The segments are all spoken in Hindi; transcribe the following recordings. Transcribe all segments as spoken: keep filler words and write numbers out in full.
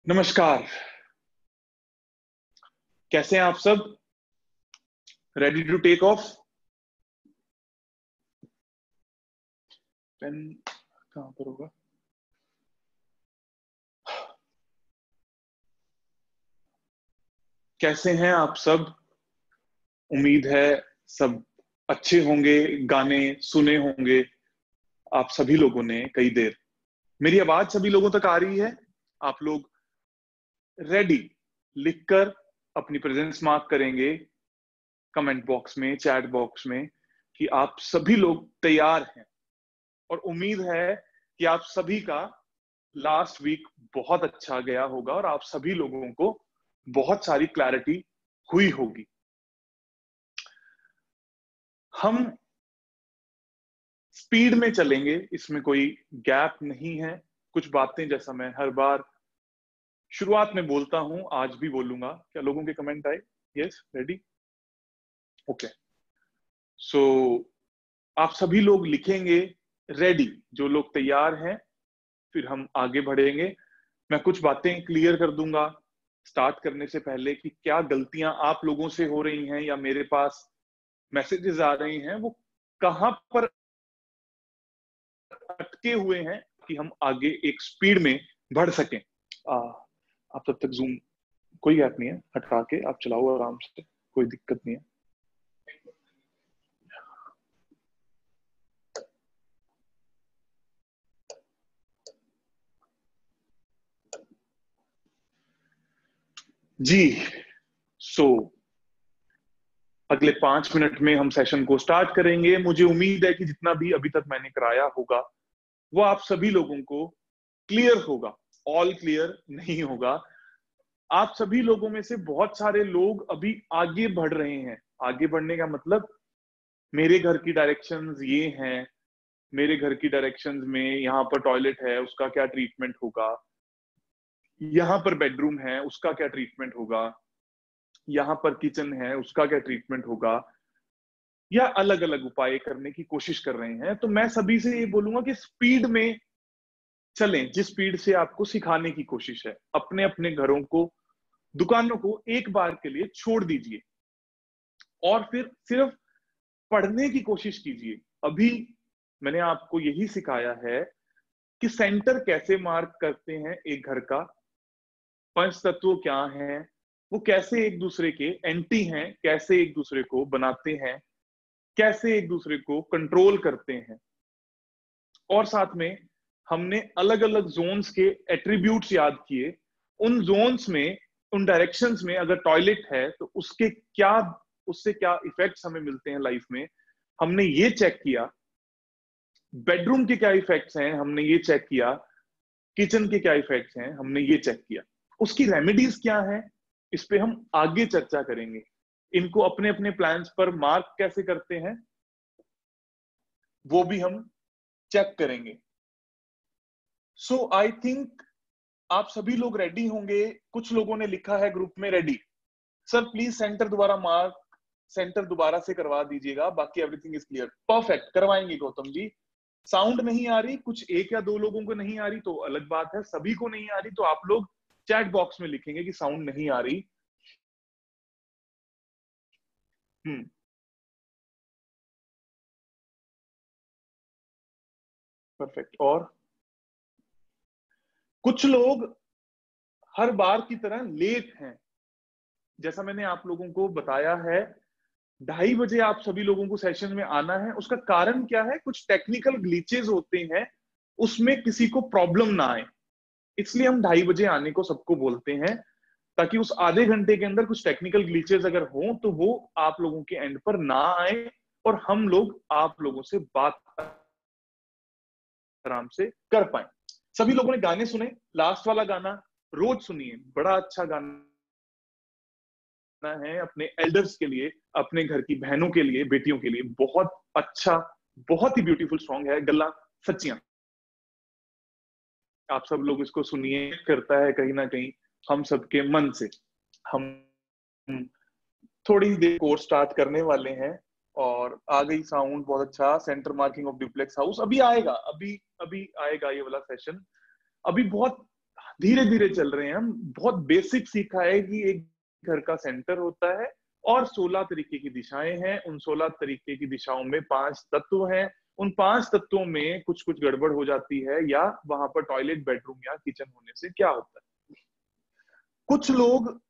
नमस्कार। कैसे हैं आप सब? Ready to take off? Pen कहां पर होगा? कैसे हैं आप सब? उम्मीद है सब अच्छे होंगे। गाने सुने होंगे आप सभी लोगों ने कई देर। मेरी आवाज सभी लोगों तक आ रही है? आप लोग रेडी लिखकर अपनी प्रेजेंस मार्क करेंगे कमेंट बॉक्स में, चैट बॉक्स में कि आप सभी लोग तैयार हैं। और उम्मीद है कि आप सभी का लास्ट वीक बहुत अच्छा गया होगा और आप सभी लोगों को बहुत सारी क्लैरिटी हुई होगी। हम स्पीड में चलेंगे, इसमें कोई गैप नहीं है। कुछ बातें जैसा मैं हर बार शुरुआत में बोलता हूं, आज भी बोलूंगा। क्या लोगों के कमेंट आए? Yes, ready, okay. सो आप सभी लोग लिखेंगे रेडी, जो लोग तैयार हैं, फिर हम आगे बढ़ेंगे। मैं कुछ बातें क्लियर कर दूंगा स्टार्ट करने से पहले कि क्या गलतियां आप लोगों से हो रही हैं या मेरे पास मैसेजेस आ रही हैं, वो कहां पर अटके हुए हैं कि हम आगे एक स्पीड में बढ़ सकें। आ, आप तब तक जूम, कोई गैप नहीं है, हटा के आप चलाओ आराम से, कोई दिक्कत नहीं है। जी, सो अगले पांच मिनट में हम सेशन को स्टार्ट करेंगे। मुझे उम्मीद है कि जितना भी अभी तक मैंने कराया होगा वो आप सभी लोगों को क्लियर होगा। ऑल क्लियर नहीं होगा। आप सभी लोगों में से बहुत सारे लोग अभी आगे बढ़ रहे हैं। आगे बढ़ने का मतलब, मेरे घर की डायरेक्शंस ये हैं, मेरे घर की डायरेक्शंस में यहाँ पर टॉयलेट है, उसका क्या ट्रीटमेंट होगा, यहाँ पर बेडरूम है, उसका क्या ट्रीटमेंट होगा, यहाँ पर किचन है, उसका क्या ट्रीटमेंट होगा, या अलग अलग उपाय करने की कोशिश कर रहे हैं। तो मैं सभी से ये बोलूंगा कि स्पीड में चलें, जिस स्पीड से आपको सिखाने की कोशिश है। अपने अपने घरों को, दुकानों को एक बार के लिए छोड़ दीजिए और फिर सिर्फ पढ़ने की कोशिश कीजिए। अभी मैंने आपको यही सिखाया है कि सेंटर कैसे मार्क करते हैं एक घर का, पंच तत्व क्या हैं, वो कैसे एक दूसरे के एंटी हैं, कैसे एक दूसरे को बनाते हैं, कैसे एक दूसरे को कंट्रोल करते हैं। और साथ में हमने अलग अलग जोन्स के एट्रीब्यूट्स याद किए। उन जोन्स में, उन डायरेक्शंस में अगर टॉयलेट है तो उसके क्या, उससे क्या इफेक्ट्स हमें मिलते हैं लाइफ में, हमने ये चेक किया। बेडरूम के क्या इफेक्ट्स हैं, हमने ये चेक किया। किचन के क्या इफेक्ट्स हैं, हमने ये चेक किया। उसकी रेमेडीज क्या है, इस पे हम आगे चर्चा करेंगे। इनको अपने अपने प्लान्स पर मार्क कैसे करते हैं वो भी हम चेक करेंगे। सो आई थिंक आप सभी लोग रेडी होंगे। कुछ लोगों ने लिखा है ग्रुप में रेडी। सर प्लीज सेंटर दोबारा मार्क, सेंटर दोबारा से करवा दीजिएगा, बाकी एवरीथिंग इज क्लियर। परफेक्ट, करवाएंगे गौतम जी। साउंड नहीं आ रही, कुछ एक या दो लोगों को नहीं आ रही तो अलग बात है। सभी को नहीं आ रही तो आप लोग चैट बॉक्स में लिखेंगे कि साउंड नहीं आ रही। Hmm perfect. और कुछ लोग हर बार की तरह लेट हैं। जैसा मैंने आप लोगों को बताया है, ढाई बजे आप सभी लोगों को सेशन में आना है। उसका कारण क्या है? कुछ टेक्निकल ग्लिचेस होते हैं, उसमें किसी को प्रॉब्लम ना आए, इसलिए हम ढाई बजे आने को सबको बोलते हैं, ताकि उस आधे घंटे के अंदर कुछ टेक्निकल ग्लिचेस अगर हो तो वो आप लोगों के एंड पर ना आए और हम लोग आप लोगों से बात आराम से कर पाए। सभी लोगों ने गाने सुने? लास्ट वाला गाना रोज सुनिए, बड़ा अच्छा गाना है अपने एल्डर्स के लिए, अपने घर की बहनों के लिए, बेटियों के लिए। बहुत अच्छा, बहुत ही ब्यूटीफुल सॉन्ग है, गल्ला सच्चियां। आप सब लोग इसको सुनिए, करता है कहीं ना कहीं हम सबके मन से। हम थोड़ी देर कोर्स स्टार्ट करने वाले हैं और आ गई साउंड, बहुत अच्छा। Centre marking of duplex house अभी आएगा, अभी अभी आएगा ये वाला सेशन। अभी बहुत धीरे धीरे चल रहे हैं हम। बहुत बेसिक सीखा है कि एक घर का सेंटर होता है और सोलह तरीके की दिशाएं हैं। उन सोलह तरीके की दिशाओं में पांच तत्व हैं। उन पांच तत्वों में कुछ कुछ गड़बड़ हो जाती है, या वहां पर टॉयलेट, बेडरूम या किचन होने से क्या होता है। कुछ लोग,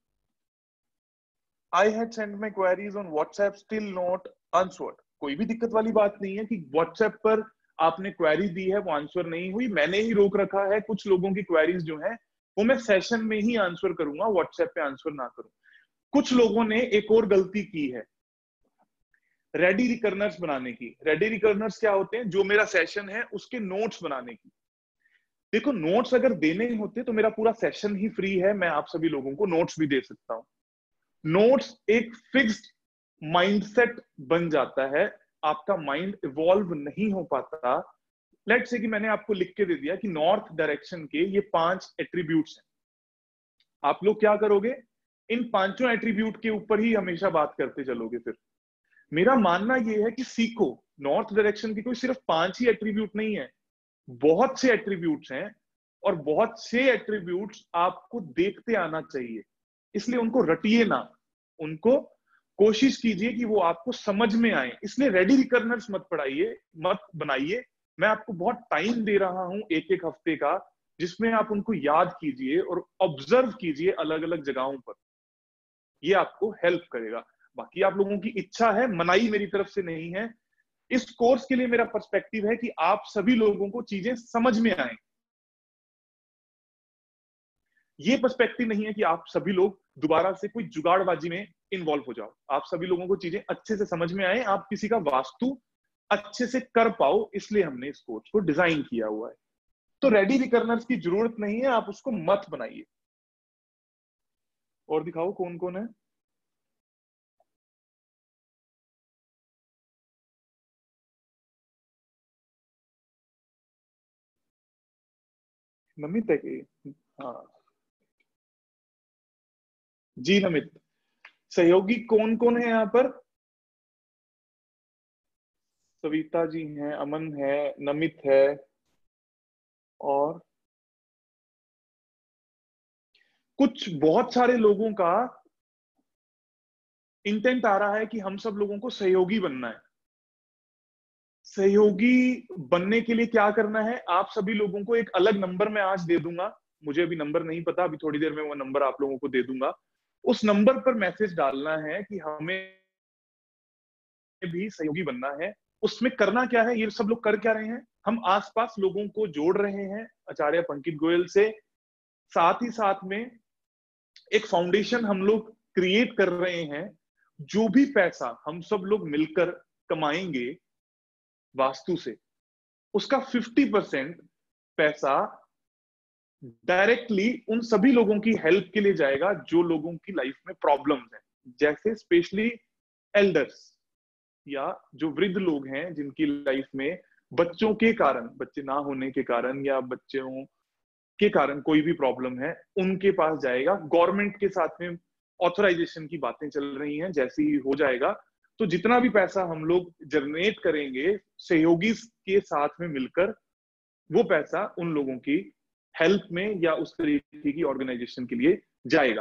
I had sent my queries on WhatsApp still not answered. कोई भी दिक्कत वाली बात नहीं है कि व्हाट्सएप पर आपने क्वेरी दी है, वो आंसर नहीं हुई, मैंने ही रोक रखा है। कुछ लोगों की क्वेरीज जो है वो मैं सेशन में ही आंसर करूंगा, व्हाट्सएप पे आंसर ना करूं। कुछ लोगों ने एक और गलती की है, रेडी रिकर्नर्स बनाने की। रेडी रिकर्नर्स क्या होते हैं? जो मेरा सेशन है उसके नोट्स बनाने की। देखो, नोट्स अगर देने होते तो मेरा पूरा सेशन ही फ्री है, मैं आप सभी लोगों को नोट्स भी दे सकता हूं। नोट्स एक फिक्स्ड माइंडसेट बन जाता है, आपका माइंड इवॉल्व नहीं हो पाता। लेट्स से कि मैंने आपको लिख के दे दिया कि नॉर्थ डायरेक्शन के ये पांच एट्रीब्यूट्स हैं। आप लोग क्या करोगे? इन पांचों एट्रीब्यूट के ऊपर ही हमेशा बात करते चलोगे। फिर मेरा मानना यह है कि सीखो, नॉर्थ डायरेक्शन की कोई सिर्फ पांच ही एट्रीब्यूट नहीं है, बहुत से एट्रीब्यूट्स हैं और बहुत से एट्रीब्यूट्स आपको देखते आना चाहिए। इसलिए उनको रटिए ना, उनको कोशिश कीजिए कि वो आपको समझ में आए। इसलिए रेडी रिकर्नर्स मत पढ़ाइए, मत बनाइए। मैं आपको बहुत टाइम दे रहा हूं, एक एक हफ्ते का, जिसमें आप उनको याद कीजिए और ऑब्जर्व कीजिए अलग अलग जगहों पर। ये आपको हेल्प करेगा। बाकी आप लोगों की इच्छा है, मनाही मेरी तरफ से नहीं है। इस कोर्स के लिए मेरा पर्सपेक्टिव है कि आप सभी लोगों को चीजें समझ में आए। ये पर्सपेक्टिव नहीं है कि आप सभी लोग दोबारा से कोई जुगाड़बाजी में इन्वॉल्व हो जाओ। आप सभी लोगों को चीजें अच्छे से समझ में आए, आप किसी का वास्तु अच्छे से कर पाओ, इसलिए हमने इस कोर्स को डिजाइन किया हुआ है। तो रेडी रिकर्नर्स की जरूरत नहीं है, आप उसको मत बनाइए। और दिखाओ कौन कौन है। नमित है कि? हाँ जी नमित। सहयोगी कौन कौन है यहाँ पर? सविता जी हैं, अमन है, नमित है, और कुछ बहुत सारे लोगों का इंटेंट आ रहा है कि हम सब लोगों को सहयोगी बनना है। सहयोगी बनने के लिए क्या करना है? आप सभी लोगों को एक अलग नंबर मैं आज दे दूंगा, मुझे अभी नंबर नहीं पता, अभी थोड़ी देर में वो नंबर आप लोगों को दे दूंगा। उस नंबर पर मैसेज डालना है कि हमें भी सहयोगी बनना है। उसमें करना क्या है? ये सब लोग कर क्या रहे हैं? हम आसपास लोगों को जोड़ रहे हैं आचार्य पंकज गोयल से। साथ ही साथ में एक फाउंडेशन हम लोग क्रिएट कर रहे हैं। जो भी पैसा हम सब लोग मिलकर कमाएंगे वास्तु से, उसका फिफ्टी परसेंट पैसा डायरेक्टली उन सभी लोगों की हेल्प के लिए जाएगा जो लोगों की लाइफ में प्रॉब्लम्स हैं, जैसे स्पेशली एल्डर्स या जो वृद्ध लोग हैं जिनकी लाइफ में बच्चों के कारण, बच्चे ना होने के कारण या बच्चों के कारण कोई भी प्रॉब्लम है, उनके पास जाएगा। गवर्नमेंट के साथ में ऑथराइजेशन की बातें चल रही हैं, जैसे ही हो जाएगा तो जितना भी पैसा हम लोग जनरेट करेंगे सहयोगी के साथ में मिलकर, वो पैसा उन लोगों की हेल्प में या उस तरीके की ऑर्गेनाइजेशन के लिए जाएगा।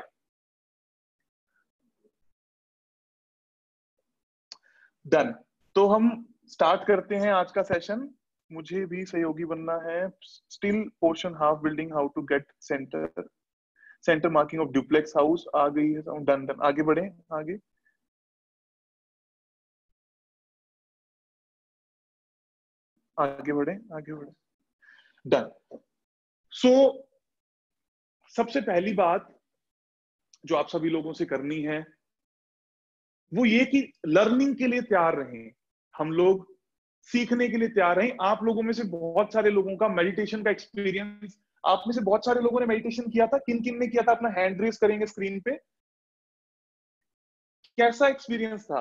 डन। तो हम स्टार्ट करते हैं आज का सेशन। मुझे भी सहयोगी बनना है। Still portion half building, how to get centre, centre marking of duplex house आ गई है। Done done. आगे बढ़े, आगे आगे बढ़े, आगे बढ़े। डन। सो सबसे पहली बात जो आप सभी लोगों से करनी है वो ये कि लर्निंग के लिए तैयार रहें। हम लोग सीखने के लिए तैयार रहें। आप लोगों में से बहुत सारे लोगों का मेडिटेशन का एक्सपीरियंस, आप में से बहुत सारे लोगों ने मेडिटेशन किया था। किन किन ने किया था? अपना हैंड रेज करेंगे स्क्रीन पे। कैसा एक्सपीरियंस था?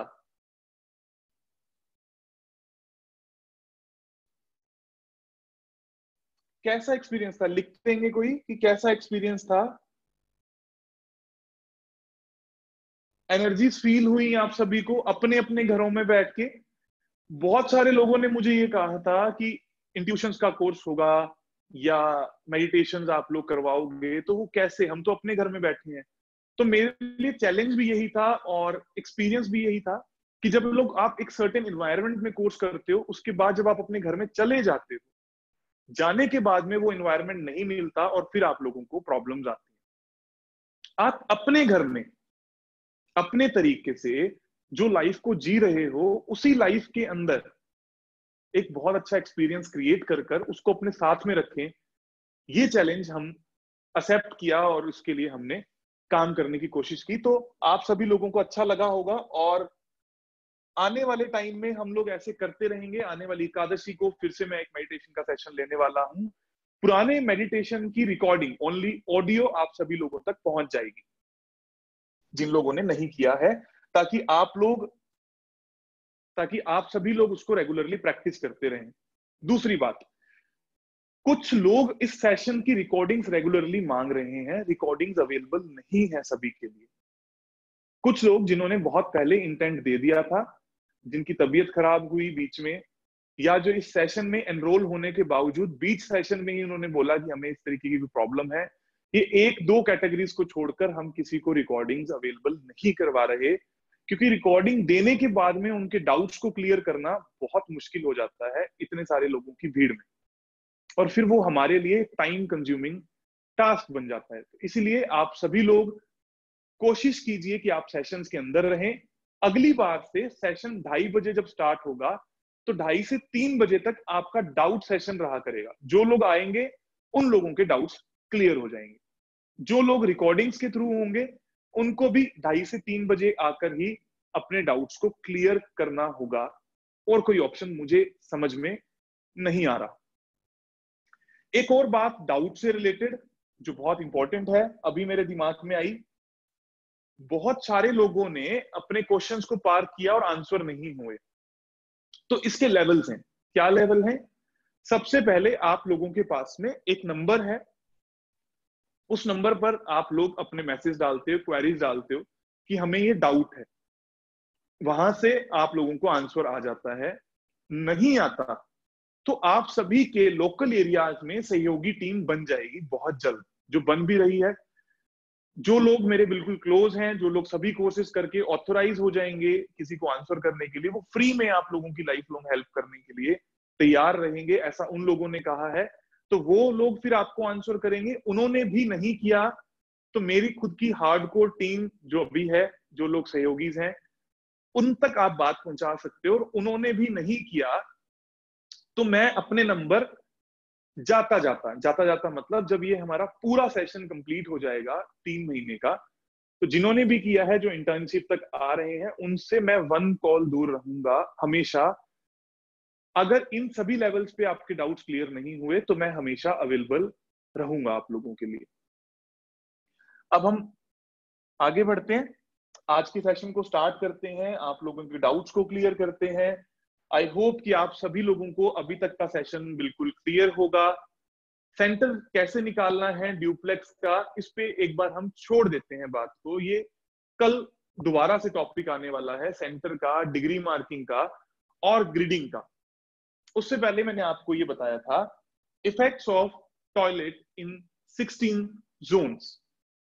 कैसा एक्सपीरियंस था? लिख देंगे कोई कि कैसा एक्सपीरियंस था। एनर्जीज फील हुई आप सभी को अपने अपने घरों में बैठ के? बहुत सारे लोगों ने मुझे ये कहा था कि इंट्यूशंस का कोर्स होगा, या मेडिटेशंस आप लोग करवाओगे, तो वो कैसे? हम तो अपने घर में बैठे हैं। तो मेरे लिए चैलेंज भी यही था और एक्सपीरियंस भी यही था कि जब लोग आप एक सर्टेन एनवायरनमेंट में कोर्स करते हो, उसके बाद जब आप अपने घर में चले जाते हो, जाने के बाद में वो एनवायरनमेंट नहीं मिलता और फिर आप लोगों को प्रॉब्लम्स आती है। आप अपने घर में अपने तरीके से जो लाइफ को जी रहे हो, उसी लाइफ के अंदर एक बहुत अच्छा एक्सपीरियंस क्रिएट कर कर उसको अपने साथ में रखें। ये चैलेंज हम एक्सेप्ट किया और उसके लिए हमने काम करने की कोशिश की। तो आप सभी लोगों को अच्छा लगा होगा और आने वाले टाइम में हम लोग ऐसे करते रहेंगे। आने वाली एकादशी को फिर से मैं एक मेडिटेशन का सेशन लेने वाला हूं। पुराने मेडिटेशन की रिकॉर्डिंग, ओनली ऑडियो आप सभी लोगों तक पहुंच जाएगी जिन लोगों ने नहीं किया है, ताकि आप लोग ताकि आप सभी लोग उसको रेगुलरली प्रैक्टिस करते रहें। दूसरी बात, कुछ लोग इस सेशन की रिकॉर्डिंग्स रेगुलरली मांग रहे हैं, रिकॉर्डिंग्स अवेलेबल नहीं है सभी के लिए। कुछ लोग जिन्होंने बहुत पहले इंटेंट दे दिया था, जिनकी तबीयत खराब हुई बीच में, या जो इस सेशन में एनरोल होने के बावजूद बीच सेशन में ही उन्होंने बोला कि हमें इस तरीके की प्रॉब्लम है, ये एक दो कैटेगरीज को छोड़कर हम किसी को रिकॉर्डिंग्स अवेलेबल नहीं करवा रहे, क्योंकि रिकॉर्डिंग देने के बाद में उनके डाउट्स को क्लियर करना बहुत मुश्किल हो जाता है इतने सारे लोगों की भीड़ में, और फिर वो हमारे लिए टाइम कंज्यूमिंग टास्क बन जाता है। तो इसीलिए आप सभी लोग कोशिश कीजिए कि आप सेशंस के अंदर रहें। अगली बार से सेशन ढाई बजे जब स्टार्ट होगा, तो ढाई से तीन बजे तक आपका डाउट सेशन रहा करेगा। जो लोग आएंगे उन लोगों के डाउट्स क्लियर हो जाएंगे। जो लोग रिकॉर्डिंग्स के थ्रू होंगे उनको भी ढाई से तीन बजे आकर ही अपने डाउट्स को क्लियर करना होगा, और कोई ऑप्शन मुझे समझ में नहीं आ रहा। एक और बात डाउट से रिलेटेड जो बहुत इंपॉर्टेंट है, अभी मेरे दिमाग में आई। बहुत सारे लोगों ने अपने क्वेश्चंस को पार किया और आंसर नहीं हुए। तो इसके लेवल्स हैं। क्या लेवल है? सबसे पहले आप लोगों के पास में एक नंबर है, उस नंबर पर आप लोग अपने मैसेज डालते हो, क्वेरीज डालते हो कि हमें ये डाउट है। वहां से आप लोगों को आंसर आ जाता है। नहीं आता तो आप सभी के लोकल एरियाज में सहयोगी टीम बन जाएगी बहुत जल्द, जो बन भी रही है। जो लोग मेरे बिल्कुल क्लोज हैं, जो लोग सभी कोर्सेज करके ऑथोराइज हो जाएंगे किसी को आंसर करने के लिए, वो फ्री में आप लोगों की लाइफ लॉन्ग हेल्प करने के लिए तैयार रहेंगे, ऐसा उन लोगों ने कहा है। तो वो लोग फिर आपको आंसर करेंगे। उन्होंने भी नहीं किया तो मेरी खुद की हार्डकोर टीम जो अभी है, जो लोग सहयोगी हैं, उन तक आप बात पहुंचा सकते हो। और उन्होंने भी नहीं किया तो मैं अपने नंबर जाता जाता जाता जाता मतलब जब ये हमारा पूरा सेशन कंप्लीट हो जाएगा तीन महीने का, तो जिन्होंने भी किया है, जो इंटर्नशिप तक आ रहे हैं, उनसे मैं वन कॉल दूर रहूंगा हमेशा। अगर इन सभी लेवल्स पे आपके डाउट्स क्लियर नहीं हुए तो मैं हमेशा अवेलेबल रहूंगा आप लोगों के लिए। अब हम आगे बढ़ते हैं, आज के सेशन को स्टार्ट करते हैं, आप लोगों के डाउट्स को क्लियर करते हैं। आई होप कि आप सभी लोगों को अभी तक का सेशन बिल्कुल क्लियर होगा। सेंटर कैसे निकालना है ड्यूप्लेक्स का, इस पे एक बार हम छोड़ देते हैं बात को। ये कल दोबारा से टॉपिक आने वाला है, सेंटर का, डिग्री मार्किंग का और ग्रिडिंग का। उससे पहले मैंने आपको ये बताया था effects of toilet in sixteen zones.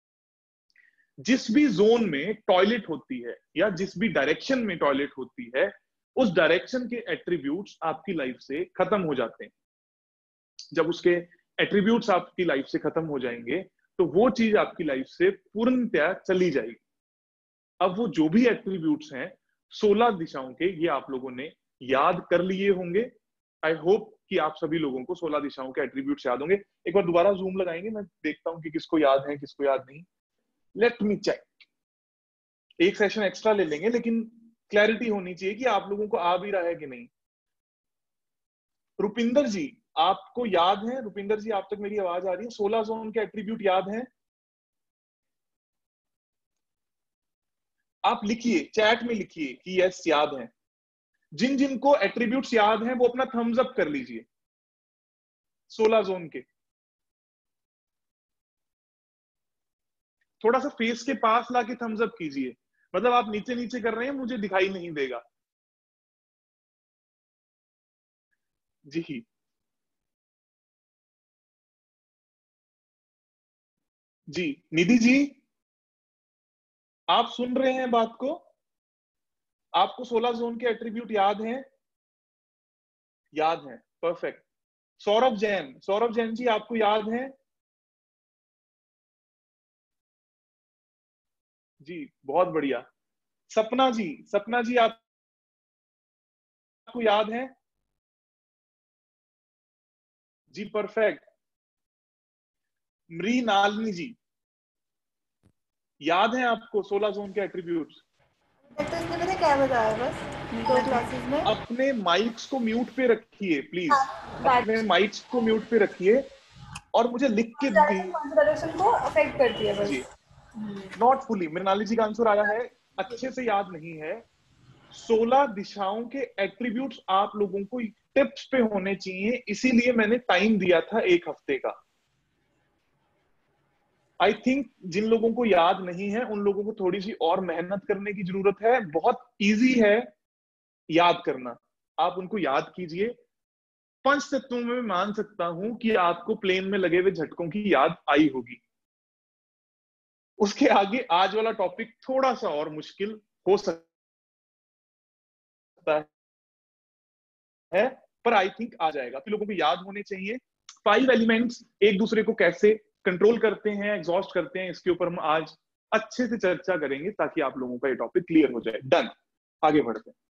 जिस भी जोन में टॉयलेट होती है या जिस भी डायरेक्शन में टॉयलेट होती है, उस डायरेक्शन के एट्रीब्यूट्स आपकी लाइफ से खत्म हो जाते हैं। जब उसके एट्रीब्यूट्स आपकी लाइफ से खत्म हो जाएंगे तो वो चीज आपकी लाइफ से पूर्णतया चली जाएगी। अब वो जो भी एट्रीब्यूट्स हैं सोलह दिशाओं के, ये आप लोगों ने याद कर लिए होंगे। आई होप कि आप सभी लोगों को सोलह दिशाओं के एट्रीब्यूट्स याद होंगे। एक बार दोबारा जूम लगाएंगे, मैं देखता हूं कि किसको याद है किसको याद नहीं। Let me check. एक सेशन एक्स्ट्रा ले लेंगे, लेकिन क्लैरिटी होनी चाहिए कि आप लोगों को आ भी रहा है कि नहीं। रुपिंदर जी, आपको याद है? रुपिंदर जी, आप तक मेरी आवाज आ रही है? सोलह जोन के एट्रीब्यूट याद हैं? आप लिखिए, चैट में लिखिए कि यस याद है। जिन जिन को एट्रीब्यूट्स याद हैं वो अपना थम्स अप कर लीजिए सोलह जोन के। थोड़ा सा फेस के पास लाके थम्स अप कीजिए, मतलब आप नीचे नीचे कर रहे हैं, मुझे दिखाई नहीं देगा। जी जी निधि जी, आप सुन रहे हैं बात को? आपको सोलह जोन के एट्रीब्यूट याद हैं? याद हैं, परफेक्ट। सौरभ जैन, सौरभ जैन जी आपको याद है? जी बहुत बढ़िया। सपना जी, सपना जी आप आपको याद है? जी परफेक्ट। मृणालिनी जी, याद है आपको सोलह जोन के एट्रीब्यूट्स? तो इसने पता क्या बताया बस दो क्लासेस में? अपने माइक्स को म्यूट पे रखिए प्लीज, हाँ, अपने माइक्स को म्यूट पे रखिए और मुझे लिख के दी। डायरेक्शन को अफेक्ट करती है जी बस। नॉट फुली, मृणाली जी का आंसर आया है, अच्छे से याद नहीं है। सोलह दिशाओं के एट्रीब्यूट्स आप लोगों को टिप्स पे होने चाहिए, इसीलिए मैंने टाइम दिया था एक हफ्ते का। आई थिंक जिन लोगों को याद नहीं है उन लोगों को थोड़ी सी और मेहनत करने की जरूरत है। बहुत इजी है याद करना, आप उनको याद कीजिए। पंच तत्वों में मैं मान सकता हूं कि आपको प्लेन में लगे हुए झटकों की याद आई होगी। उसके आगे आज वाला टॉपिक थोड़ा सा और मुश्किल हो सकता है, पर आई थिंक आ जाएगा। तो लोगों को याद होने चाहिए फाइव एलिमेंट्स एक दूसरे को कैसे कंट्रोल करते हैं, एग्जॉस्ट करते हैं, इसके ऊपर हम आज अच्छे से चर्चा करेंगे ताकि आप लोगों का ये टॉपिक क्लियर हो जाए। डन, आगे बढ़ते हैं।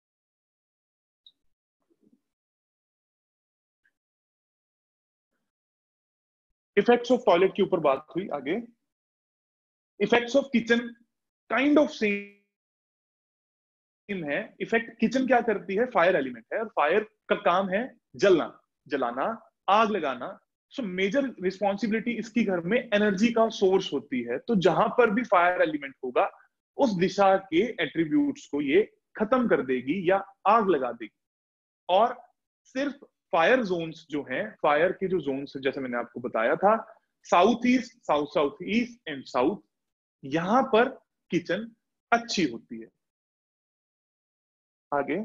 इफेक्ट्स ऑफ टॉयलेट के ऊपर बात हुई, आगे effects of kitchen kind of same है। इफेक्ट किचन क्या करती है, फायर एलिमेंट है और फायर का काम है जलना, जलाना, आग लगाना। सो मेजर रिस्पॉन्सिबिलिटी इसकी घर में एनर्जी का सोर्स होती है। तो जहां पर भी फायर एलिमेंट होगा उस दिशा के एट्रीब्यूट्स को ये खत्म कर देगी या आग लगा देगी। और सिर्फ फायर जोन्स जो हैं, फायर के जो जोन्स जैसे मैंने आपको बताया था, south east, south south east and south, यहां पर किचन अच्छी होती है। आगे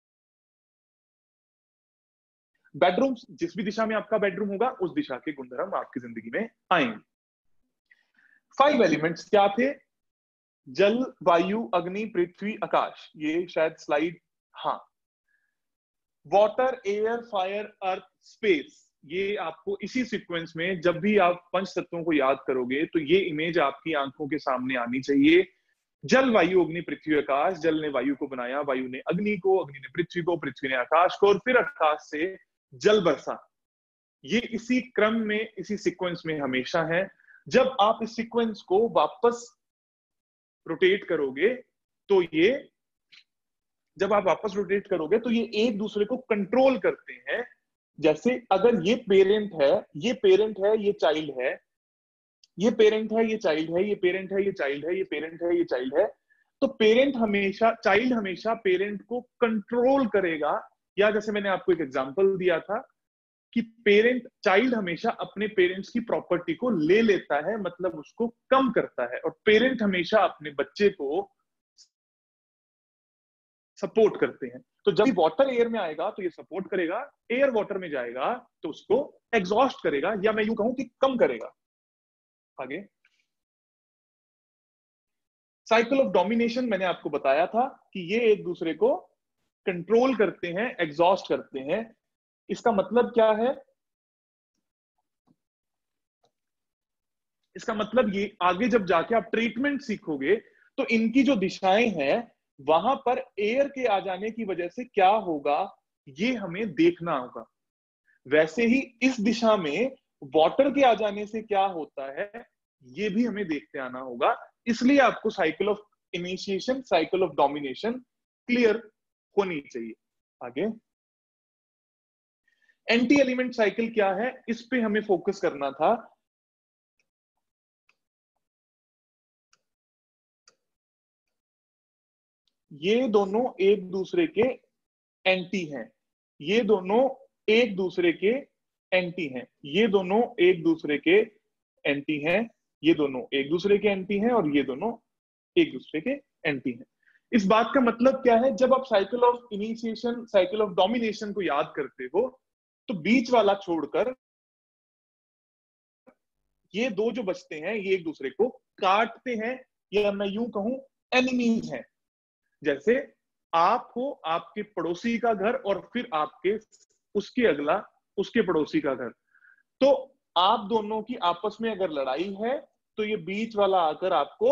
बेडरूम, जिस भी दिशा में आपका बेडरूम होगा उस दिशा के गुणधर्म आपकी जिंदगी में आएंगे। फाइव एलिमेंट्स क्या थे? जल, वायु, अग्नि, पृथ्वी, आकाश। ये शायद स्लाइड, हाँ। Water, air, fire, earth, space. ये आपको इसी सीक्वेंस में जब भी आप पंच तत्वों को याद करोगे तो ये इमेज आपकी आंखों के सामने आनी चाहिए। जल, वायु, अग्नि, पृथ्वी, आकाश। जल ने वायु को बनाया, वायु ने अग्नि को, अग्नि ने पृथ्वी को, पृथ्वी ने आकाश को, और फिर आकाश से जल बरसा। ये इसी क्रम में, इसी सीक्वेंस में हमेशा है। जब आप इस सीक्वेंस को वापस रोटेट करोगे तो ये जब आप वापस रोटेट करोगे तो ये एक दूसरे को कंट्रोल करते हैं। जैसे अगर ये पेरेंट है, ये पेरेंट है, ये चाइल्ड है, ये पेरेंट है, ये चाइल्ड है, ये पेरेंट है, ये चाइल्ड है, ये पेरेंट है, ये चाइल्ड है, तो पेरेंट हमेशा, चाइल्ड हमेशा पेरेंट को कंट्रोल करेगा। या जैसे मैंने आपको एक एग्जांपल दिया था कि पेरेंट, चाइल्ड हमेशा अपने पेरेंट्स की प्रॉपर्टी को ले लेता है, मतलब उसको कम करता है, और पेरेंट हमेशा अपने बच्चे को सपोर्ट करते हैं। तो जब वाटर एयर में आएगा तो ये सपोर्ट करेगा, एयर वाटर में जाएगा तो उसको एग्जॉस्ट करेगा, या मैं यूं कहूं कि कम करेगा। आगे साइकिल ऑफ डोमिनेशन, मैंने आपको बताया था कि ये एक दूसरे को कंट्रोल करते हैं, एग्जॉस्ट करते हैं। इसका मतलब क्या है? इसका मतलब ये, आगे जब जाके आप ट्रीटमेंट सीखोगे तो इनकी जो दिशाएं हैं वहां पर एयर के आ जाने की वजह से क्या होगा ये हमें देखना होगा। वैसे ही इस दिशा में वाटर के आ जाने से क्या होता है ये भी हमें देखते आना होगा। इसलिए आपको cycle of initiation, cycle of domination clear होनी चाहिए। आगे एंटी एलिमेंट साइकिल क्या है, इस पे हमें फोकस करना था। ये दोनों एक दूसरे के एंटी हैं, ये दोनों एक दूसरे के एंटी हैं, ये दोनों एक दूसरे के एंटी हैं, ये दोनों एक दूसरे के एंटी हैं, और ये दोनों एक दूसरे के एंटी हैं। इस बात का मतलब क्या है? जब आप cycle of initiation, cycle of domination को याद करते हो तो बीच वाला छोड़कर ये दो जो बचते हैं ये एक दूसरे को काटते हैं, या मैं यूं कहूं एनिमीज हैं। जैसे आप हो, आपके पड़ोसी का घर, और फिर आपके उसके अगला उसके पड़ोसी का घर। तो आप दोनों की आपस में अगर लड़ाई है तो ये बीच वाला आकर आपको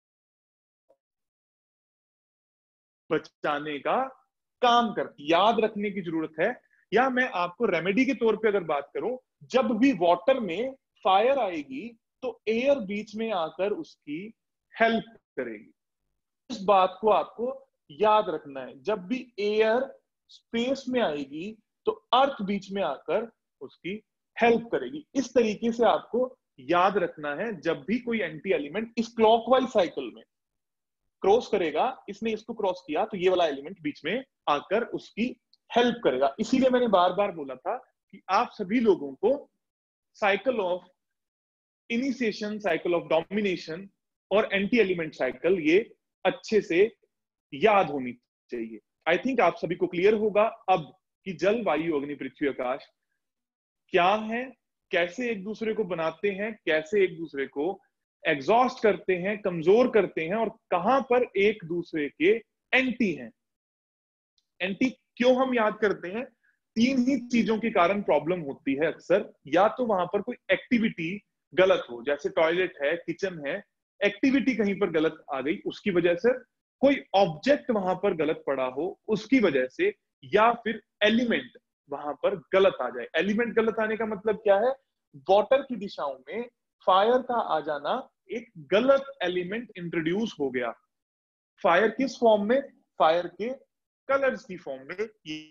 बचाने का काम कर। याद रखने की जरूरत है। या मैं आपको रेमेडी के तौर पे अगर बात करूं, जब भी वाटर में फायर आएगी तो एयर बीच में आकर उसकी हेल्प करेगी। इस बात को आपको याद रखना है। जब भी एयर स्पेस में आएगी तो अर्थ बीच में आकर उसकी हेल्प करेगी। इस तरीके से आपको याद रखना है। जब भी कोई एंटी एलिमेंट इस क्लॉकवाइज साइकिल में क्रॉस करेगा, इसने इसको क्रॉस किया तो ये वाला एलिमेंट बीच में आकर उसकी हेल्प करेगा। इसीलिए मैंने बार बार बोला था कि आप सभी लोगों को cycle of initiation, cycle of domination और एंटी एलिमेंट साइकिल ये अच्छे से याद होनी चाहिए। आई थिंक आप सभी को क्लियर होगा अब कि जल, वायु, अग्नि, पृथ्वी, आकाश क्या है, कैसे एक दूसरे को बनाते हैं, कैसे एक दूसरे को एग्जॉस्ट करते हैं, कमजोर करते हैं, और कहां पर एक दूसरे के एंटी हैं। एंटी क्यों हम याद करते हैं? तीन ही चीजों के कारण प्रॉब्लम होती है अक्सर। या तो वहां पर कोई एक्टिविटी गलत हो, जैसे टॉयलेट है, किचन है, एक्टिविटी कहीं पर गलत आ गई उसकी वजह से, कोई ऑब्जेक्ट वहां पर गलत पड़ा हो उसकी वजह से, या फिर एलिमेंट वहां पर गलत आ जाए। एलिमेंट गलत आने का मतलब क्या है? वाटर की दिशाओं में फायर का आ जाना, एक गलत एलिमेंट इंट्रोड्यूस हो गया। फायर किस फॉर्म में? फायर के कलर्स की फॉर्म में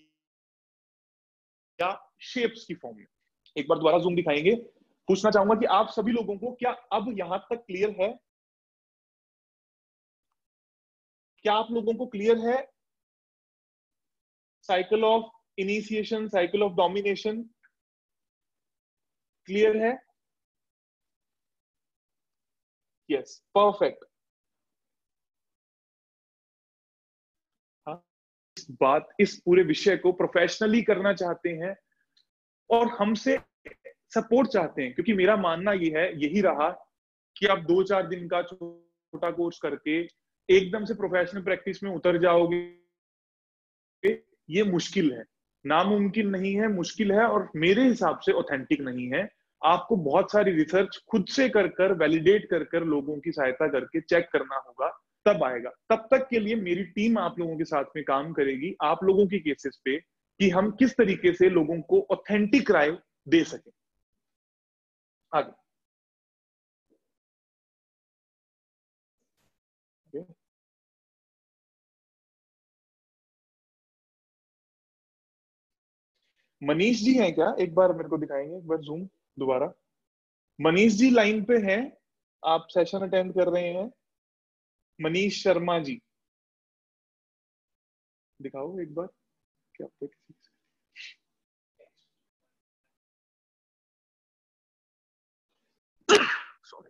या शेप्स की फॉर्म में। एक बार दोबारा जूम दिखाएंगे। पूछना चाहूंगा कि आप सभी लोगों को क्या अब यहां तक क्लियर है? क्या आप लोगों को क्लियर है? Cycle of initiation, cycle of domination clear है? Yes, perfect. इस बात, इस पूरे विषय को प्रोफेशनली करना चाहते हैं और हमसे सपोर्ट चाहते हैं, क्योंकि मेरा मानना ये है, यही रहा कि आप दो चार दिन का छोटा कोर्स करके एकदम से प्रोफेशनल प्रैक्टिस में उतर जाओगे, ये मुश्किल है, नामुमकिन नहीं है, मुश्किल है, और मेरे हिसाब से ऑथेंटिक नहीं है। आपको बहुत सारी रिसर्च खुद से कर कर, वैलिडेट कर कर, लोगों की सहायता करके चेक करना होगा, तब आएगा। तब तक के लिए मेरी टीम आप लोगों के साथ में काम करेगी, आप लोगों की केसेस पे, कि हम किस तरीके से लोगों को ऑथेंटिक राय दे सके। आगे okay. मनीष जी हैं क्या? एक बार मेरे को दिखाएंगे, एक बार जूम दोबारा। मनीष जी लाइन पे हैं? आप सेशन अटेंड कर रहे हैं? मनीष शर्मा जी, दिखाओ एक बार। क्या पे किसी सॉरी,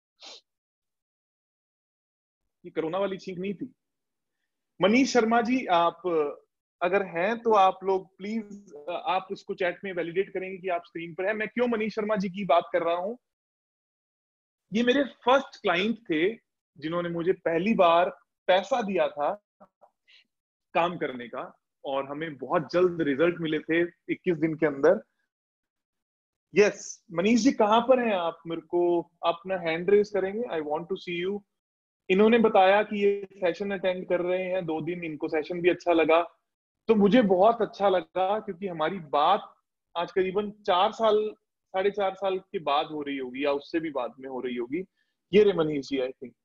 ये कोरोना वाली छींक नहीं थी। मनीष शर्मा जी, आप अगर हैं तो आप लोग प्लीज, आप इसको चैट में वैलिडेट करेंगे कि आप स्क्रीन पर हैं। मैं क्यों मनीष शर्मा जी की बात कर रहा हूं? ये मेरे फर्स्ट क्लाइंट थे जिन्होंने मुझे पहली बार पैसा दिया था काम करने का, और हमें बहुत जल्द रिजल्ट मिले थे इक्कीस दिन के अंदर। यस yes, मनीष जी कहां पर हैं आप? मेरे को अपना हैंड रेज करेंगे? I want to see you. इन्होंने बताया कि ये सेशन अटेंड कर रहे हैं दो दिन, इनको सेशन भी अच्छा लगा। तो मुझे बहुत अच्छा लगा, क्योंकि हमारी बात आज करीबन चार साल, साढ़े चार साल के बाद हो रही होगी, या उससे भी बाद में हो रही होगी। ये रे मनीष जी, आई थिंक।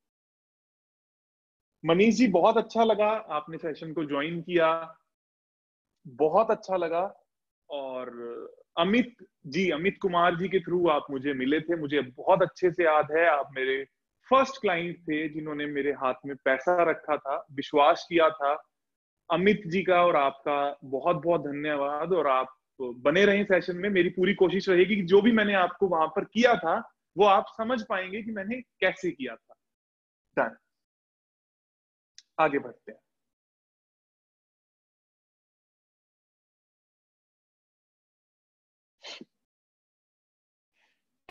मनीष जी, बहुत अच्छा लगा आपने सेशन को ज्वाइन किया, बहुत अच्छा लगा। और अमित जी, अमित कुमार जी के थ्रू आप मुझे मिले थे, मुझे बहुत अच्छे से याद है। आप मेरे फर्स्ट क्लाइंट थे जिन्होंने मेरे हाथ में पैसा रखा था, विश्वास किया था। अमित जी का और आपका बहुत बहुत धन्यवाद। और आप बने रहे सेशन में, मेरी पूरी कोशिश रहेगी कि जो भी मैंने आपको वहां पर किया था वो आप समझ पाएंगे कि मैंने कैसे किया था। डन, आगे बढ़ते हैं।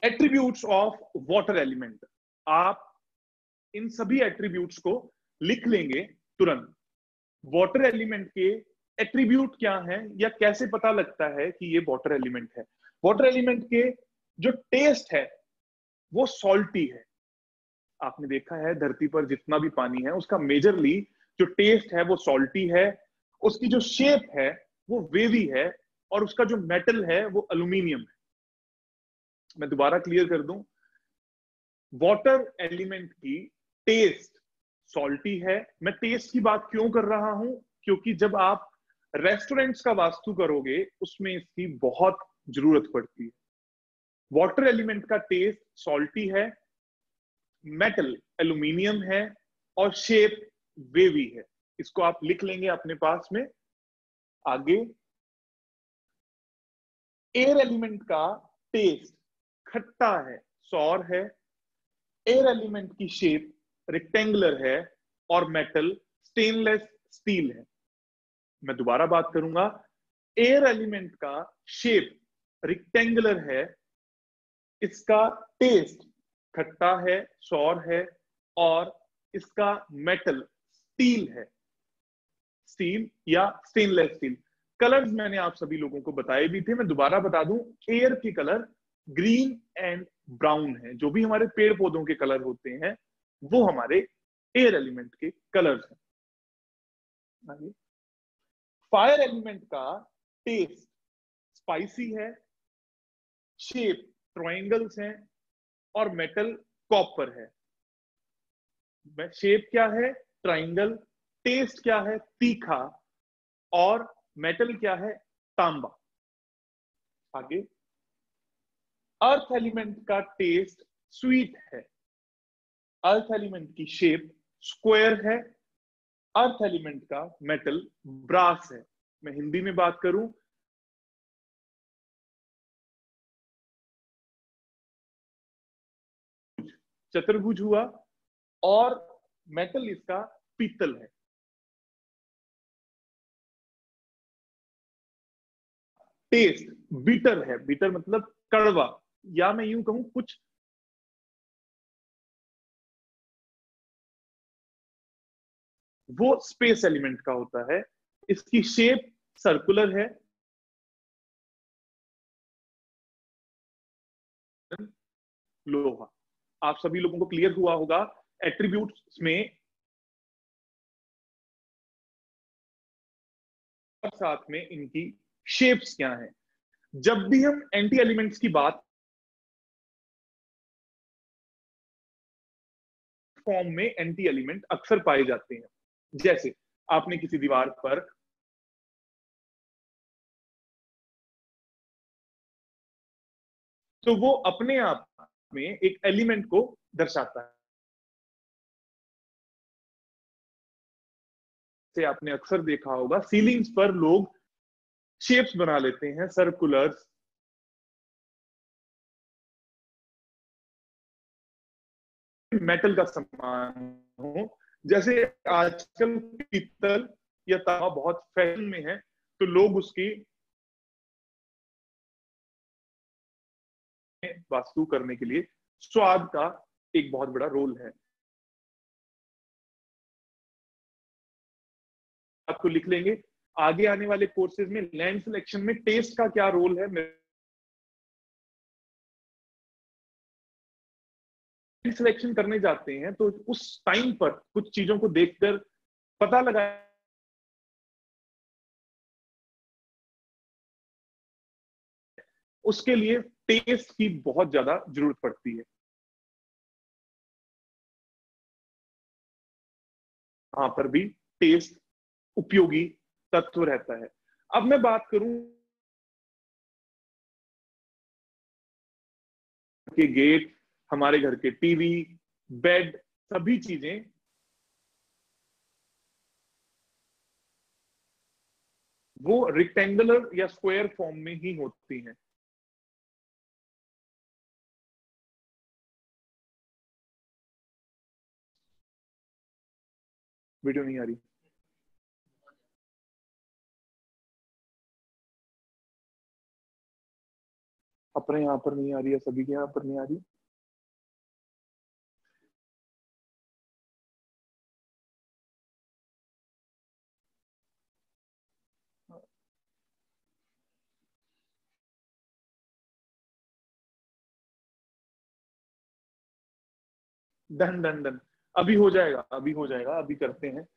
एट्रीब्यूट्स ऑफ वाटर एलिमेंट, आप इन सभी एट्रीब्यूट्स को लिख लेंगे तुरंत। वाटर एलिमेंट के एट्रीब्यूट क्या हैं या कैसे पता लगता है कि ये वाटर एलिमेंट है? वाटर एलिमेंट के जो टेस्ट है वो सॉल्टी है। आपने देखा है धरती पर जितना भी पानी है उसका मेजरली जो टेस्ट है वो सॉल्टी है, उसकी जो शेप है वो वेवी है, और उसका जो मेटल है वो एल्यूमिनियम है। मैं दोबारा क्लियर कर दूं, वाटर एलिमेंट की टेस्ट सॉल्टी है। मैं टेस्ट की बात क्यों कर रहा हूं? क्योंकि जब आप रेस्टोरेंट्स का वास्तु करोगे उसमें इसकी बहुत जरूरत पड़ती है। वाटर एलिमेंट का टेस्ट सॉल्टी है, मेटल एल्यूमिनियम है, और शेप वेवी है। इसको आप लिख लेंगे अपने पास में। आगे, एयर एलिमेंट का टेस्ट खट्टा है, सॉर है। एयर एलिमेंट की शेप रेक्टेंगुलर है, और मेटल स्टेनलेस स्टील है। मैं दोबारा बात करूंगा, एयर एलिमेंट का शेप रेक्टेंगुलर है, इसका टेस्ट खट्टा है, सॉर है, और इसका मेटल स्टील है, स्टील या स्टेनलेस स्टील। कलर्स मैंने आप सभी लोगों को बताए भी थे, मैं दोबारा बता दूं, एयर के कलर ग्रीन एंड ब्राउन है। जो भी हमारे पेड़ पौधों के कलर होते हैं वो हमारे एयर एलिमेंट के कलर्स हैं। फायर एलिमेंट का टेस्ट स्पाइसी है, शेप ट्रायंगल्स हैं, और मेटल कॉपर है। शेप क्या है? ट्रायंगल। टेस्ट क्या है? तीखा। और मेटल क्या है? तांबा। आगे, अर्थ एलिमेंट का टेस्ट स्वीट है। अर्थ एलिमेंट की शेप स्क्वायर है। अर्थ एलिमेंट का मेटल ब्रास है। मैं हिंदी में बात करूं, चतुर्भुज हुआ, और मेटल इसका पीतल है। टेस्ट बीटर है, बीटर मतलब कड़वा, या मैं यूं कहूं कुछ वो स्पेस एलिमेंट का होता है। इसकी शेप सर्कुलर है। लोहा। आप सभी लोगों को क्लियर हुआ होगा एट्रीब्यूट्स में, और साथ में इनकी शेप्स क्या हैं। जब भी हम एंटी एलिमेंट्स की बात फॉर्म में एंटी एलिमेंट अक्सर पाए जाते हैं। जैसे आपने किसी दीवार पर तो वो अपने आप में एक एलिमेंट को दर्शाता है। से आपने अक्सर देखा होगा सीलिंग्स पर लोग शेप्स बना लेते हैं, सर्कुलर्स। मेटल का सामान हो, जैसे आजकल पीतल या तांबा बहुत फैशन में है, तो लोग उसकी वास्तु करने के लिए स्वाद का एक बहुत बड़ा रोल है। आपको लिख लेंगे आगे आने वाले कोर्सेज में लैंड सिलेक्शन में टेस्ट का क्या रोल है। सिलेक्शन करने जाते हैं तो उस टाइम पर कुछ चीजों को देखकर पता लगा, उसके लिए टेस्ट की बहुत ज्यादा जरूरत पड़ती है। वहां पर भी टेस्ट उपयोगी तत्व रहता है। अब मैं बात करूं के गेट, हमारे घर के टीवी, बेड, सभी चीजें वो रेक्टेंगुलर या स्क्वायर फॉर्म में ही होती हैं। वीडियो नहीं आ रही। अपने यहाँ पर नहीं आ रही है, सभी के यहाँ पर नहीं आ रही। डन डन डन, अभी हो जाएगा, अभी हो जाएगा, अभी करते हैं।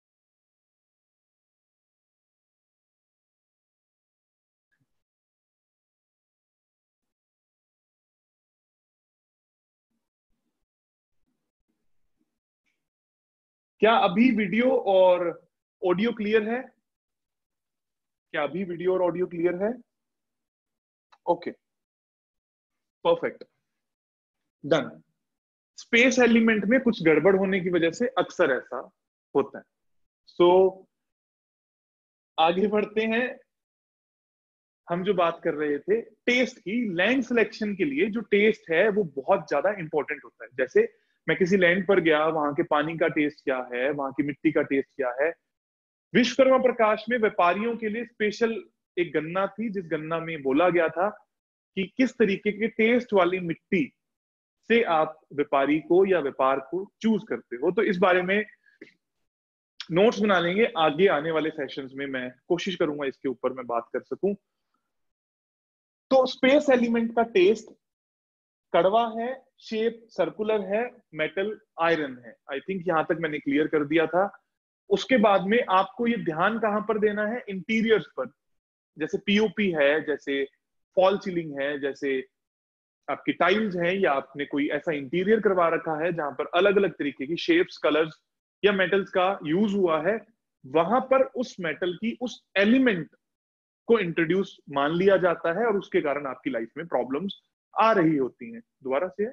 क्या अभी वीडियो और ऑडियो क्लियर है? क्या अभी वीडियो और ऑडियो क्लियर है? Okay, perfect, done. Space element में कुछ गड़बड़ होने की वजह से अक्सर ऐसा होता है। सो so, आगे बढ़ते हैं। हम जो बात कर रहे थे टेस्ट की, लैंड सिलेक्शन के लिए जो टेस्ट है वो बहुत ज्यादा इंपॉर्टेंट होता है। जैसे मैं किसी लैंड पर गया, वहां के पानी का टेस्ट क्या है, वहां की मिट्टी का टेस्ट क्या है। विश्वकर्मा प्रकाश में व्यापारियों के लिए स्पेशल एक गन्ना थी, जिस गन्ना में बोला गया था कि किस तरीके के टेस्ट वाली मिट्टी से आप व्यापारी को या व्यापार को चूज करते हो। तो इस बारे में नोट्स बना लेंगे, आगे आने वाले सेशंस में मैं कोशिश करूंगा इसके ऊपर मैं बात कर सकूं। तो स्पेस एलिमेंट का टेस्ट कड़वा है, शेप सर्कुलर है, मेटल आयरन है। आई थिंक यहां तक मैंने क्लियर कर दिया था। उसके बाद में आपको ये ध्यान कहां पर देना है? इंटीरियर्स पर, जैसे पीओपी है, जैसे फॉल सीलिंग है, जैसे आपकी टाइल्स हैं, या आपने कोई ऐसा इंटीरियर करवा रखा है जहां पर अलग अलग तरीके की शेप्स, कलर्स या मेटल्स का यूज हुआ है, वहां पर उस मेटल की, उस एलिमेंट को इंट्रोड्यूस मान लिया जाता है और उसके कारण आपकी लाइफ में प्रॉब्लम्स आ रही होती हैं। दोबारा से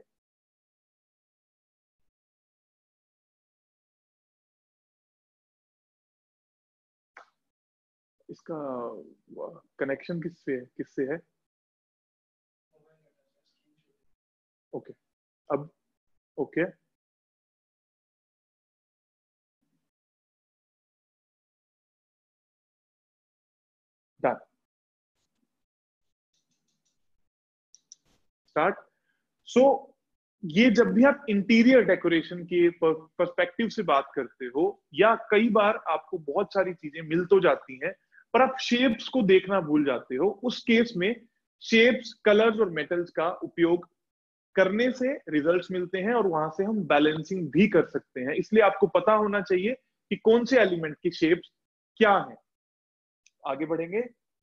इसका कनेक्शन किससे किससे है? ओके, अब ओके, डन, स्टार्ट। सो ये जब भी आप इंटीरियर डेकोरेशन के पर्सपेक्टिव से बात करते हो, या कई बार आपको बहुत सारी चीजें मिल तो जाती हैं पर आप शेप्स को देखना भूल जाते हो, उस केस में शेप्स, कलर्स और मेटल्स का उपयोग करने से रिजल्ट्स मिलते हैं और वहां से हम बैलेंसिंग भी कर सकते हैं। इसलिए आपको पता होना चाहिए कि कौन से एलिमेंट की शेप्स क्या है। आगे बढ़ेंगे।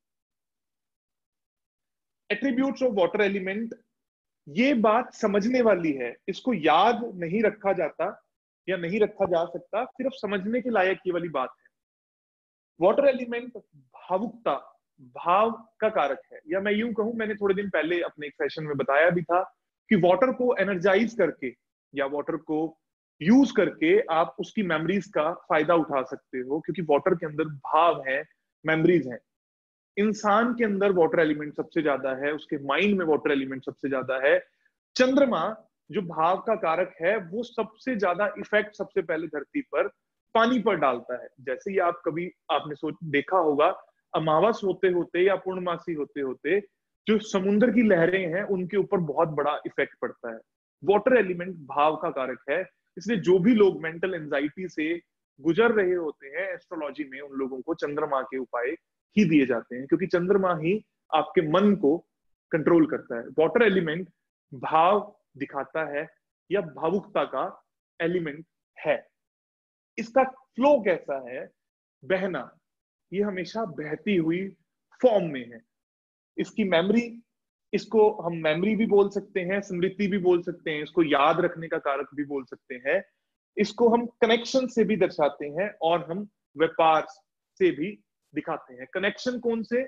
एट्रीब्यूट्स ऑफ वाटर एलिमेंट, ये बात समझने वाली है, इसको याद नहीं रखा जाता या नहीं रखा जा सकता, सिर्फ समझने के लायक ये वाली बात है। वाटर एलिमेंट भावुकता, भाव का कारक है, या मैं यूं कहूं, मैंने थोड़े दिन पहले अपने एक सेशन में बताया भी था कि वाटर को एनर्जाइज करके या वाटर को यूज करके आप उसकी मेमोरीज का फायदा उठा सकते हो, क्योंकि वाटर के अंदर भाव है, मेमोरीज हैं। इंसान के अंदर वाटर एलिमेंट सबसे ज्यादा है, उसके माइंड में वाटर एलिमेंट सबसे ज्यादा है। चंद्रमा जो भाव का कारक है, वो सबसे ज्यादा इफेक्ट सबसे पहले धरती पर पानी पर डालता है। जैसे ही आप कभी आपने सोच देखा होगा, अमावस होते होते या पूर्णमासी होते होते जो समुद्र की लहरें हैं उनके ऊपर बहुत बड़ा इफेक्ट पड़ता है। वाटर एलिमेंट भाव का कारक है, इसलिए जो भी लोग मेंटल एंजाइटी से गुजर रहे होते हैं, एस्ट्रोलॉजी में उन लोगों को चंद्रमा के उपाय ही दिए जाते हैं, क्योंकि चंद्रमा ही आपके मन को कंट्रोल करता है। वाटर एलिमेंट भाव दिखाता है या भावुकता का एलिमेंट है। इसका फ्लो कैसा है? बहना, ये हमेशा बहती हुई फॉर्म में है। इसकी मेमोरी, इसको हम मेमोरी भी बोल सकते हैं, स्मृति भी बोल सकते हैं, इसको याद रखने का कारक भी बोल सकते हैं, इसको हम कनेक्शन से भी दर्शाते हैं और हम व्यापार से भी दिखाते हैं। कनेक्शन कौन से?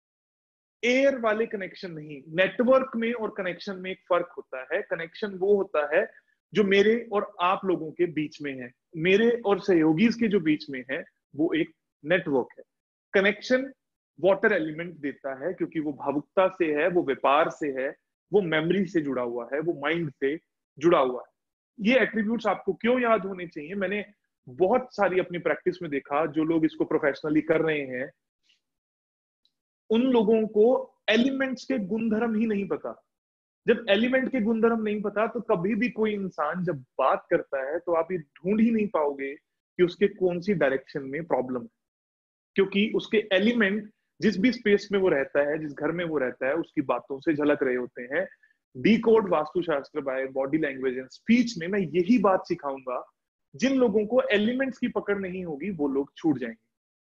एयर वाले कनेक्शन नहीं, नेटवर्क में और कनेक्शन में एक फर्क होता है। कनेक्शन वो होता है जो मेरे और आप लोगों के बीच में है, मेरे और सहयोगी के जो बीच में है, वो एक नेटवर्क है। कनेक्शन वाटर एलिमेंट देता है, क्योंकि वो भावुकता से है, वो व्यापार से है, वो मेमोरी से जुड़ा हुआ है, वो माइंड से जुड़ा हुआ है। ये एट्रीब्यूट्स आपको क्यों याद होने चाहिए? मैंने बहुत सारी अपनी प्रैक्टिस में देखा, जो लोग इसको प्रोफेशनली कर रहे हैं, उन लोगों को एलिमेंट्स के गुणधर्म ही नहीं पता। जब एलिमेंट के गुणधर्म नहीं पता तो कभी भी कोई इंसान जब बात करता है तो आप ये ढूंढ ही नहीं पाओगे कि उसके कौन सी डायरेक्शन में प्रॉब्लम है, क्योंकि उसके एलिमेंट जिस भी स्पेस में वो रहता है, जिस घर में वो रहता है, उसकी बातों से झलक रहे होते हैं। Decode Vastushastra by body language and speech में मैं यही बात सिखाऊंगा। जिन लोगों को एलिमेंट्स की पकड़ नहीं होगी वो लोग छूट जाएंगे।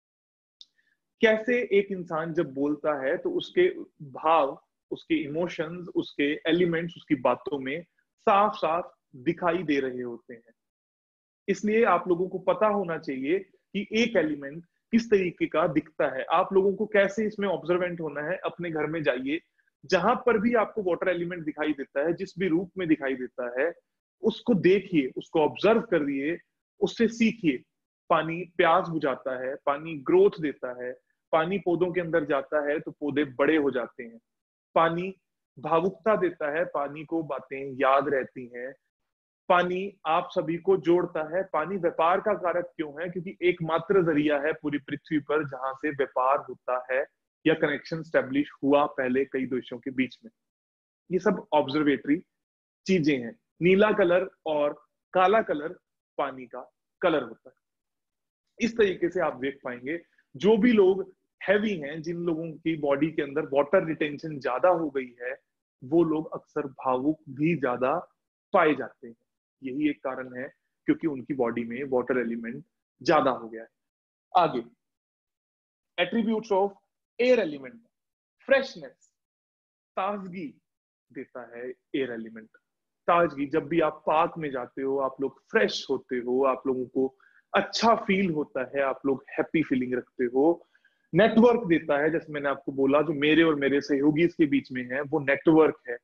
कैसे एक इंसान जब बोलता है तो उसके भाव, उसके इमोशंस, उसके एलिमेंट्स उसकी बातों में साफ साफ दिखाई दे रहे होते हैं। इसलिए आप लोगों को पता होना चाहिए कि एक एलिमेंट किस तरीके का दिखता है। आप लोगों को कैसे इसमें ऑब्जर्वेंट होना है। अपने घर में जाइए, जहां पर भी आपको वाटर एलिमेंट दिखाई देता है, जिस भी रूप में दिखाई देता है, उसको देखिए, उसको ऑब्जर्व करिए, उससे सीखिए। पानी प्यास बुझाता है, पानी ग्रोथ देता है, पानी पौधों के अंदर जाता है तो पौधे बड़े हो जाते हैं, पानी भावुकता देता है, पानी को बातें याद रहती हैं, पानी आप सभी को जोड़ता है। पानी व्यापार का कारक क्यों है? क्योंकि एकमात्र जरिया है पूरी पृथ्वी पर जहां से व्यापार होता है या कनेक्शन स्टैब्लिश हुआ पहले कई देशों के बीच में। ये सब ऑब्जर्वेटरी चीजें हैं। नीला कलर और काला कलर पानी का कलर होता है। इस तरीके से आप देख पाएंगे जो भी लोग हैवी हैं, जिन लोगों की बॉडी के अंदर वाटर रिटेंशन ज्यादा हो गई है, वो लोग अक्सर भावुक भी ज्यादा पाए जाते हैं। यही एक कारण है क्योंकि उनकी बॉडी में वाटर एलिमेंट ज्यादा हो गया है। आगे attributes of air element. Freshness, ताजगी देता है एयर एलिमेंट। ताजगी, जब भी आप पार्क में जाते हो आप लोग फ्रेश होते हो, आप लोगों को अच्छा फील होता है, आप लोग हैप्पी फीलिंग रखते हो। नेटवर्क देता है, जैसे मैंने आपको बोला जो मेरे और मेरे सहयोगी के बीच में है वो नेटवर्क है।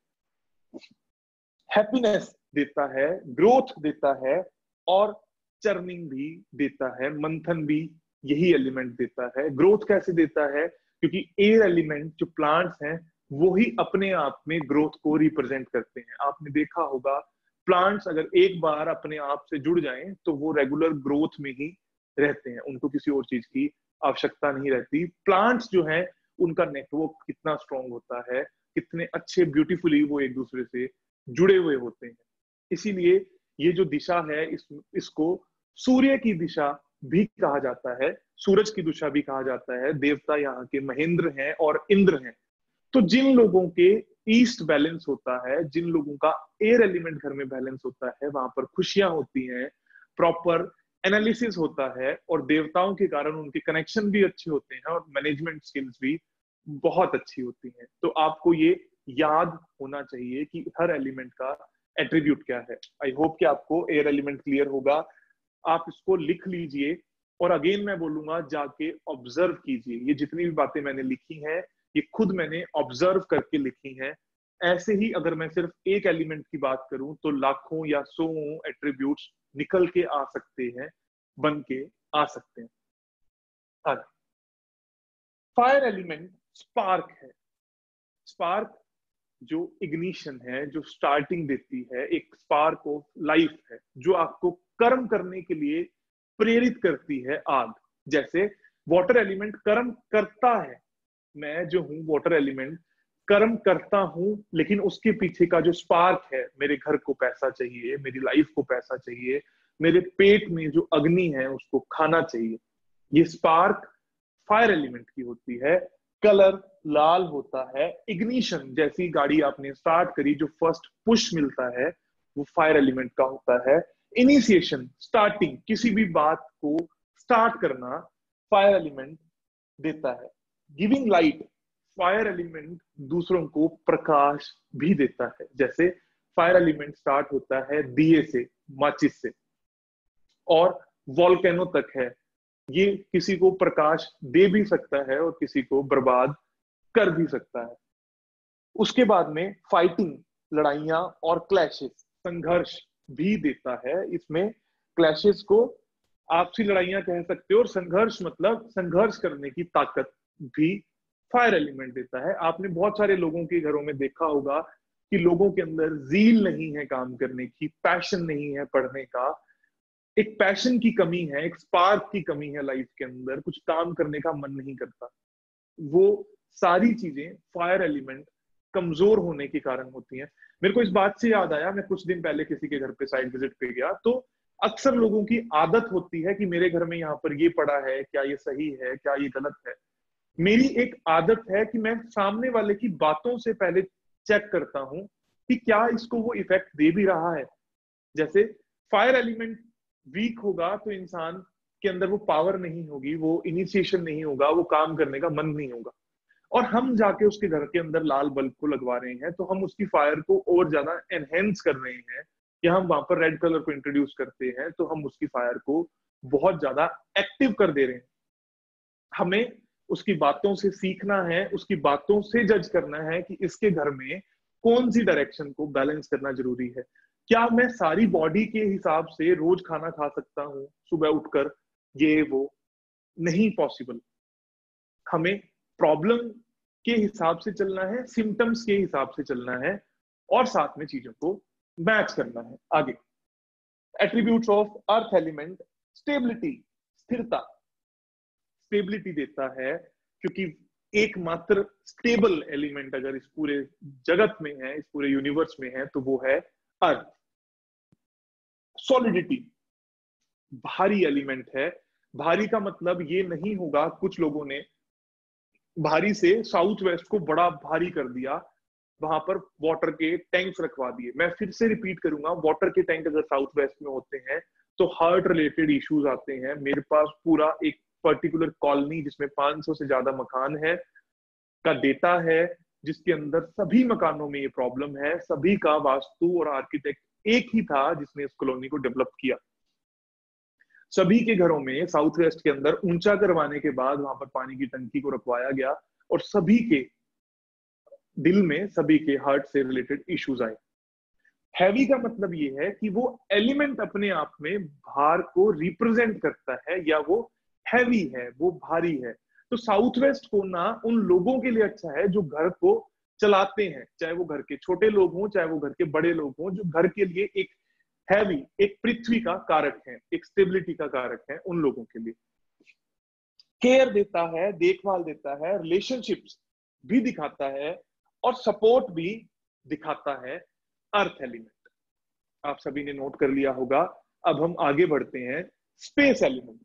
हैप्पीनेस देता है, ग्रोथ देता है और चर्निंग भी देता है, मंथन भी यही एलिमेंट देता है। ग्रोथ कैसे देता है? क्योंकि एयर एलिमेंट जो प्लांट्स हैं वो ही अपने आप में ग्रोथ को रिप्रेजेंट करते हैं। आपने देखा होगा प्लांट्स अगर एक बार अपने आप से जुड़ जाएं तो वो रेगुलर ग्रोथ में ही रहते हैं, उनको किसी और चीज की आवश्यकता नहीं रहती। प्लांट्स जो है उनका नेटवर्क कितना स्ट्रांग होता है, कितने अच्छे ब्यूटीफुली वो एक दूसरे से जुड़े हुए होते हैं। इसीलिए ये जो दिशा है इस इसको सूर्य की दिशा भी कहा जाता है, सूरज की दिशा भी कहा जाता है। देवता यहाँ के महेंद्र हैं और इंद्र हैं। तो जिन लोगों के ईस्ट बैलेंस होता है, जिन लोगों का एयर एलिमेंट घर में बैलेंस होता है, वहां पर खुशियां होती हैं, प्रॉपर एनालिसिस होता है और देवताओं के कारण उनके कनेक्शन भी अच्छे होते हैं और मैनेजमेंट स्किल्स भी बहुत अच्छी होती हैं। तो आपको ये याद होना चाहिए कि हर एलिमेंट का एट्रीब्यूट क्या है। आई होप कि आपको एयर एलिमेंट क्लियर होगा। आप इसको लिख लीजिए और अगेन मैं बोलूंगा जाके ऑब्जर्व कीजिए। ये जितनी भी बातें मैंने लिखी हैं ये खुद मैंने ऑब्जर्व करके लिखी हैं। ऐसे ही अगर मैं सिर्फ एक एलिमेंट की बात करूं तो लाखों या सौ एट्रीब्यूट्स निकल के आ सकते हैं, बन के आ सकते हैं। आगे फायर एलिमेंट स्पार्क है। स्पार्क जो इग्निशन है, जो स्टार्टिंग देती है, एक स्पार्क ऑफ लाइफ है जो आपको कर्म करने के लिए प्रेरित करती है। आग जैसे वाटर एलिमेंट कर्म करता है, मैं जो हूं वाटर एलिमेंट कर्म करता हूं, लेकिन उसके पीछे का जो स्पार्क है, मेरे घर को पैसा चाहिए, मेरी लाइफ को पैसा चाहिए, मेरे पेट में जो अग्नि है उसको खाना चाहिए। ये स्पार्क फायर एलिमेंट की होती है। कलर लाल होता है। इग्निशन, जैसी गाड़ी आपने स्टार्ट करी जो फर्स्ट पुश मिलता है वो फायर एलिमेंट का होता है। इनिशिएशन, स्टार्टिंग, किसी भी बात को स्टार्ट करना फायर एलिमेंट देता है। गिविंग लाइट, फायर एलिमेंट दूसरों को प्रकाश भी देता है। जैसे फायर एलिमेंट स्टार्ट होता है दिए से, माचिस से, और वॉल्केनो तक है। ये किसी को प्रकाश दे भी सकता है और किसी को बर्बाद कर भी सकता है। उसके बाद में फाइटिंग, लड़ाइयां और क्लैशेस, संघर्ष भी देता है। इसमें क्लैशेस को आपसी लड़ाइयां कह सकते हो और संघर्ष मतलब संघर्ष करने की ताकत भी फायर एलिमेंट देता है। आपने बहुत सारे लोगों के घरों में देखा होगा कि लोगों के अंदर जील नहीं है काम करने की, पैशन नहीं है पढ़ने का, एक पैशन की कमी है, एक स्पार्क की कमी है लाइफ के अंदर, कुछ काम करने का मन नहीं करता। वो सारी चीजें फायर एलिमेंट कमजोर होने के कारण होती हैं। मेरे को इस बात से याद आया, मैं कुछ दिन पहले किसी के घर पे साइड विजिट पे गया, तो अक्सर लोगों की आदत होती है कि मेरे घर में यहाँ पर ये पड़ा है, क्या ये सही है, क्या ये गलत है। मेरी एक आदत है कि मैं सामने वाले की बातों से पहले चेक करता हूं कि क्या इसको वो इफेक्ट दे भी रहा है। जैसे फायर एलिमेंट वीक होगा तो इंसान के अंदर वो पावर नहीं होगी, वो इनिशिएशन नहीं होगा, वो काम करने का मन नहीं होगा। और हम जाके उसके घर के अंदर लाल बल्ब को लगवा रहे हैं तो हम उसकी फायर को और ज्यादा एनहेंस कर रहे हैं, या हम वहां पर रेड कलर को इंट्रोड्यूस करते हैं तो हम उसकी फायर को बहुत ज्यादा एक्टिव कर दे रहे हैं। हमें उसकी बातों से सीखना है, उसकी बातों से जज करना है कि इसके घर में कौन सी डायरेक्शन को बैलेंस करना जरूरी है। क्या मैं सारी बॉडी के हिसाब से रोज खाना खा सकता हूं सुबह उठकर? ये वो नहीं पॉसिबल। हमें प्रॉब्लम के हिसाब से चलना है, सिम्टम्स के हिसाब से चलना है, और साथ में चीजों को मैच करना है। आगे attributes of earth element, stability, स्थिरता। स्टेबिलिटी देता है क्योंकि एकमात्र स्टेबल एलिमेंट अगर इस पूरे जगत में है, इस पूरे यूनिवर्स में है, तो वो है अर्थ। सॉलिडिटी, भारी एलिमेंट है। भारी का मतलब ये नहीं होगा, कुछ लोगों ने भारी से साउथ वेस्ट को बड़ा भारी कर दिया, वहां पर वाटर के टैंक्स रखवा दिए। मैं फिर से रिपीट करूंगा, वाटर के टैंक अगर साउथ वेस्ट में होते हैं तो हार्ट रिलेटेड इश्यूज आते हैं। मेरे पास पूरा एक पर्टिकुलर कॉलोनी जिसमें पाँच सौ से ज्यादा मकान है का डेटा है, जिसके अंदर सभी मकानों में ये प्रॉब्लम है। सभी का वास्तु और आर्किटेक्ट एक ही था जिसने इस कॉलोनी को डेवलप किया। सभी के घरों में साउथ वेस्ट के अंदर ऊंचा करवाने के बाद वहां पर पानी की टंकी को रखवाया गया, और सभी के दिल में, सभी के हार्ट से रिलेटेड इश्यूज आए। हैवी का मतलब ये है कि वो एलिमेंट अपने आप में भार को रिप्रेजेंट करता है, या वो हैवी है, वो भारी है। तो साउथ वेस्ट होना उन लोगों के लिए अच्छा है जो घर को चलाते हैं, चाहे वो घर के छोटे लोग हों, चाहे वो घर के बड़े लोग हों, जो घर के लिए एक हैवी, एक पृथ्वी का कारक है, एक स्टेबिलिटी का कारक है, उन लोगों के लिए। केयर देता है, देखभाल देता है, रिलेशनशिप्स भी दिखाता है, और सपोर्ट भी दिखाता है अर्थ एलिमेंट। आप सभी ने नोट कर लिया होगा। अब हम आगे बढ़ते हैं space element.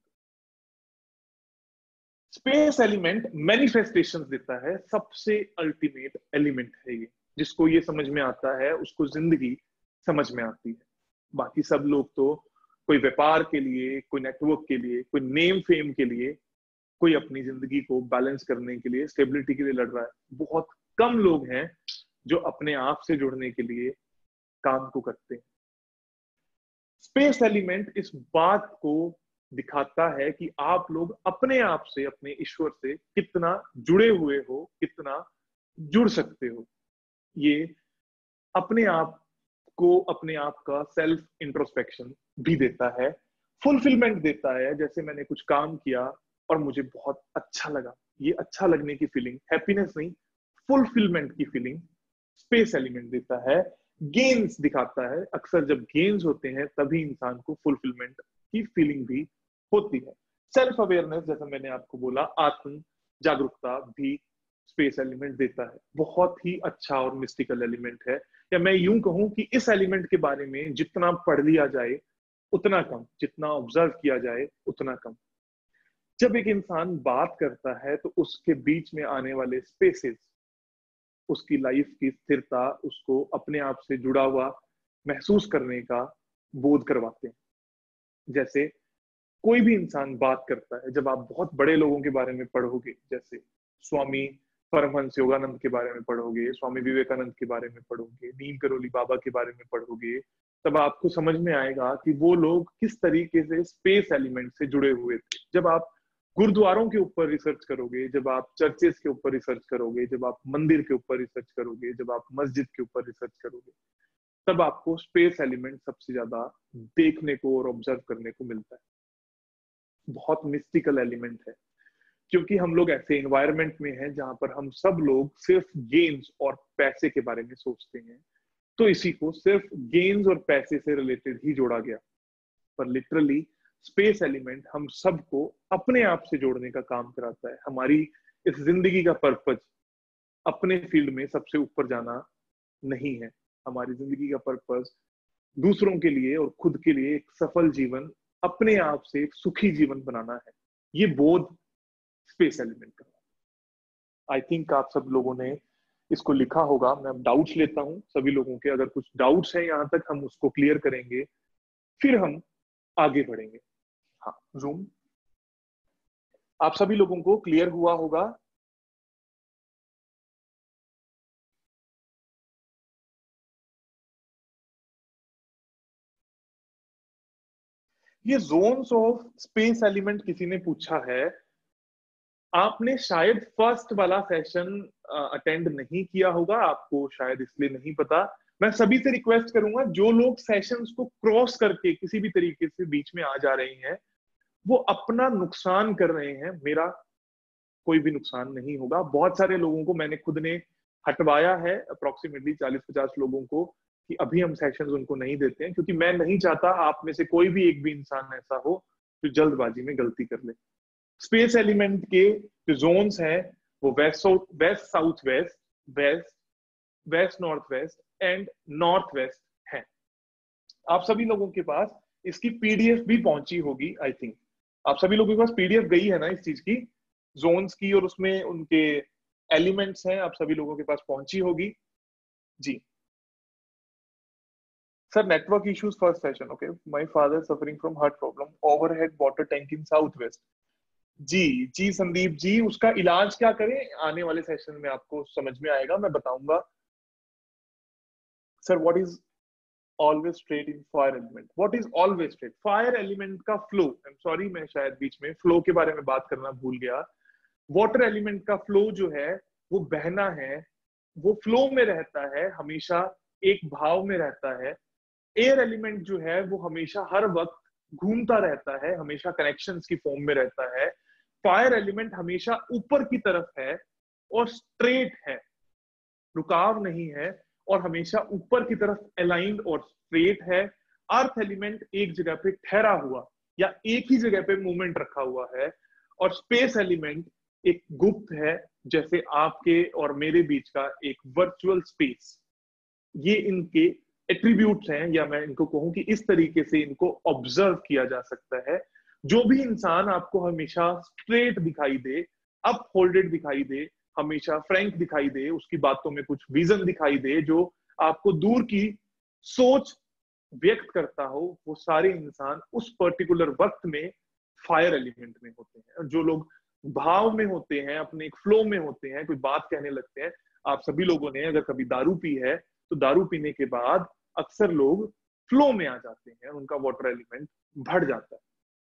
Space element manifestations देता है, सबसे अल्टीमेट एलिमेंट है ये। जिसको ये समझ में आता है उसको जिंदगी समझ में आती है। बाकी सब लोग तो कोई व्यापार के लिए, कोई नेटवर्क के लिए, कोई नेम फेम के लिए, कोई अपनी जिंदगी को बैलेंस करने के लिए, स्टेबिलिटी के लिए लड़ रहा है। बहुत कम लोग हैं जो अपने आप से जुड़ने के लिए काम को करते हैं। स्पेस एलिमेंट इस बात को दिखाता है कि आप लोग अपने आप से, अपने ईश्वर से कितना जुड़े हुए हो, कितना जुड़ सकते हो। ये अपने आप को, अपने आप का सेल्फ इंट्रोस्पेक्शन भी देता है, फुलफिलमेंट देता है। जैसे मैंने कुछ काम किया और मुझे बहुत अच्छा लगा, ये अच्छा लगने की फीलिंग, हैप्पीनेस नहीं, फुलफिलमेंट की फीलिंग स्पेस एलिमेंट देता है। गेन्स दिखाता है, अक्सर जब गेन्स होते हैं तभी इंसान को फुलफिलमेंट की फीलिंग भी होती है। सेल्फ अवेयरनेस, जैसा मैंने आपको बोला, आत्म जागरूकता भी स्पेस एलिमेंट देता है। बहुत ही अच्छा और मिस्टिकल एलिमेंट है, या मैं यूं कहूं कि इस एलिमेंट के बारे में जितना पढ़ लिया जाए उतना कम, जितना ऑब्जर्व किया जाए उतना कम। जब एक इंसान बात करता है तो उसके बीच में आने वाले स्पेसेस उसकी लाइफ की स्थिरता, उसको अपने आप से जुड़ा हुआ महसूस करने का बोध करवाते हैं। जैसे कोई भी इंसान बात करता है, जब आप बहुत बड़े लोगों के बारे में पढ़ोगे, जैसे स्वामी परमहंस योगानंद के बारे में पढ़ोगे, स्वामी विवेकानंद के बारे में पढ़ोगे, नीम करोली बाबा के बारे में पढ़ोगे, तब आपको समझ में आएगा कि वो लोग किस तरीके से स्पेस एलिमेंट से जुड़े हुए थे। जब आप गुरुद्वारों के ऊपर रिसर्च करोगे, जब आप चर्चेस के ऊपर रिसर्च करोगे, जब आप मंदिर के ऊपर रिसर्च करोगे, जब आप मस्जिद के ऊपर रिसर्च करोगे, तब आपको स्पेस एलिमेंट सबसे ज्यादा देखने को और ऑब्जर्व करने को मिलता है। बहुत मिस्टिकल एलिमेंट है, क्योंकि हम लोग ऐसे एनवायरनमेंट में हैं जहां पर हम सब लोग सिर्फ गेन्स और पैसे के बारे में सोचते हैं, तो इसी को सिर्फ गेन्स और पैसे से रिलेटेड ही जोड़ा गया। पर लिटरली स्पेस एलिमेंट हम सबको अपने आप से जोड़ने का काम कराता है। हमारी इस जिंदगी का पर्पज अपने फील्ड में सबसे ऊपर जाना नहीं है। हमारी जिंदगी का पर्पस दूसरों के लिए और खुद के लिए एक सफल जीवन, अपने आप से एक सुखी जीवन बनाना है। ये बोध स्पेस एलिमेंट का। आई थिंक आप सब लोगों ने इसको लिखा होगा। मैं डाउट्स लेता हूं सभी लोगों के, अगर कुछ डाउट्स हैं यहां तक हम उसको क्लियर करेंगे, फिर हम आगे बढ़ेंगे। हाँ, जूम आप सभी लोगों को क्लियर हुआ होगा। ये जोन्स ऑफ स्पेस एलिमेंट किसी ने पूछा है। आपने शायद फर्स्ट वाला सेशन अटेंड नहीं किया होगा, आपको शायद इसलिए नहीं पता। मैं सभी से रिक्वेस्ट करूंगा, जो लोग सेशंस को क्रॉस करके किसी भी तरीके से बीच में आ जा रहे हैं, वो अपना नुकसान कर रहे हैं, मेरा कोई भी नुकसान नहीं होगा। बहुत सारे लोगों को मैंने खुद ने हटवाया है, अप्रोक्सीमेटली चालीस पचास लोगों को, कि अभी हम सेशंस उनको नहीं देते हैं, क्योंकि मैं नहीं चाहता आप में से कोई भी एक भी इंसान ऐसा हो जो जल्दबाजी में गलती कर ले। स्पेस एलिमेंट के जो जोन्स हैं वो west west south west, west west north west and north west है। आप सभी लोगों के पास इसकी पीडीएफ भी पहुंची होगी। आई थिंक आप सभी लोगों के पास पीडीएफ गई है ना इस चीज की, जोन्स की, और उसमें उनके एलिमेंट्स हैं, आप सभी लोगों के पास पहुंची होगी। जी sir, network issues first session. Okay, my father suffering from heart problem, overhead water tank in south west. जी जी संदीप जी, उसका इलाज क्या करें, आने वाले सेशन में आपको समझ में आएगा, मैं बताऊंगा। Sir, what is always straight in fire element? What is always straight? Fire element का फ्लो, आई एम सॉरी मैं शायद बीच में फ्लो के बारे में बात करना भूल गया। वाटर एलिमेंट का फ्लो जो है वो बहना है, वो फ्लो में रहता है, हमेशा एक भाव में रहता है। एयर एलिमेंट जो है वो हमेशा हर वक्त घूमता रहता है, हमेशा कनेक्शंस की फॉर्म में रहता है। फायर एलिमेंट हमेशा ऊपर की तरफ है और स्ट्रेट है, रुकाव नहीं है, और हमेशा ऊपर की तरफ अलाइंड और स्ट्रेट है। अर्थ एलिमेंट एक जगह पे ठहरा हुआ या एक ही जगह पे मूवमेंट रखा हुआ है, और स्पेस एलिमेंट एक गुप्त है, जैसे आपके और मेरे बीच का एक वर्चुअल स्पेस। ये इनके एट्रीब्यूट्स हैं, या मैं इनको कहूं कि इस तरीके से इनको ऑब्जर्व किया जा सकता है। जो भी इंसान आपको हमेशा स्ट्रेट दिखाई दे, अप होल्डेड दिखाई दे, हमेशा फ्रैंक दिखाई दे, उसकी बातों में कुछ विजन दिखाई दे, जो आपको दूर की सोच व्यक्त करता हो, वो सारे इंसान उस पर्टिकुलर वक्त में फायर एलिमेंट में होते हैं। जो लोग भाव में होते हैं, अपने एक फ्लो में होते हैं, कोई बात कहने लगते हैं, आप सभी लोगों ने अगर कभी दारू पी है तो दारू पीने के बाद अक्सर लोग फ्लो में आ जाते हैं, उनका वाटर एलिमेंट बढ़ जाता है।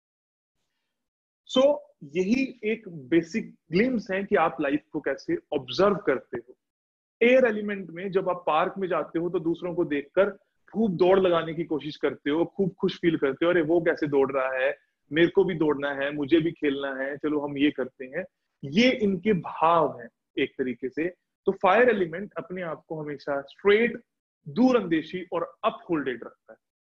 सो so, यही एक बेसिक ग्लिम्स है कि आप लाइफ को कैसे ऑब्जर्व करते हो। एयर एलिमेंट में जब आप पार्क में जाते हो तो दूसरों को देखकर खूब दौड़ लगाने की कोशिश करते हो, खूब खुश फील करते हो, अरे वो कैसे दौड़ रहा है, मेरे को भी दौड़ना है, मुझे भी खेलना है, चलो हम ये करते हैं। ये इनके भाव हैं एक तरीके से। तो फायर एलिमेंट अपने आप को हमेशा स्ट्रेट, दूरअंदेशी और अप होल्डेड रखता है।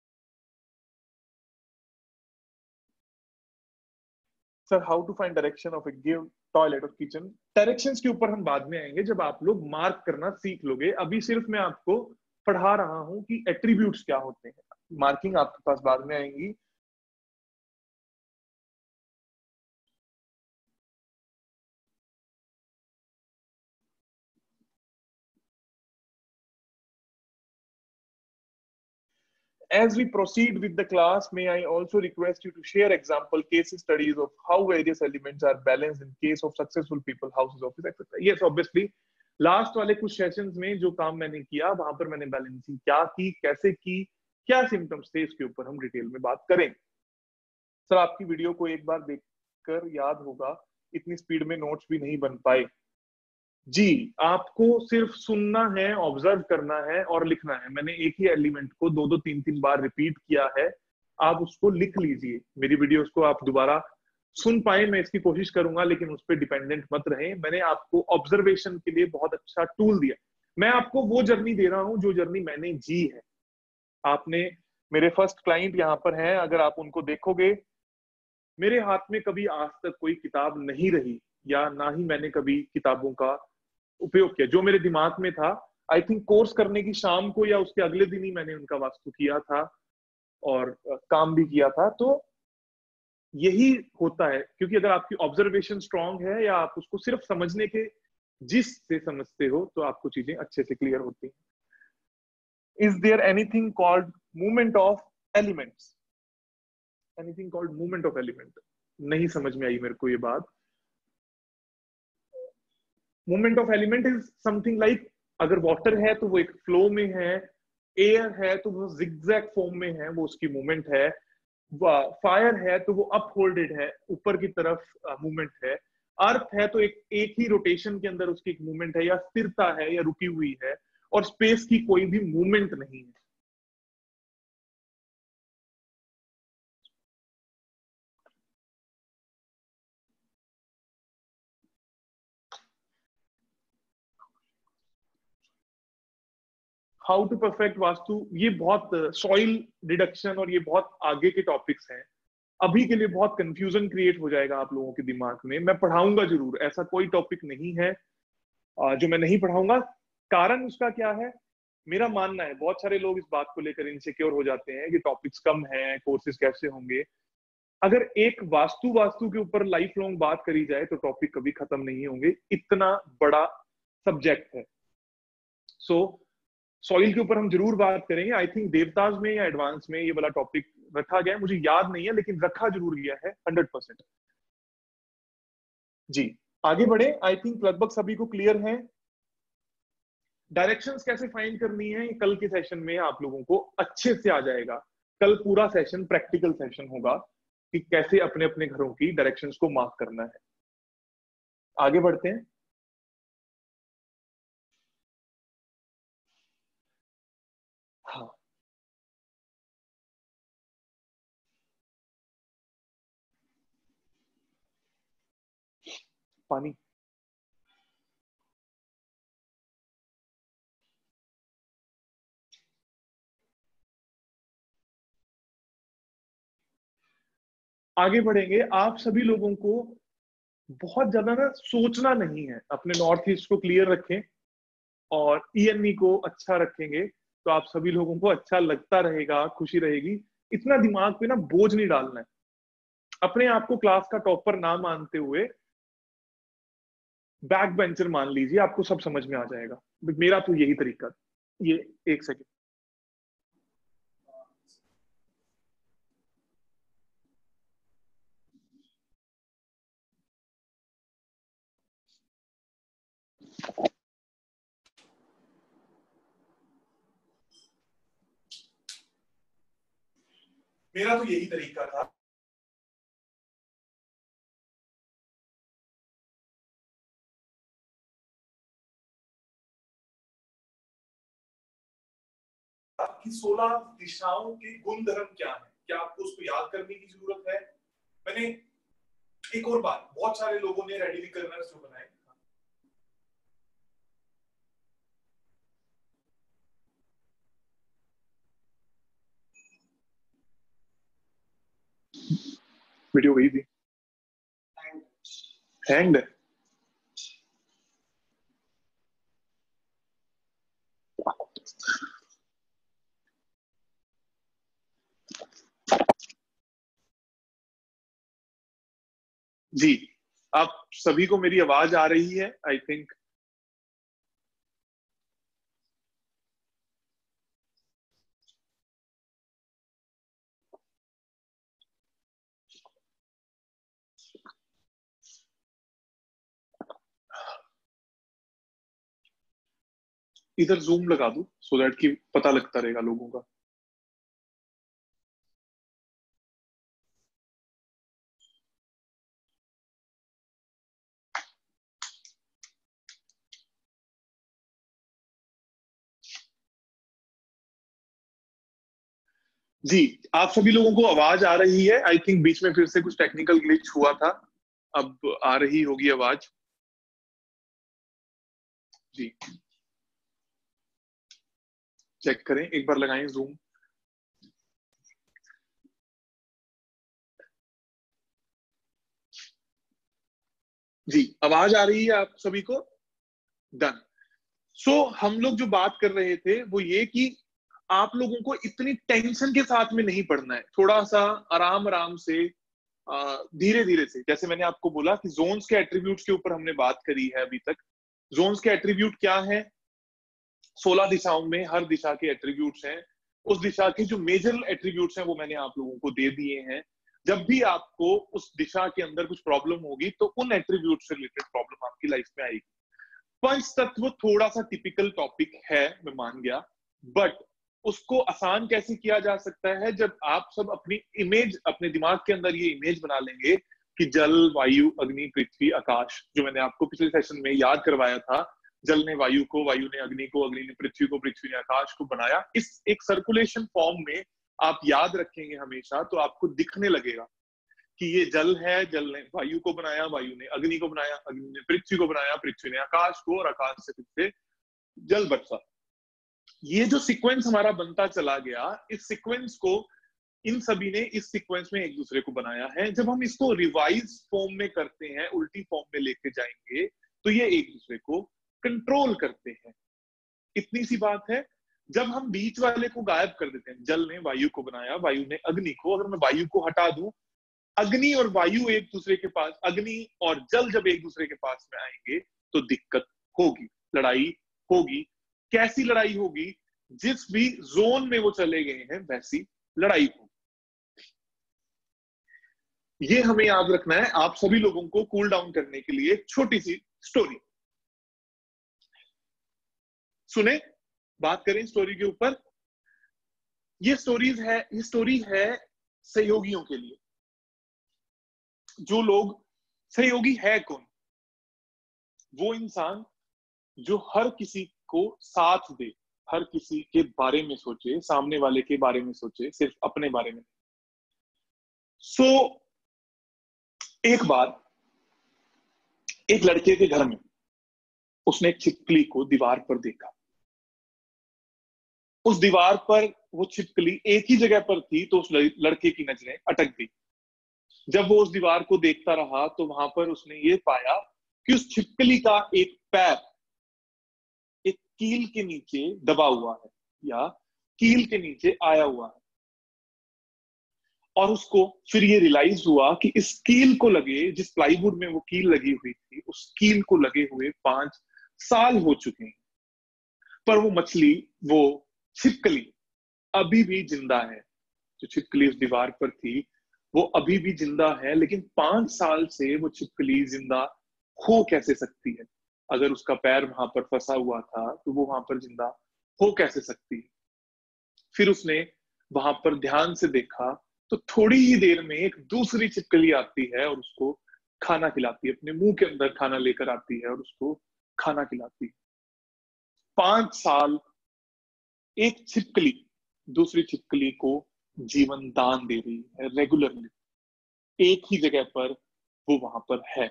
Sir, how to find direction of a given toilet और किचन? डायरेक्शंस के ऊपर हम बाद में आएंगे, जब आप लोग मार्क करना सीख लोगे। अभी सिर्फ मैं आपको पढ़ा रहा हूं कि एट्रीब्यूट्स क्या होते हैं, मार्किंग आपके पास बाद में आएंगी। As we proceed with the class, may I also request you to share example case studies of how various elements are balanced in case of successful people, houses, office, et cetera. Yes, obviously, last वाले कुछ सेशंस में जो काम मैंने किया, वहां पर मैंने बैलेंसिंग क्या की, कैसे की, क्या सिम्टम्स थे, इसके ऊपर हम डिटेल में बात करें। सर, आपकी वीडियो को एक बार देखकर याद होगा, इतनी स्पीड में नोट्स भी नहीं बन पाए। जी, आपको सिर्फ सुनना है, ऑब्जर्व करना है और लिखना है। मैंने एक ही एलिमेंट को दो दो तीन तीन बार रिपीट किया है, आप उसको लिख लीजिए। मेरी वीडियोस को आप दोबारा सुन पाए, मैं इसकी कोशिश करूंगा, लेकिन उस पर डिपेंडेंट मत रहे। मैंने आपको ऑब्जर्वेशन के लिए बहुत अच्छा टूल दिया। मैं आपको वो जर्नी दे रहा हूं जो जर्नी मैंने जी है। आपने, मेरे फर्स्ट क्लाइंट यहाँ पर हैं, अगर आप उनको देखोगे, मेरे हाथ में कभी आज तक कोई किताब नहीं रही, या ना ही मैंने कभी किताबों का उपयोग किया, जो मेरे दिमाग में था। आई थिंक कोर्स करने की शाम को या उसके अगले दिन ही मैंने उनका वास्तु किया था और uh, काम भी किया था। तो यही होता है, क्योंकि अगर आपकी ऑब्जर्वेशन स्ट्रांग है या आप उसको सिर्फ समझने के जिस से समझते हो तो आपको चीजें अच्छे से क्लियर होती हैं। Is there anything called movement of elements? Anything called movement of element? नहीं समझ में आई मेरे को ये बात। Movement of element is something like, अगर वाटर है तो वो एक फ्लो में है, एयर है तो वो जिगजैग फॉर्म में है, वो उसकी मूवमेंट है, फायर है तो वो अपहोल्डेड है, ऊपर की तरफ मूवमेंट है, अर्थ है तो एक एक ही रोटेशन के अंदर उसकी एक मूवमेंट है या स्थिरता है या रुकी हुई है, और स्पेस की कोई भी मूवमेंट नहीं है। हाउ टू परफेक्ट वास्तु, ये बहुत सॉइल डिडक्शन और ये बहुत आगे के टॉपिक्स हैं। अभी के लिए बहुत कंफ्यूजन क्रिएट हो जाएगा आप लोगों के दिमाग में। मैं पढ़ाऊंगा जरूर, ऐसा कोई टॉपिक नहीं है जो मैं नहीं पढ़ाऊंगा। कारण उसका क्या है? मेरा मानना है, बहुत सारे लोग इस बात को लेकर इनसिक्योर हो जाते हैं कि टॉपिक्स कम हैं, कोर्सेज कैसे होंगे। अगर एक वास्तु वास्तु के ऊपर लाइफ लॉन्ग बात करी जाए तो टॉपिक कभी खत्म नहीं होंगे, इतना बड़ा सब्जेक्ट है। सो so, सॉइल के ऊपर हम जरूर बात करेंगे। आई थिंक देवताज में या एडवांस में ये वाला टॉपिक रखा गया है, मुझे याद नहीं है, लेकिन रखा जरूर गया है हंड्रेड परसेंट। जी आगे बढ़े। आई थिंक लगभग सभी को क्लियर है। डायरेक्शंस कैसे फाइंड करनी है, कल के सेशन में आप लोगों को अच्छे से आ जाएगा। कल पूरा सेशन प्रैक्टिकल सेशन होगा कि कैसे अपने अपने घरों की डायरेक्शंस को मार्क करना है। आगे बढ़ते हैं। हाँ, पानी। आगे बढ़ेंगे। आप सभी लोगों को बहुत ज्यादा ना सोचना नहीं है, अपने नॉर्थ ईस्ट को क्लियर रखें और ईएनई को अच्छा रखेंगे तो आप सभी लोगों को अच्छा लगता रहेगा, खुशी रहेगी। इतना दिमाग पे ना बोझ नहीं डालना है। अपने आप को क्लास का टॉपर ना मानते हुए बैक बेंचर मान लीजिए, आपको सब समझ में आ जाएगा। मेरा तो यही तरीका। ये एक सेकेंड। मेरा तो यही तरीका था। कि सोलह दिशाओं के गुण धर्म क्या है, क्या आपको उसको याद करने की जरूरत है? मैंने एक और बात, बहुत सारे लोगों ने रेडी कर्नर्स जो बनाए, वीडियो गई थी, हैंग्ड है। जी आप सभी को मेरी आवाज आ रही है? आई थिंक इधर जूम लगा दूं सो दैट कि पता लगता रहेगा लोगों का। जी आप सभी लोगों को आवाज आ रही है? आई थिंक बीच में फिर से कुछ टेक्निकल ग्लिच हुआ था, अब आ रही होगी आवाज। जी चेक करें एक बार, लगाएं जूम। जी आवाज आ रही है आप सभी को? डन। सो हम लोग जो बात कर रहे थे वो ये कि आप लोगों को इतनी टेंशन के साथ में नहीं पढ़ना है, थोड़ा सा आराम आराम से, धीरे धीरे से। जैसे मैंने आपको बोला कि जोन्स के एट्रीब्यूट्स के ऊपर हमने बात करी है अभी तक। जोन्स के एट्रीब्यूट क्या है? सोलह दिशाओं में हर दिशा के एट्रीब्यूट्स हैं। उस दिशा के जो मेजर एट्रीब्यूट्स हैं वो मैंने आप लोगों को दे दिए हैं। जब भी आपको उस दिशा के अंदर कुछ प्रॉब्लम होगी तो उन एट्रीब्यूट से रिलेटेड प्रॉब्लम आपकी लाइफ में आएगी। पंच तत्व थोड़ा सा टिपिकल टॉपिक है, मैं मान गया, बट उसको आसान कैसे किया जा सकता है? जब आप सब अपनी इमेज, अपने दिमाग के अंदर ये इमेज बना लेंगे कि जल, वायु, अग्नि, पृथ्वी, आकाश, जो मैंने आपको पिछले सेशन में याद करवाया था, जल ने वायु को, वायु ने अग्नि को, अग्नि ने पृथ्वी को, पृथ्वी ने आकाश को बनाया। इस एक सर्कुलेशन फॉर्म में आप याद रखेंगे हमेशा, तो आपको दिखने लगेगा कि ये जल है, जल ने वायु को बनाया, वायु ने अग्नि को बनाया, अग्नि ने पृथ्वी को बनाया, पृथ्वी ने आकाश को, और आकाश से फिर से जल बरसा। ये जो सीक्वेंस हमारा बनता चला गया, इस सीक्वेंस को इन सभी ने इस सीक्वेंस में एक दूसरे को बनाया है। जब हम इसको रिवाइज फॉर्म में करते हैं, उल्टी फॉर्म में लेके जाएंगे, तो ये एक दूसरे को कंट्रोल करते हैं। इतनी सी बात है। जब हम बीच वाले को गायब कर देते हैं, जल ने वायु को बनाया, वायु ने अग्नि को, अगर मैं वायु को हटा दूं, अग्नि और वायु एक दूसरे के पास, अग्नि और जल जब एक दूसरे के पास में आएंगे तो दिक्कत होगी, लड़ाई होगी। कैसी लड़ाई होगी? जिस भी जोन में वो चले गए हैं वैसी लड़ाई होगी। ये हमें याद रखना है। आप सभी लोगों को कूल डाउन करने के लिए एक छोटी सी स्टोरी सुने, बात करें स्टोरी के ऊपर। ये स्टोरीज है ये स्टोरी है सहयोगियों के लिए। जो लोग, सहयोगी है कौन? वो इंसान जो हर किसी को साथ दे, हर किसी के बारे में सोचे, सामने वाले के बारे में सोचे, सिर्फ अपने बारे में। सो so, एक बार एक लड़के के घर में उसने एक छिपकली को दीवार पर देखा। उस दीवार पर वो छिपकली एक ही जगह पर थी, तो उस लड़के की नजरें अटक गई। जब वो उस दीवार को देखता रहा तो वहां पर उसने ये पाया कि उस छिपकली का एक पैर एक कील के नीचे दबा हुआ है, या कील के नीचे आया हुआ है। और उसको फिर ये रियलाइज हुआ कि इस कील को लगे, जिस प्लाईवुड में वो कील लगी हुई थी, उस कील को लगे हुए पांच साल हो चुके हैं। पर वो मछली, वो छिपकली अभी भी जिंदा है। जो छिपकली उस दीवार पर थी वो अभी भी जिंदा है, लेकिन पांच साल से वो छिपकली जिंदा हो कैसे सकती है? अगर उसका पैर वहां पर फंसा हुआ था तो वो वहां पर जिंदा हो कैसे सकती है? फिर उसने वहां पर ध्यान से देखा तो थोड़ी ही देर में एक दूसरी छिपकली आती है और उसको खाना खिलाती है, अपने मुंह के अंदर खाना लेकर आती है और उसको खाना खिलाती है। पांच साल एक छिपकली दूसरी छिपकली को जीवन दान दे रही है, रेगुलरली, एक ही जगह पर वो वहां पर है।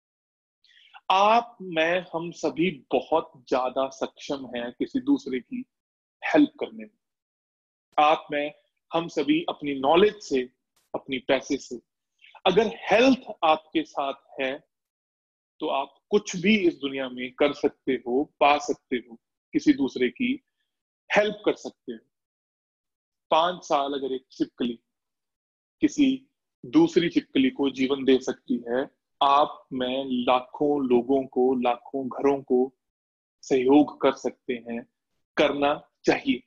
आप, मैं, हम सभी बहुत ज्यादा सक्षम हैं किसी दूसरे की हेल्प करने में। आप, मैं, हम सभी अपनी नॉलेज से, अपनी पैसे से, अगर हेल्थ आपके साथ है तो आप कुछ भी इस दुनिया में कर सकते हो, पा सकते हो, किसी दूसरे की हेल्प कर सकते हो। पांच साल अगर एक छिपकली किसी दूसरी छिपकली को जीवन दे सकती है, आप, मैं लाखों लोगों को, लाखों घरों को सहयोग कर सकते हैं, करना चाहिए।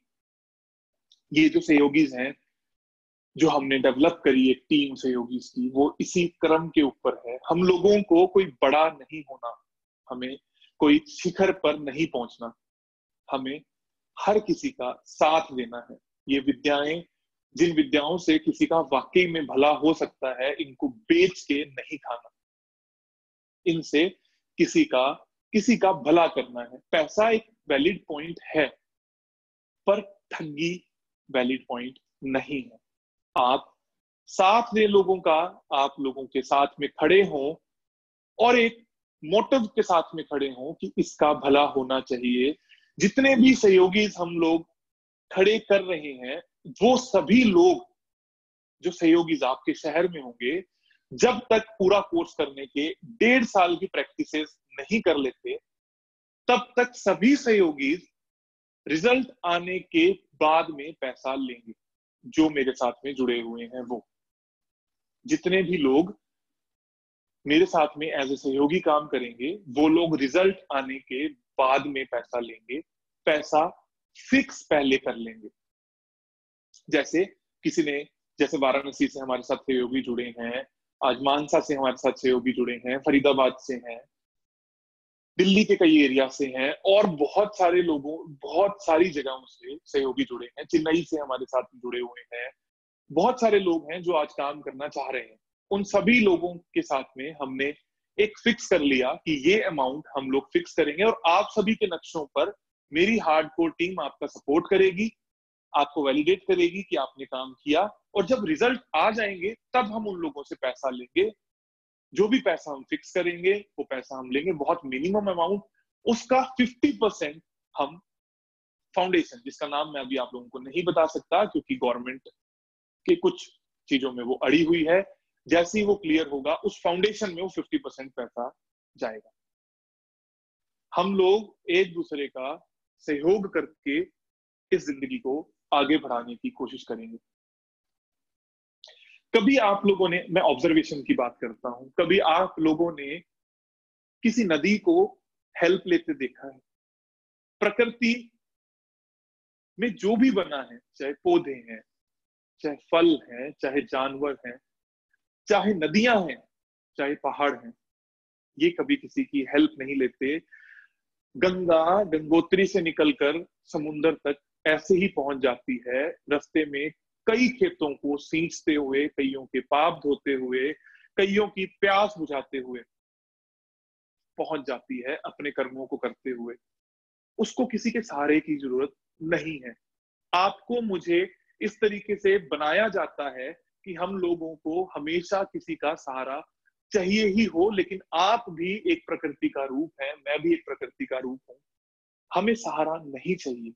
ये जो सहयोगीज हैं जो हमने डेवलप करी एक टीम सहयोगीज की, वो इसी क्रम के ऊपर है। हम लोगों को कोई बड़ा नहीं होना, हमें कोई शिखर पर नहीं पहुंचना, हमें हर किसी का साथ देना है। ये विद्याएं, जिन विद्याओं से किसी का वाकई में भला हो सकता है, इनको बेच के नहीं खाना, इनसे किसी का किसी का भला करना है। पैसा एक वैलिड पॉइंट है, पर ठगी वैलिड पॉइंट नहीं है। आप साथ दे लोगों का, आप लोगों के साथ में खड़े हों और एक मोटिव के साथ में खड़े हों कि इसका भला होना चाहिए। जितने भी सहयोगी हम लोग खड़े कर रहे हैं, वो सभी लोग जो सहयोगी आपके शहर में होंगे, जब तक पूरा कोर्स करने के डेढ़ साल की प्रैक्टिसेस नहीं कर लेते, तब तक सभी सहयोगी रिजल्ट आने के बाद में पैसा लेंगे। जो मेरे साथ में जुड़े हुए हैं, वो जितने भी लोग मेरे साथ में एज ए सहयोगी काम करेंगे, वो लोग रिजल्ट आने के बाद में पैसा लेंगे। पैसा फिक्स पहले कर लेंगे। जैसे किसी ने, जैसे वाराणसी से हमारे साथ सहयोगी जुड़े हैं, आज मानसा से हमारे साथ सहयोगी जुड़े हैं, फरीदाबाद से हैं, दिल्ली के कई एरिया से हैं, और बहुत सारे लोगों, बहुत सारी जगहों से सहयोगी जुड़े हैं, चेन्नई से हमारे साथ जुड़े हुए हैं। बहुत सारे लोग हैं जो आज काम करना चाह रहे हैं। उन सभी लोगों के साथ में हमने एक फिक्स कर लिया कि ये अमाउंट हम लोग फिक्स करेंगे, और आप सभी के नक्शों पर मेरी हार्डकोर टीम आपका सपोर्ट करेगी, आपको वैलिडेट करेगी कि आपने काम किया। और जब रिजल्ट आ जाएंगे तब हम उन लोगों से पैसा लेंगे। जो भी पैसा हम फिक्स करेंगे वो पैसा हम लेंगे, बहुत मिनिमम अमाउंट। उसका फिफ्टी परसेंट हम फाउंडेशन, जिसका नाम मैं अभी आप लोगों को नहीं बता सकता क्योंकि गवर्नमेंट के कुछ चीजों में वो अड़ी हुई है, जैसे ही वो क्लियर होगा उस फाउंडेशन में वो फिफ्टी परसेंट पैसा जाएगा। हम लोग एक दूसरे का सहयोग करके इस जिंदगी को आगे बढ़ाने की कोशिश करेंगे। कभी आप लोगों ने, मैं ऑब्जर्वेशन की बात करता हूं, कभी आप लोगों ने किसी नदी को हेल्प लेते देखा है? प्रकृति में जो भी बना है, चाहे पौधे हैं, चाहे फल हैं, चाहे जानवर हैं, चाहे नदियां हैं, चाहे पहाड़ हैं, ये कभी किसी की हेल्प नहीं लेते। गंगा गंगोत्री से निकलकर समुन्द्र तक ऐसे ही पहुंच जाती है। रास्ते में कई खेतों को सींचते हुए, कईयों के पाप धोते हुए, कईयों की प्यास बुझाते हुए पहुंच जाती है, अपने कर्मों को करते हुए। उसको किसी के सहारे की जरूरत नहीं है। आपको मुझे इस तरीके से बनाया जाता है कि हम लोगों को हमेशा किसी का सहारा चाहिए ही हो, लेकिन आप भी एक प्रकृति का रूप है, मैं भी एक प्रकृति का रूप हूं। हमें सहारा नहीं चाहिए।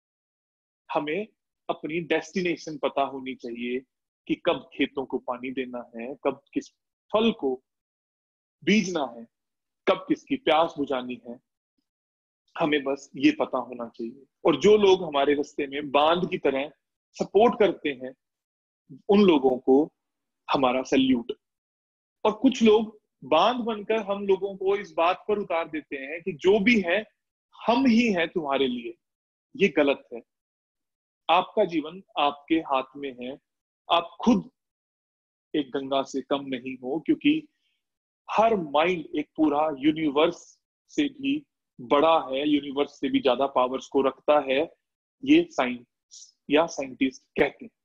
हमें अपनी डेस्टिनेशन पता होनी चाहिए कि कब खेतों को पानी देना है, कब किस फल को बीजना है, कब किसकी प्यास बुझानी है। हमें बस ये पता होना चाहिए। और जो लोग हमारे रास्ते में बांध की तरह सपोर्ट करते हैं, उन लोगों को हमारा सैल्यूट। और कुछ लोग बांध बनकर हम लोगों को इस बात पर उतार देते हैं कि जो भी है हम ही हैं तुम्हारे लिए। ये गलत है। आपका जीवन आपके हाथ में है। आप खुद एक गंगा से कम नहीं हो, क्योंकि हर माइंड एक पूरा यूनिवर्स से भी बड़ा है, यूनिवर्स से भी ज्यादा पावर्स को रखता है। ये साइंस या साइंटिस्ट कहते हैं।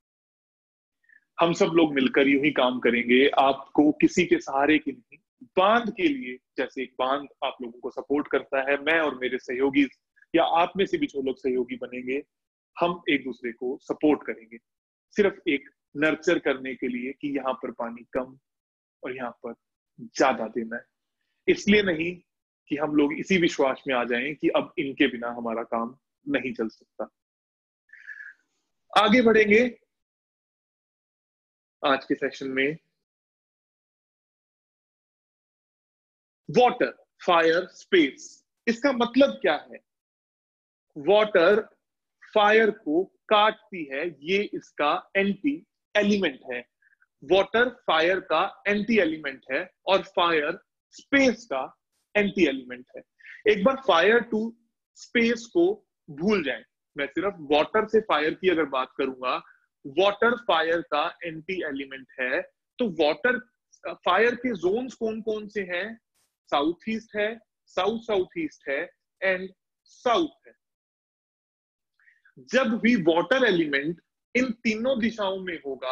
हम सब लोग मिलकर यूं ही काम करेंगे। आपको किसी के सहारे की नहीं, बांध के लिए, जैसे एक बांध आप लोगों को सपोर्ट करता है, मैं और मेरे सहयोगी या आप में से भी जो लोग सहयोगी बनेंगे, हम एक दूसरे को सपोर्ट करेंगे, सिर्फ एक नर्चर करने के लिए कि यहाँ पर पानी कम और यहाँ पर ज्यादा देना है। इसलिए नहीं कि हम लोग इसी विश्वास में आ जाएं कि अब इनके बिना हमारा काम नहीं चल सकता। आगे बढ़ेंगे आज के सेशन में। वाटर, फायर, स्पेस, इसका मतलब क्या है? वाटर फायर को काटती है, ये इसका एंटी एलिमेंट है। वाटर फायर का एंटी एलिमेंट है और फायर स्पेस का एंटी एलिमेंट है। एक बार फायर टू स्पेस को भूल जाएं। मैं सिर्फ वाटर से फायर की अगर बात करूंगा, वाटर फायर का एंटी एलिमेंट है। तो वाटर फायर के जोन्स कौन कौन से हैं? साउथ ईस्ट है, साउथ साउथ ईस्ट है एंड साउथ है। जब भी वाटर एलिमेंट इन तीनों दिशाओं में होगा,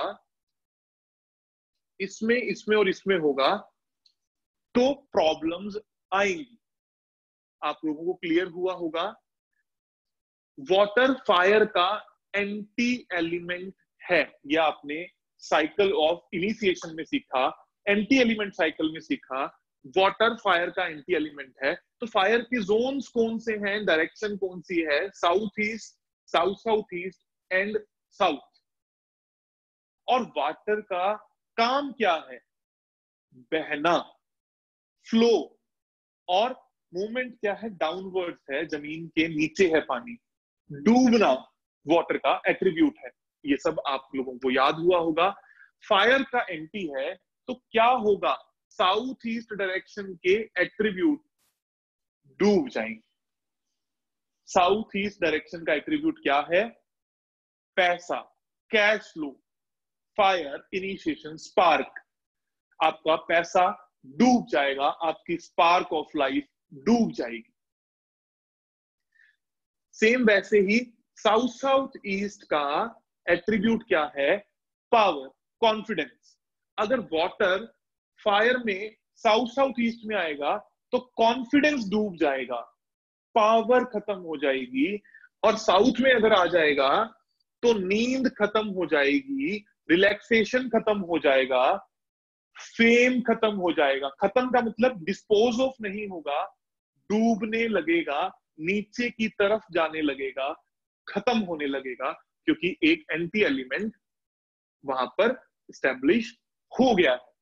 इसमें इसमें और इसमें होगा, तो प्रॉब्लम्स आएंगी। आप लोगों को क्लियर हुआ होगा? वाटर फायर का एंटी एलिमेंट है, यह आपने साइकिल ऑफ इनिशिएशन में सीखा, एंटी एलिमेंट साइकिल में सीखा। वाटर फायर का एंटी एलिमेंट है। तो फायर के जोन्स कौन से हैं, डायरेक्शन कौन सी है? South east, south south east and south. और वाटर का काम क्या है? बहना, फ्लो और मूवमेंट क्या है, डाउनवर्ड्स है, जमीन के नीचे है पानी। डूबना वाटर का एट्रीब्यूट है, ये सब आप लोगों को याद हुआ होगा। फायर का एंटी है, तो क्या होगा, साउथ ईस्ट डायरेक्शन के एट्रीब्यूट डूब जाएंगे। साउथ ईस्ट डायरेक्शन का एट्रीब्यूट क्या है, पैसा, cash flow, fire, initiation, spark. आपका पैसा डूब जाएगा, आपकी स्पार्क ऑफ लाइफ डूब जाएगी। सेम वैसे ही साउथ साउथ ईस्ट का एट्रीब्यूट क्या है, पावर, कॉन्फिडेंस। अगर वाटर फायर में साउथ साउथ ईस्ट में आएगा तो कॉन्फिडेंस डूब जाएगा, पावर खत्म हो जाएगी। और साउथ में अगर आ जाएगा तो नींद खत्म हो जाएगी, रिलैक्सेशन खत्म हो जाएगा, फेम खत्म हो जाएगा। खत्म का मतलब डिस्पोज ऑफ नहीं होगा, डूबने लगेगा, नीचे की तरफ जाने लगेगा, खत्म होने लगेगा, क्योंकि एक एंटी एलिमेंट वहां पर स्टैब्लिश हो गया है।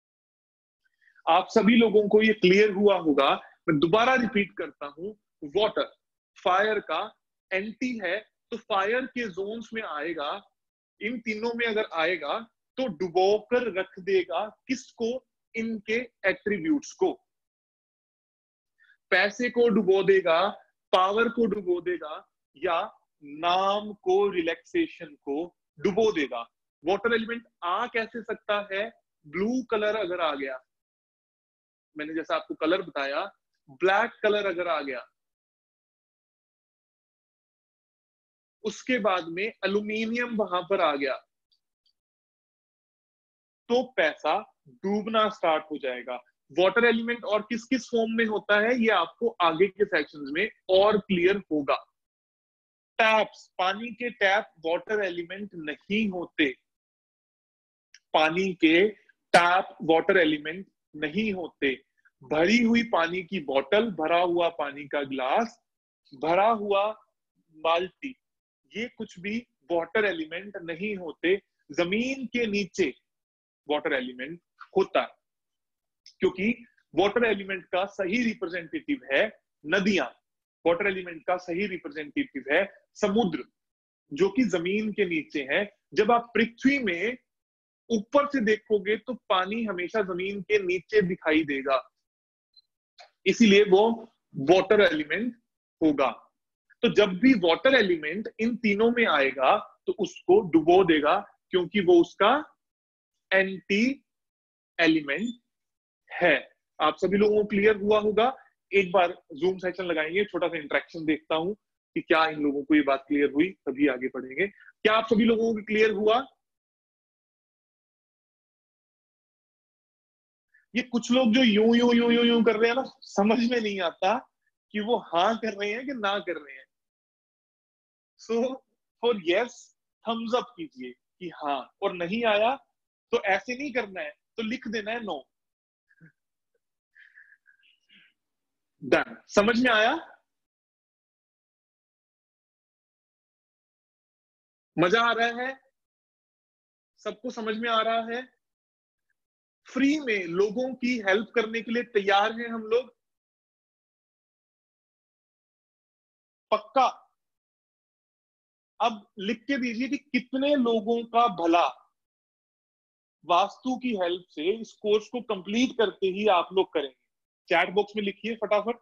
आप सभी लोगों को ये क्लियर हुआ होगा। मैं दोबारा रिपीट करता हूं, वाटर फायर का एंटी है, तो फायर के जोन्स में आएगा, इन तीनों में अगर आएगा तो डुबोकर रख देगा किसको, इनके एट्रीब्यूट्स को। पैसे को डुबो देगा, पावर को डुबो देगा, या नाम को, रिलैक्सेशन को डुबो देगा। वाटर एलिमेंट आ कैसे सकता है, ब्लू कलर अगर आ गया, मैंने जैसा आपको कलर बताया, ब्लैक कलर अगर आ गया, उसके बाद में एल्यूमिनियम वहां पर आ गया, तो पैसा डूबना स्टार्ट हो जाएगा। वाटर एलिमेंट और किस किस फॉर्म में होता है, ये आपको आगे के सेक्शंस में और क्लियर होगा। टैप्स, पानी के टैप वाटर एलिमेंट नहीं होते। पानी के टैप वाटर एलिमेंट नहीं होते। भरी हुई पानी की बोतल, भरा हुआ पानी का ग्लास, भरा हुआ बाल्टी, ये कुछ भी वाटर एलिमेंट नहीं होते। जमीन के नीचे वाटर एलिमेंट होता है, क्योंकि वाटर एलिमेंट का सही रिप्रेजेंटेटिव है नदियां, वाटर एलिमेंट का सही रिप्रेजेंटेटिव है समुद्र, जो कि जमीन के नीचे है। जब आप पृथ्वी में ऊपर से देखोगे तो पानी हमेशा जमीन के नीचे दिखाई देगा, इसीलिए वो वाटर एलिमेंट होगा। तो जब भी वाटर एलिमेंट इन तीनों में आएगा तो उसको डुबो देगा, क्योंकि वो उसका एंटी एलिमेंट है। आप सभी लोगों को क्लियर हुआ होगा। एक बार जूम सेशन लगाएंगे, छोटा सा इंटरेक्शन देखता हूं कि क्या इन लोगों को ये बात क्लियर हुई, तभी आगे बढ़ेंगे। क्या आप सभी लोगों को क्लियर हुआ? ये कुछ लोग जो यूं यूं यूं यूं यूं कर रहे हैं ना, समझ में नहीं आता कि वो हाँ कर रहे हैं कि ना कर रहे हैं। So for yes thumbs up कीजिए कि हाँ, और नहीं आया तो ऐसे नहीं करना है, तो लिख देना है नो। डन, समझ में आया? मजा आ रहा है? सबको समझ में आ रहा है? फ्री में लोगों की हेल्प करने के लिए तैयार हैं हम लोग, पक्का? अब लिख के दीजिए कि कितने लोगों का भला वास्तु की हेल्प से इस कोर्स को कंप्लीट करके ही आप लोग करेंगे। चैट बॉक्स में लिखिए फटाफट।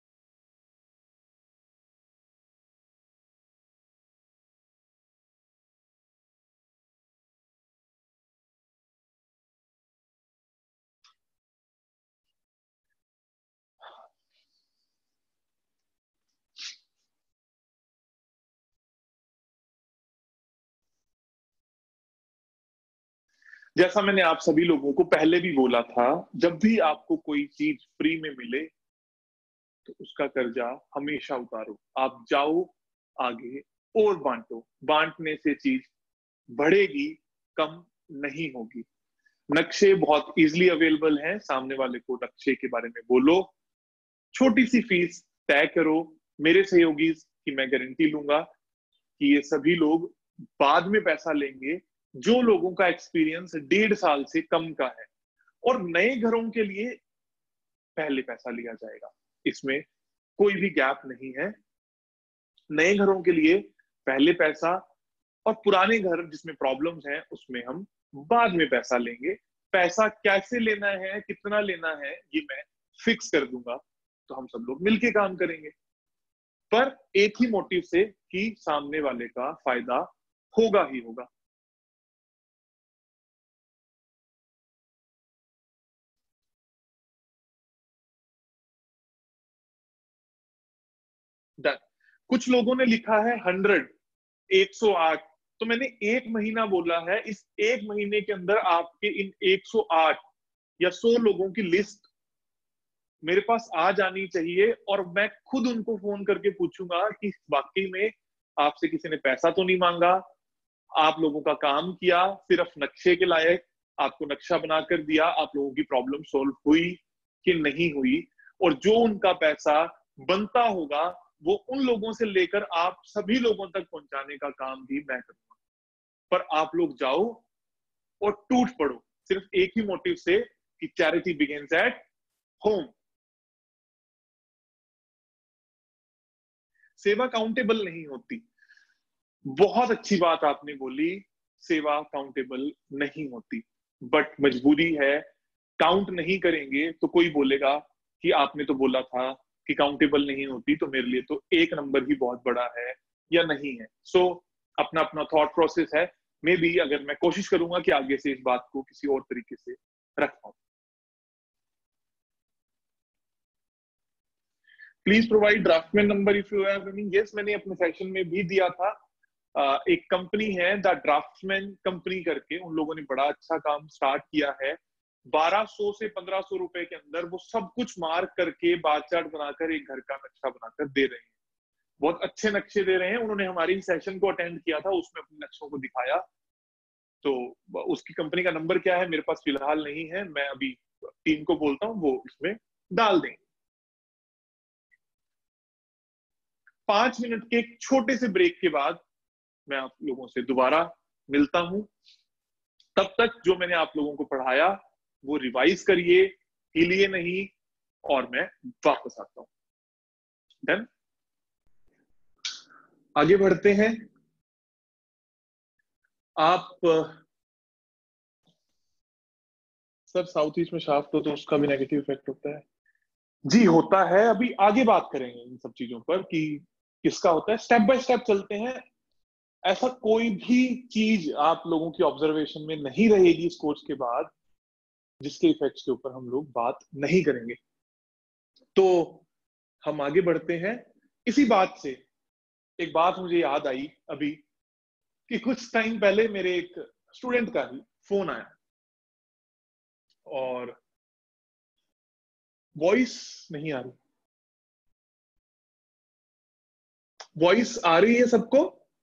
जैसा मैंने आप सभी लोगों को पहले भी बोला था, जब भी आपको कोई चीज फ्री में मिले तो उसका कर्जा हमेशा उतारो। आप जाओ आगे और बांटो, बांटने से चीज बढ़ेगी, कम नहीं होगी। नक्शे बहुत इजीली अवेलेबल हैं, सामने वाले को नक्शे के बारे में बोलो, छोटी सी फीस तय करो। मेरे सहयोगी की मैं गारंटी लूंगा कि ये सभी लोग बाद में पैसा लेंगे जो लोगों का एक्सपीरियंस डेढ़ साल से कम का है, और नए घरों के लिए पहले पैसा लिया जाएगा। इसमें कोई भी गैप नहीं है। नए घरों के लिए पहले पैसा, और पुराने घर जिसमें प्रॉब्लम्स हैं उसमें हम बाद में पैसा लेंगे। पैसा कैसे लेना है, कितना लेना है, ये मैं फिक्स कर दूंगा, तो हम सब लोग मिलके काम करेंगे, पर एक ही मोटिव से कि सामने वाले का फायदा होगा ही होगा। डन। कुछ लोगों ने लिखा है हंड्रेड, एक सौ आठ, तो मैंने एक महीना बोला है। इस एक महीने के अंदर आपके इन एक सौ आठ या सौ लोगों की लिस्ट मेरे पास आ जानी चाहिए, और मैं खुद उनको फोन करके पूछूंगा कि वाकई में आपसे किसी ने पैसा तो नहीं मांगा, आप लोगों का काम किया सिर्फ नक्शे के लायक, आपको नक्शा बनाकर दिया, आप लोगों की प्रॉब्लम सॉल्व हुई कि नहीं हुई, और जो उनका पैसा बनता होगा वो उन लोगों से लेकर आप सभी लोगों तक पहुंचाने का काम भी मैं करूंगा। पर आप लोग जाओ और टूट पड़ो सिर्फ एक ही मोटिव से कि चैरिटी बिगिंस एट होम। सेवा काउंटेबल नहीं होती। बहुत अच्छी बात आपने बोली, सेवा काउंटेबल नहीं होती, बट मजबूरी है। काउंट नहीं करेंगे तो कोई बोलेगा कि आपने तो बोला था कि काउंटेबल नहीं होती, तो मेरे लिए तो एक नंबर ही बहुत बड़ा है या नहीं है। सो so, अपना अपना थॉट प्रोसेस है। मे बी अगर मैं कोशिश करूंगा कि आगे से इस बात को किसी और तरीके से रख पाऊं। Please provide draftsman number if you have any. Yes, मैंने अपने सेशन में भी दिया था। uh, एक कंपनी है द ड्राफ्टमैन कंपनी करके, उन लोगों ने बड़ा अच्छा काम स्टार्ट किया है। बारह सौ से पंद्रह सौ रुपए के अंदर वो सब कुछ मार्क करके बार चार्ट बनाकर एक घर का नक्शा बनाकर दे रहे हैं। बहुत अच्छे नक्शे दे रहे हैं। उन्होंने हमारी सेशन को अटेंड किया था, उसमें अपने नक्शों को दिखाया। तो उसकी कंपनी का नंबर क्या है मेरे पास फिलहाल नहीं है, मैं अभी टीम को बोलता हूँ वो इसमें डाल देंगे। पांच मिनट के एक छोटे से ब्रेक के बाद मैं आप लोगों से दोबारा मिलता हूं। तब तक जो मैंने आप लोगों को पढ़ाया वो रिवाइज करिए, हिलिए नहीं, और मैं वापस आता हूं। डन। आगे बढ़ते हैं। आप सर साउथ ईस्ट में शाफ्ट हो तो उसका भी नेगेटिव इफेक्ट होता है? जी होता है। अभी आगे बात करेंगे इन सब चीजों पर कि किसका होता है। स्टेप बाय स्टेप चलते हैं। ऐसा कोई भी चीज आप लोगों की ऑब्जर्वेशन में नहीं रहेगी इस कोर्स के बाद जिसके इफेक्ट्स के ऊपर हम लोग बात नहीं करेंगे। तो हम आगे बढ़ते हैं। इसी बात से एक बात मुझे याद आई अभी कि कुछ टाइम पहले मेरे एक स्टूडेंट का ही फोन आया, और वॉइस नहीं आ रही। वॉइस आ रही है सबको?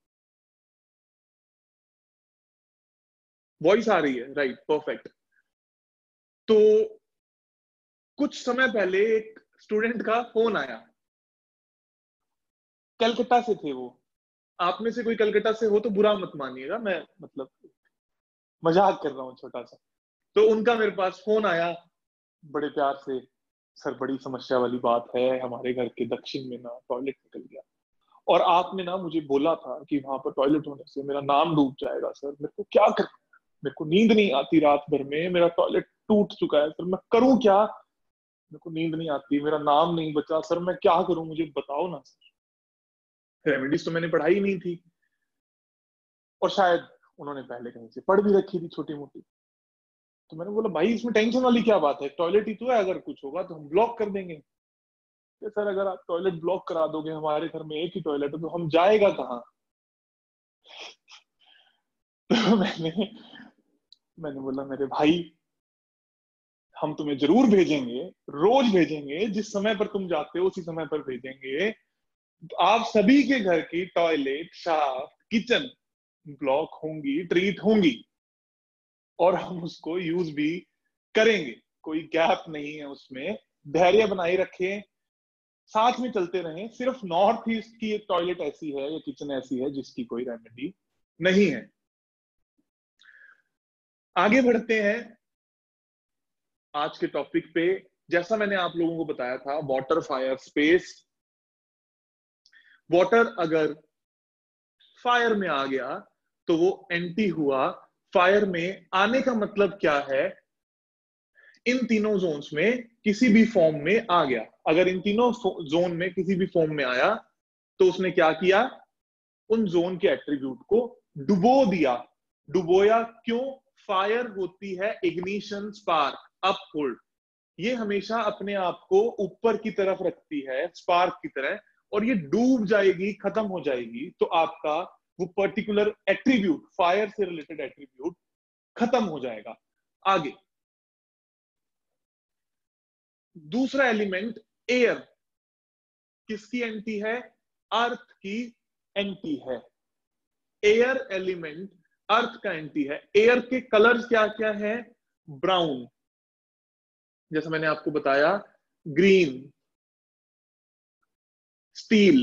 वॉइस आ रही है, राइट, परफेक्ट। तो कुछ समय पहले एक स्टूडेंट का फोन आया, कलकत्ता से थे वो। आप में से कोई कलकत्ता से हो तो बुरा मत मानिएगा, मैं मतलब मजाक कर रहा हूँ छोटा सा। तो उनका मेरे पास फोन आया बड़े प्यार से, सर बड़ी समस्या वाली बात है, हमारे घर के दक्षिण में ना टॉयलेट निकल गया, और आपने ना मुझे बोला था कि वहां पर टॉयलेट होने से मेरा नाम डूब जाएगा। सर मेरे को क्या करना है, मेरे को नींद नहीं आती रात भर में, मेरा टॉयलेट टूट चुका है सर, मैं करूं क्या, मेरे को नींद नहीं आती, मेरा नाम नहीं बचा, सर मैं क्या करूं, मुझे बताओ ना सर। रेमेडीज तो मैंने पढ़ाई नहीं थी, और शायद उन्होंने पहले कहीं से पढ़ भी रखी थी छोटी मोटी। तो मैंने बोला भाई इसमें टेंशन वाली क्या बात है, टॉयलेट ही तो है, अगर कुछ होगा तो हम ब्लॉक कर देंगे। कि सर अगर आप टॉयलेट ब्लॉक करा दोगे, हमारे घर में एक ही टॉयलेट है तो हम जाएगा कहाँ। तो मैंने मैंने बोला मेरे भाई हम तुम्हें जरूर भेजेंगे, रोज भेजेंगे, जिस समय पर तुम जाते हो उसी समय पर भेजेंगे। आप सभी के घर की टॉयलेट, शाफ्ट, किचन ब्लॉक होंगी, ट्रीट होंगी, और हम उसको यूज भी करेंगे। कोई गैप नहीं है उसमें। धैर्य बनाए रखें, साथ में चलते रहें। सिर्फ नॉर्थ ईस्ट की एक टॉयलेट ऐसी है या किचन ऐसी है जिसकी कोई रेमेडी नहीं है। आगे बढ़ते हैं आज के टॉपिक पे। जैसा मैंने आप लोगों को बताया था, वाटर, फायर, स्पेस। वाटर अगर फायर में आ गया तो वो एंटी हुआ। फायर में आने का मतलब क्या है, इन तीनों जोन्स में किसी भी फॉर्म में आ गया। अगर इन तीनों जोन में किसी भी फॉर्म में आया तो उसने क्या किया, उन जोन के एट्रीब्यूट को डुबो दिया। डुबोया क्यों? फायर होती है इग्निशन, स्पार्क, अपहोल्ड। ये हमेशा अपने आप को ऊपर की तरफ रखती है स्पार्क की तरह, और ये डूब जाएगी, खत्म हो जाएगी तो आपका वो पर्टिकुलर एट्रीब्यूट, फायर से रिलेटेड एट्रीब्यूट खत्म हो जाएगा। आगे दूसरा एलिमेंट एयर, किसकी एंटी है? अर्थ की एंटी है। एयर एलिमेंट अर्थ का एंटी है। एयर के कलर्स क्या क्या है? ब्राउन, जैसा मैंने आपको बताया, ग्रीन, स्टील।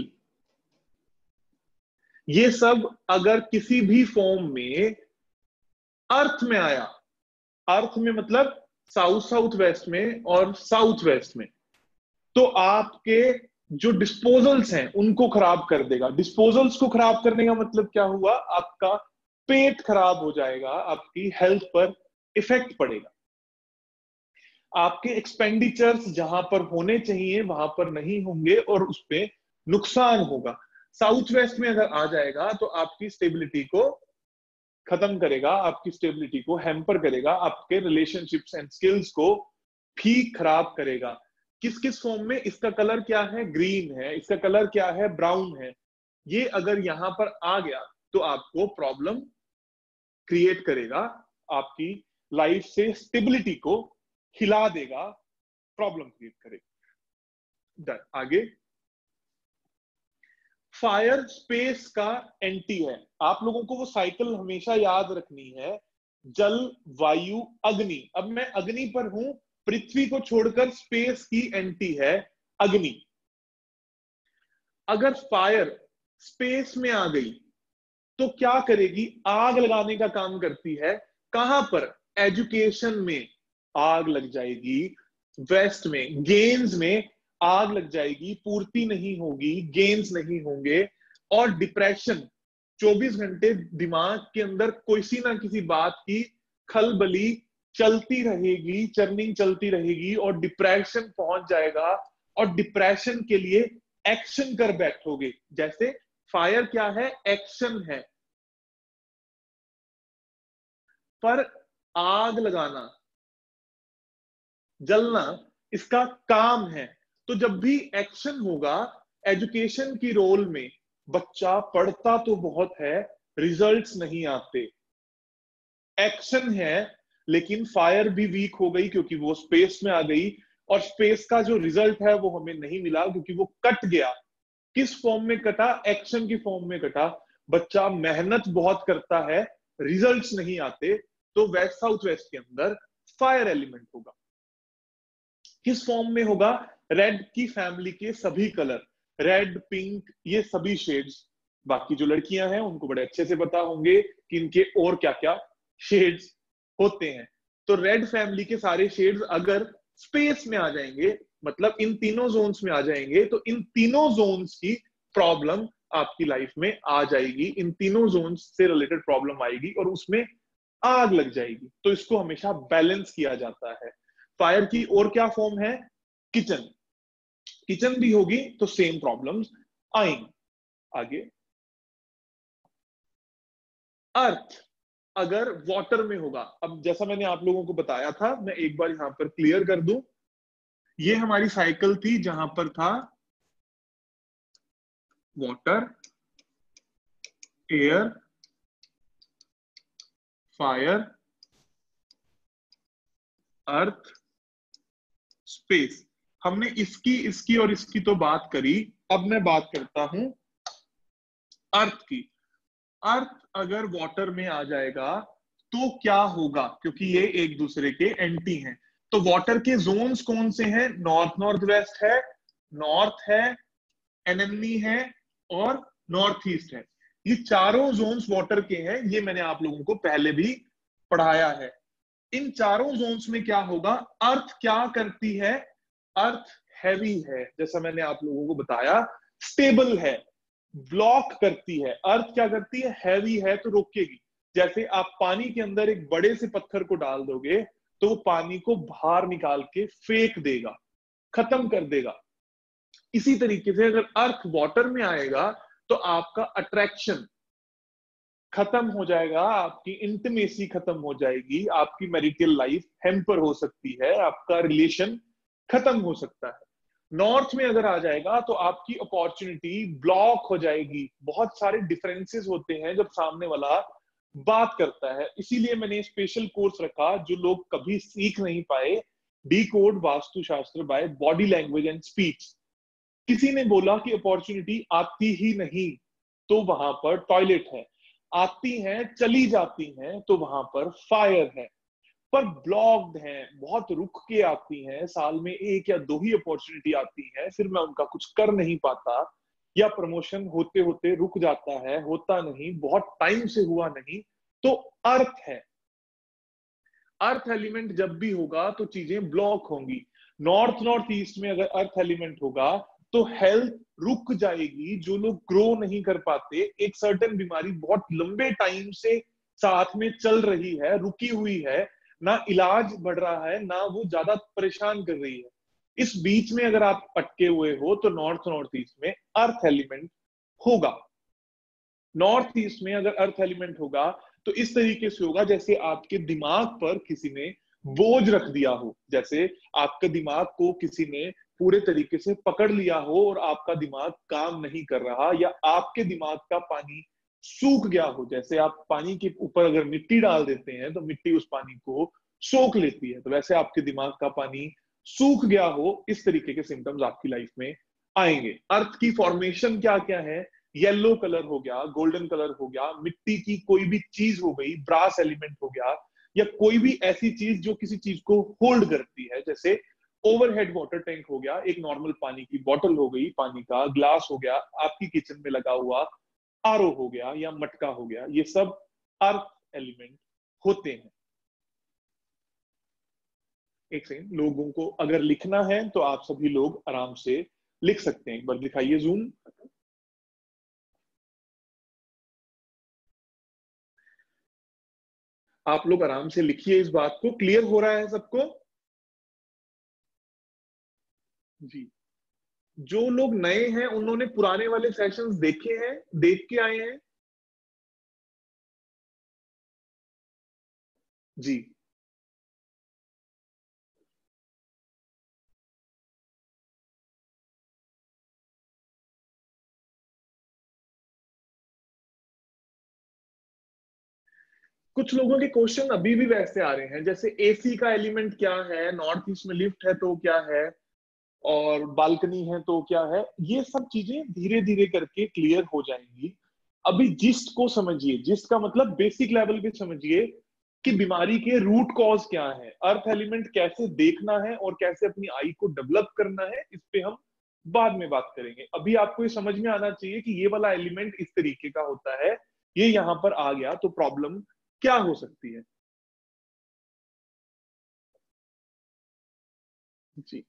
ये सब अगर किसी भी फॉर्म में अर्थ में आया, अर्थ में मतलब साउथ साउथ वेस्ट में और साउथ वेस्ट में, तो आपके जो डिस्पोजल्स हैं उनको खराब कर देगा। डिस्पोजल्स को खराब करने का मतलब क्या हुआ? आपका पेट खराब हो जाएगा, आपकी हेल्थ पर इफेक्ट पड़ेगा, आपके एक्सपेंडिचर्स जहां पर होने चाहिए वहां पर नहीं होंगे और उस पर नुकसान होगा। साउथ वेस्ट में अगर आ जाएगा तो आपकी स्टेबिलिटी को खत्म करेगा, आपकी स्टेबिलिटी को हैम्पर करेगा, आपके रिलेशनशिप्स एंड स्किल्स को भी खराब करेगा। किस किस फॉर्म में? इसका कलर क्या है? ग्रीन है। इसका कलर क्या है? ब्राउन है। ये अगर यहां पर आ गया तो आपको प्रॉब्लम क्रिएट करेगा, आपकी लाइफ से स्टेबिलिटी को हिला देगा, प्रॉब्लम क्रिएट करेगा। डन। आगे फायर स्पेस का एंटी है। आप लोगों को वो साइकिल हमेशा याद रखनी है, जल, वायु, अग्नि। अब मैं अग्नि पर हूं, पृथ्वी को छोड़कर स्पेस की एंटी है अग्नि। अगर फायर स्पेस में आ गई तो क्या करेगी? आग लगाने का काम करती है। कहां पर? एजुकेशन में आग लग जाएगी, वेस्ट में गेन्स में आग लग जाएगी, पूर्ति नहीं होगी, गेन्स नहीं होंगे, और डिप्रेशन, चौबीस घंटे दिमाग के अंदर किसी ना किसी बात की खलबली चलती रहेगी, चर्निंग चलती रहेगी और डिप्रेशन पहुंच जाएगा, और डिप्रेशन के लिए एक्शन कर बैठोगे। जैसे फायर क्या है? एक्शन है, पर आग लगाना, जलना इसका काम है। तो जब भी एक्शन होगा, एजुकेशन की रोल में बच्चा पढ़ता तो बहुत है, रिजल्ट्स नहीं आते। एक्शन है लेकिन फायर भी वीक हो गई क्योंकि वो स्पेस में आ गई, और स्पेस का जो रिजल्ट है वो हमें नहीं मिला क्योंकि वो कट गया। किस फॉर्म में कटा? एक्शन की फॉर्म में कटा। बच्चा मेहनत बहुत करता है, रिजल्ट्स नहीं आते, तो वेस्ट साउथ वेस्ट के अंदर फायर एलिमेंट होगा। किस फॉर्म में होगा? रेड की फैमिली के सभी कलर, रेड, पिंक, ये सभी शेड्स। बाकी जो लड़कियां हैं उनको बड़े अच्छे से पता होंगे कि इनके और क्या क्या शेड्स होते हैं। तो रेड फैमिली के सारे शेड्स अगर स्पेस में आ जाएंगे, मतलब इन तीनों जोन्स में आ जाएंगे, तो इन तीनों जोन्स की प्रॉब्लम आपकी लाइफ में आ जाएगी, इन तीनों जोन्स से रिलेटेड प्रॉब्लम आएगी और उसमें आग लग जाएगी। तो इसको हमेशा बैलेंस किया जाता है। फायर की और क्या फॉर्म है? किचन। किचन भी होगी तो सेम प्रॉब्लम्स आएंगी। आगे अर्थ अगर वाटर में होगा, अब जैसा मैंने आप लोगों को बताया था, मैं एक बार यहां पर क्लियर कर दूं, ये हमारी साइकिल थी जहां पर था water, air, fire, earth, space. हमने इसकी इसकी और इसकी तो बात करी। अब मैं बात करता हूं अर्थ की। अर्थ अगर वाटर में आ जाएगा तो क्या होगा? क्योंकि ये एक दूसरे के एंटी हैं। तो वाटर के जोन्स कौन से हैं? नॉर्थ नॉर्थ वेस्ट है, नॉर्थ है, एनेमनी है और नॉर्थ ईस्ट है। ये चारों जोन्स वाटर के हैं, ये मैंने आप लोगों को पहले भी पढ़ाया है। इन चारों जोन्स में क्या होगा, अर्थ क्या करती है, अर्थ हैवी है, जैसा मैंने आप लोगों को बताया, स्टेबल है, ब्लॉक करती है। अर्थ क्या करती है, हैवी है तो रोकेगी। जैसे आप पानी के अंदर एक बड़े से पत्थर को डाल दोगे तो वो पानी को बाहर निकाल के फेंक देगा, खत्म कर देगा। इसी तरीके से अगर अर्थ वाटर में आएगा तो आपका अट्रैक्शन खत्म हो जाएगा, आपकी इंटीमेसी खत्म हो जाएगी, आपकी मैरिटल लाइफ हैम्पर हो सकती है, आपका रिलेशन खत्म हो सकता है। नॉर्थ में अगर आ जाएगा तो आपकी अपॉर्चुनिटी ब्लॉक हो जाएगी। बहुत सारे डिफरेंसेस होते हैं जब सामने वाला बात करता है, इसीलिए मैंने स्पेशल कोर्स रखा जो लोग कभी सीख नहीं पाए, decode Vastushastra by body language and speech. किसी ने बोला कि अपॉर्चुनिटी आती ही नहीं तो वहां पर टॉयलेट है, आती हैं चली जाती हैं तो वहां पर फायर है, पर ब्लॉक्ड हैं, बहुत रुक के आती हैं, साल में एक या दो ही अपॉर्चुनिटी आती है, फिर मैं उनका कुछ कर नहीं पाता, या प्रमोशन होते होते रुक जाता है, होता नहीं, बहुत टाइम से हुआ नहीं, तो अर्थ है। अर्थ एलिमेंट जब भी होगा तो चीजें ब्लॉक होंगी। नॉर्थ नॉर्थ ईस्ट में अगर अर्थ एलिमेंट होगा तो हेल्थ रुक जाएगी। जो लोग ग्रो नहीं कर पाते, एक सर्टेन बीमारी बहुत लंबे टाइम से साथ में चल रही है, रुकी हुई है, ना इलाज बढ़ रहा है, ना वो ज्यादा परेशान कर रही है, इस बीच में अगर आप अटके हुए हो तो नॉर्थ नॉर्थ ईस्ट में अर्थ एलिमेंट होगा। नॉर्थ ईस्ट में अगर अर्थ एलिमेंट होगा तो इस तरीके से होगा जैसे आपके दिमाग पर किसी ने बोझ रख दिया हो, जैसे आपके दिमाग को किसी ने पूरे तरीके से पकड़ लिया हो और आपका दिमाग काम नहीं कर रहा, या आपके दिमाग का पानी सूख गया हो। जैसे आप पानी के ऊपर अगर मिट्टी डाल देते हैं तो मिट्टी उस पानी को सोख लेती है, तो वैसे आपके दिमाग का पानी सूख गया हो, इस तरीके के सिम्टम्स आपकी लाइफ में आएंगे। अर्थ की फॉर्मेशन क्या क्या है, येलो कलर हो गया, गोल्डन कलर हो गया, मिट्टी की कोई भी चीज हो गई, ब्रास एलिमेंट हो गया, या कोई भी ऐसी चीज जो किसी चीज को होल्ड करती है, जैसे ओवरहेड वाटर टैंक हो गया, एक नॉर्मल पानी की बोतल हो गई, पानी का ग्लास हो गया, आपकी किचन में लगा हुआ आरओ हो गया या मटका हो गया, ये सब अर्थ एलिमेंट होते हैं। एक सेकंड, लोगों को अगर लिखना है तो आप सभी लोग आराम से लिख सकते हैं। एक बार दिखाइए जूम। आप लोग आराम से लिखिए इस बात को। क्लियर हो रहा है सबको? जी। जो लोग नए हैं उन्होंने पुराने वाले सेशंस देखे हैं, देख के आए हैं? जी। कुछ लोगों के क्वेश्चन अभी भी वैसे आ रहे हैं, जैसे एसी का एलिमेंट क्या है, नॉर्थ ईस्ट में लिफ्ट है तो क्या है, और बालकनी है तो क्या है। ये सब चीजें धीरे धीरे करके क्लियर हो जाएंगी। अभी जिस्ट को समझिए, जिस्ट का मतलब बेसिक लेवल पे समझिए कि बीमारी के रूट कॉज क्या है, अर्थ एलिमेंट कैसे देखना है और कैसे अपनी आई को डेवलप करना है, इस पे हम बाद में बात करेंगे। अभी आपको ये समझ में आना चाहिए कि ये वाला एलिमेंट इस तरीके का होता है, ये यहां पर आ गया तो प्रॉब्लम क्या हो सकती है। जी।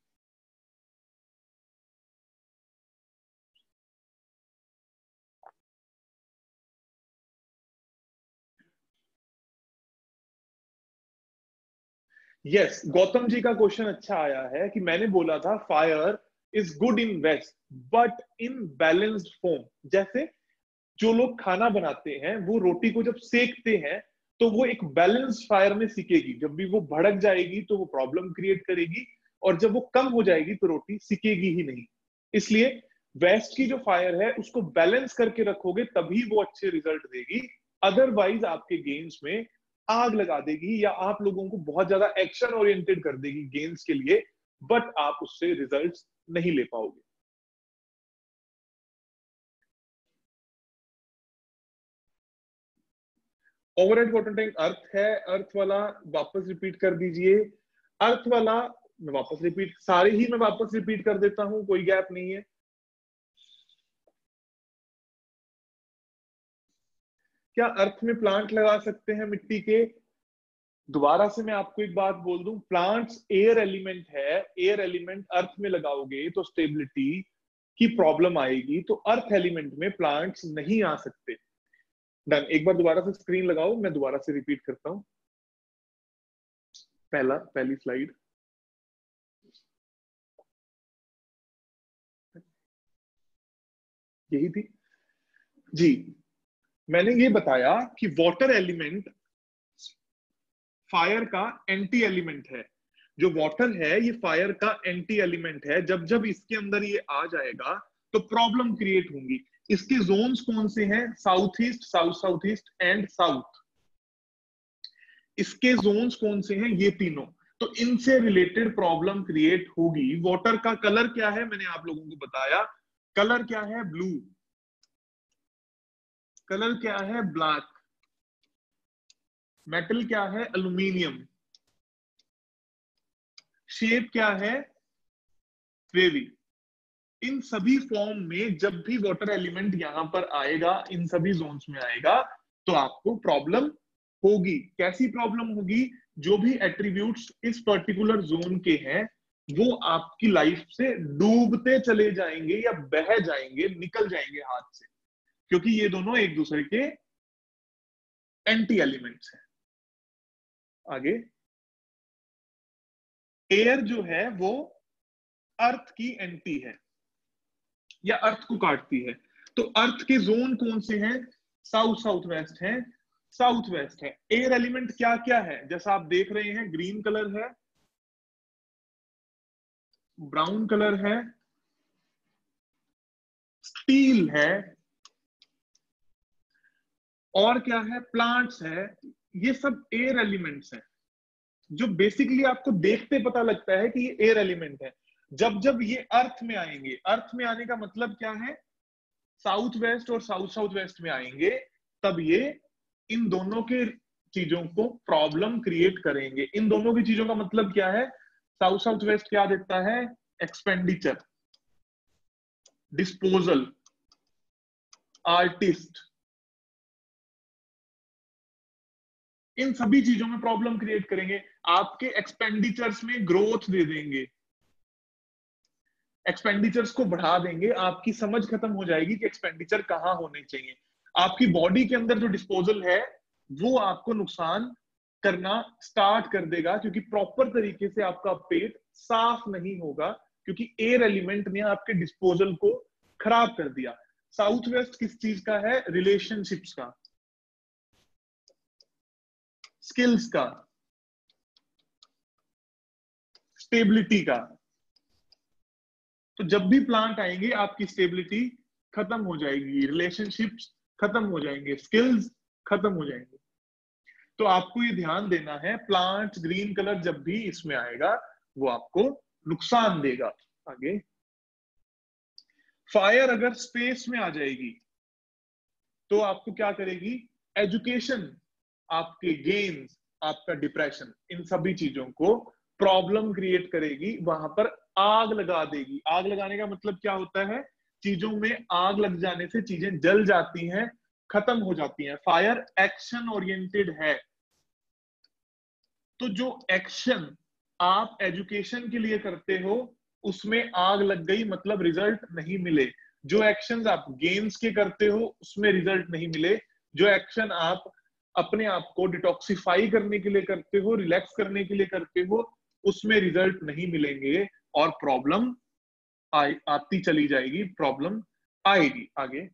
यस, गौतम जी का क्वेश्चन अच्छा आया है कि मैंने बोला था fire is good in west but in balanced form. जैसे जो लोग खाना बनाते हैं वो रोटी को जब सेकते हैं तो वो एक बैलेंस फायर में सिकेगी, जब भी वो भड़क जाएगी तो वो प्रॉब्लम क्रिएट करेगी, और जब वो कम हो जाएगी तो रोटी सिकेगी ही नहीं। इसलिए वेस्ट की जो फायर है उसको बैलेंस करके रखोगे तभी वो अच्छे रिजल्ट देगी, अदरवाइज आपके गेम्स में आग लगा देगी या आप लोगों को बहुत ज्यादा एक्शन ओरिएंटेड कर देगी गेम्स के लिए, बट आप उससे रिजल्ट्स नहीं ले पाओगे। ओवरहेड वाटर टैंक अर्थ है, अर्थ वाला वापस रिपीट कर दीजिए। अर्थ वाला मैं वापस रिपीट, सारे ही मैं वापस रिपीट कर देता हूं, कोई गैप नहीं है। क्या अर्थ में प्लांट लगा सकते हैं मिट्टी के? दोबारा से मैं आपको एक बात बोल दूं, प्लांट्स एयर एलिमेंट है, एयर एलिमेंट अर्थ में लगाओगे तो स्टेबिलिटी की प्रॉब्लम आएगी, तो अर्थ एलिमेंट में प्लांट्स नहीं आ सकते। डन। एक बार दोबारा से स्क्रीन लगाओ, मैं दोबारा से रिपीट करता हूं। पहला पहली स्लाइड, यही थी जी। मैंने ये बताया कि वाटर एलिमेंट फायर का एंटी एलिमेंट है। जो वाटर है ये फायर का एंटी एलिमेंट है। जब जब इसके अंदर ये आ जाएगा तो प्रॉब्लम क्रिएट होंगी। इसके जोन्स कौन से हैं? South east, south south east and south. इसके जोन्स कौन से हैं? ये तीनों। तो इनसे रिलेटेड प्रॉब्लम क्रिएट होगी। वाटर का कलर क्या है? मैंने आप लोगों को बताया। कलर क्या है? ब्लू। कलर क्या है? ब्लैक। मेटल क्या है? एल्यूमिनियम। शेप क्या है? वेवी। इन सभी फॉर्म में जब भी वाटर एलिमेंट यहां पर आएगा, इन सभी जोन्स में आएगा, तो आपको प्रॉब्लम होगी। कैसी प्रॉब्लम होगी? जो भी एट्रीब्यूट्स इस पर्टिकुलर जोन के हैं वो आपकी लाइफ से डूबते चले जाएंगे या बह जाएंगे, निकल जाएंगे हाथ से, क्योंकि ये दोनों एक दूसरे के एंटी एलिमेंट्स हैं। आगे, एयर जो है वो अर्थ की एंटी है या अर्थ को काटती है। तो अर्थ के जोन कौन से हैं? साउथ साउथ वेस्ट है, साउथ वेस्ट है। एयर एलिमेंट क्या क्या है? जैसा आप देख रहे हैं, ग्रीन कलर है, ब्राउन कलर है, स्टील है, और क्या है? प्लांट्स है। ये सब एयर एलिमेंट्स हैं, जो बेसिकली आपको देखते पता लगता है कि ये एयर एलिमेंट है। जब जब ये अर्थ में आएंगे, अर्थ में आने का मतलब क्या है? साउथ वेस्ट और साउथ साउथ वेस्ट में आएंगे, तब ये इन दोनों के चीजों को प्रॉब्लम क्रिएट करेंगे। इन दोनों की चीजों का मतलब क्या है? साउथ साउथ वेस्ट क्या देता है? Expenditure, disposal, artist. इन सभी चीजों में प्रॉब्लम क्रिएट करेंगे। आपके एक्सपेंडिचर्स में ग्रोथ दे देंगे, एक्सपेंडिचर्स को बढ़ा देंगे। आपकी समझ खत्म हो जाएगी कि एक्सपेंडिचर कहां होने चाहिए। आपकी बॉडी के अंदर जो डिस्पोजल है वो आपको नुकसान करना स्टार्ट कर देगा, क्योंकि प्रॉपर तरीके से आपका पेट साफ नहीं होगा, क्योंकि एयर एलिमेंट ने आपके डिस्पोजल को खराब कर दिया। साउथ वेस्ट किस चीज का है? रिलेशनशिप्स का, स्किल्स का, स्टेबिलिटी का। तो जब भी प्लांट आएंगे आपकी स्टेबिलिटी खत्म हो जाएगी, रिलेशनशिप्स खत्म हो जाएंगे, स्किल्स खत्म हो जाएंगे। तो आपको ये ध्यान देना है, प्लांट ग्रीन कलर जब भी इसमें आएगा वो आपको नुकसान देगा। आगे, फायर अगर स्पेस में आ जाएगी तो आपको क्या करेगी? एजुकेशन, आपके गेन्स, आपका डिप्रेशन, इन सभी चीजों को प्रॉब्लम क्रिएट करेगी, वहां पर आग लगा देगी। आग लगाने का मतलब क्या होता है? चीजों में आग लग जाने से चीजें जल जाती हैं, खत्म हो जाती हैं। फायर एक्शन ओरिएंटेड है। तो जो एक्शन आप एजुकेशन के लिए करते हो उसमें आग लग गई, मतलब रिजल्ट नहीं मिले। जो एक्शन आप गेम्स के करते हो उसमें रिजल्ट नहीं मिले। जो एक्शन आप अपने आप को डिटॉक्सिफाई करने के लिए करते हो, रिलैक्स करने के लिए करते हो, उसमें रिजल्ट नहीं मिलेंगे और प्रॉब्लम आती चली जाएगी, प्रॉब्लम आएगी। आगे,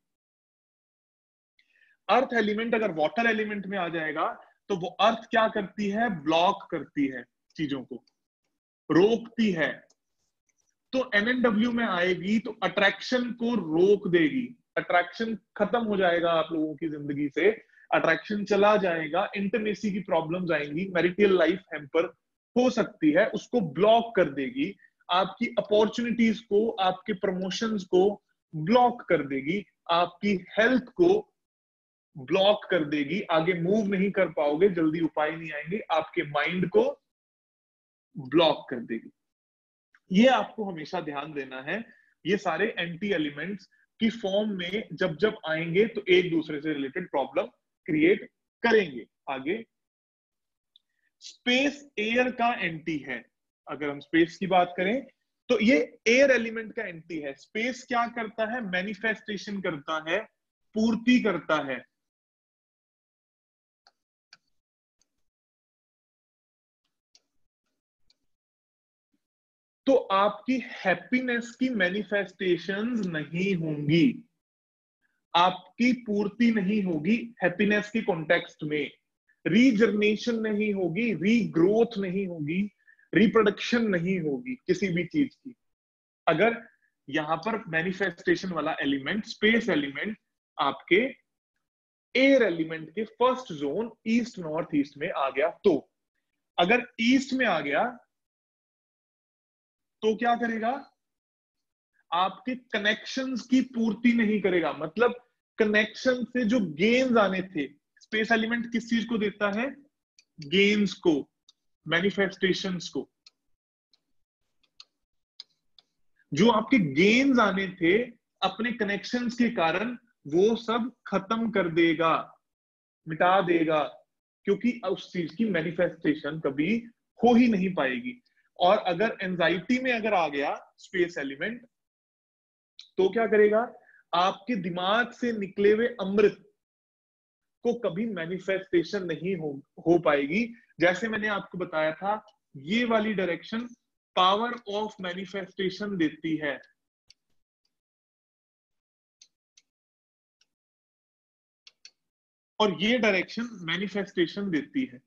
अर्थ एलिमेंट अगर वाटर एलिमेंट में आ जाएगा तो वो अर्थ क्या करती है? ब्लॉक करती है, चीजों को रोकती है। तो एन एन डब्ल्यू में आएगी तो अट्रैक्शन को रोक देगी। अट्रैक्शन खत्म हो जाएगा आप लोगों की जिंदगी से, अट्रैक्शन चला जाएगा, इंटीमेसी की प्रॉब्लम्स आएंगी, मैरिटल लाइफ हैम्पर हो सकती है, उसको ब्लॉक कर देगी। आपकी अपॉर्चुनिटीज को, आपके प्रमोशंस को ब्लॉक कर देगी, आपकी हेल्थ को ब्लॉक कर देगी। आगे मूव नहीं कर पाओगे, जल्दी उपाय नहीं आएंगे, आपके माइंड को ब्लॉक कर देगी। ये आपको हमेशा ध्यान देना है। ये सारे एंटी एलिमेंट्स की फॉर्म में जब जब आएंगे तो एक दूसरे से रिलेटेड प्रॉब्लम क्रिएट करेंगे। आगे, स्पेस एयर का एंटी है। अगर हम स्पेस की बात करें तो ये एयर एलिमेंट का एंटी है। स्पेस क्या करता है? मैनिफेस्टेशन करता है, पूर्ति करता है। तो आपकी हैप्पीनेस की मैनिफेस्टेशंस नहीं होंगी, आपकी पूर्ति नहीं होगी हैप्पीनेस के कॉन्टेक्स्ट में, रीजनरेशन नहीं होगी, रीग्रोथ नहीं होगी, रिप्रोडक्शन नहीं होगी किसी भी चीज की। अगर यहां पर मैनिफेस्टेशन वाला एलिमेंट, स्पेस एलिमेंट, आपके एयर एलिमेंट के first zone east north east में आ गया, तो अगर ईस्ट में आ गया तो क्या करेगा? आपके कनेक्शंस की पूर्ति नहीं करेगा। मतलब कनेक्शन से जो गेन्स आने थे, स्पेस एलिमेंट किस चीज को देता है? गेन्स को, मैनिफेस्टेशंस को। जो आपके गेन्स आने थे अपने कनेक्शंस के कारण, वो सब खत्म कर देगा, मिटा देगा, क्योंकि उस चीज की मैनिफेस्टेशन कभी हो ही नहीं पाएगी। और अगर एंजाइटी में अगर आ गया स्पेस एलिमेंट, तो क्या करेगा? आपके दिमाग से निकले हुए अमृत को कभी मैनिफेस्टेशन नहीं हो, हो पाएगी। जैसे मैंने आपको बताया था, ये वाली डायरेक्शन पावर ऑफ मैनिफेस्टेशन देती है। और ये डायरेक्शन मैनिफेस्टेशन देती है।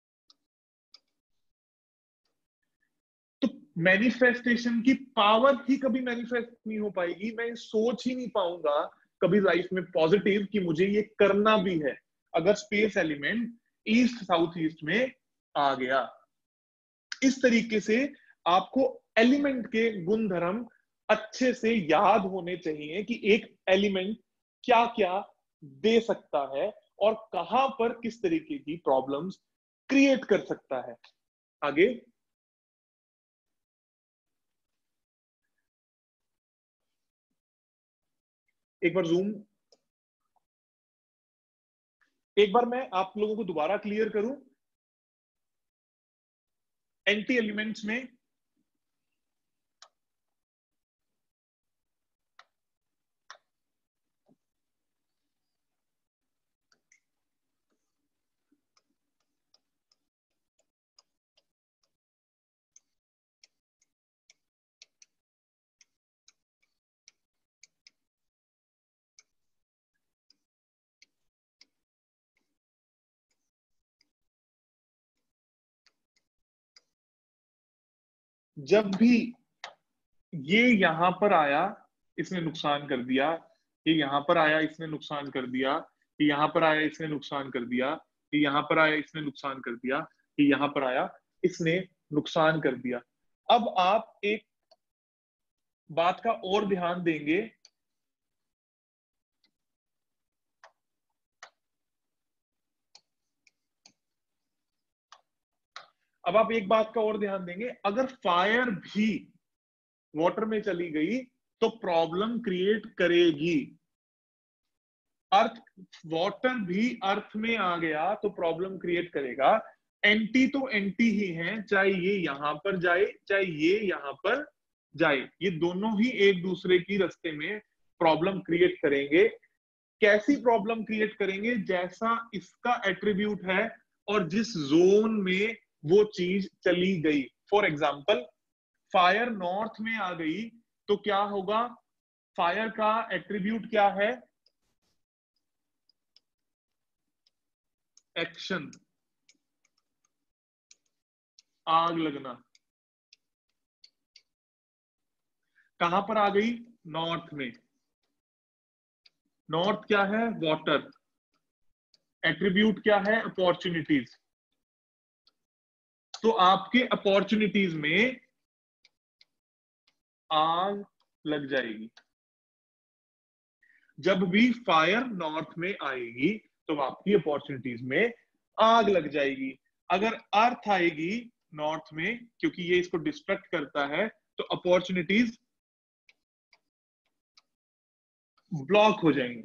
तो मैनिफेस्टेशन की पावर ही कभी मैनिफेस्ट नहीं हो पाएगी। मैं सोच ही नहीं पाऊंगा कभी लाइफ में पॉजिटिव कि मुझे ये करना भी है, अगर space element east south east में आ गया। इस तरीके से आपको एलिमेंट के गुण धर्म अच्छे से याद होने चाहिए कि एक एलिमेंट क्या क्या दे सकता है और कहां पर किस तरीके की प्रॉब्लम्स क्रिएट कर सकता है। आगे एक बार जूम, एक बार मैं आप लोगों को दोबारा क्लियर करूं। एंटी एलिमेंट्स में जब भी ये यहां पर आया इसने नुकसान कर दिया, ये यहां पर आया इसने नुकसान कर दिया, ये यहां पर आया इसने नुकसान कर दिया, ये यहां पर आया इसने नुकसान कर दिया, ये यहां पर आया इसने नुकसान कर दिया। अब आप एक बात का और ध्यान देंगे, अब आप एक बात का और ध्यान देंगे, अगर फायर भी वाटर में चली गई तो प्रॉब्लम क्रिएट करेगी। अर्थ, वाटर भी अर्थ में आ गया तो प्रॉब्लम क्रिएट करेगा। एंटी तो एंटी ही है, चाहे ये यहां पर जाए चाहे ये यहां पर जाए, ये दोनों ही एक दूसरे की रास्ते में प्रॉब्लम क्रिएट करेंगे। कैसी प्रॉब्लम क्रिएट करेंगे? जैसा इसका एट्रीब्यूट है और जिस जोन में वो चीज चली गई। फॉर एग्जाम्पल, फायर नॉर्थ में आ गई तो क्या होगा? फायर का एट्रीब्यूट क्या है? एक्शन, आग लगना। कहां पर आ गई? नॉर्थ में। नॉर्थ क्या है? वाटर। एट्रीब्यूट क्या है? अपॉर्चुनिटीज। तो आपके अपॉर्चुनिटीज में आग लग जाएगी। जब भी फायर नॉर्थ में आएगी तो आपकी अपॉर्चुनिटीज में आग लग जाएगी। अगर अर्थ आएगी नॉर्थ में, क्योंकि ये इसको डिस्ट्रक्ट करता है, तो अपॉर्चुनिटीज ब्लॉक हो जाएंगी।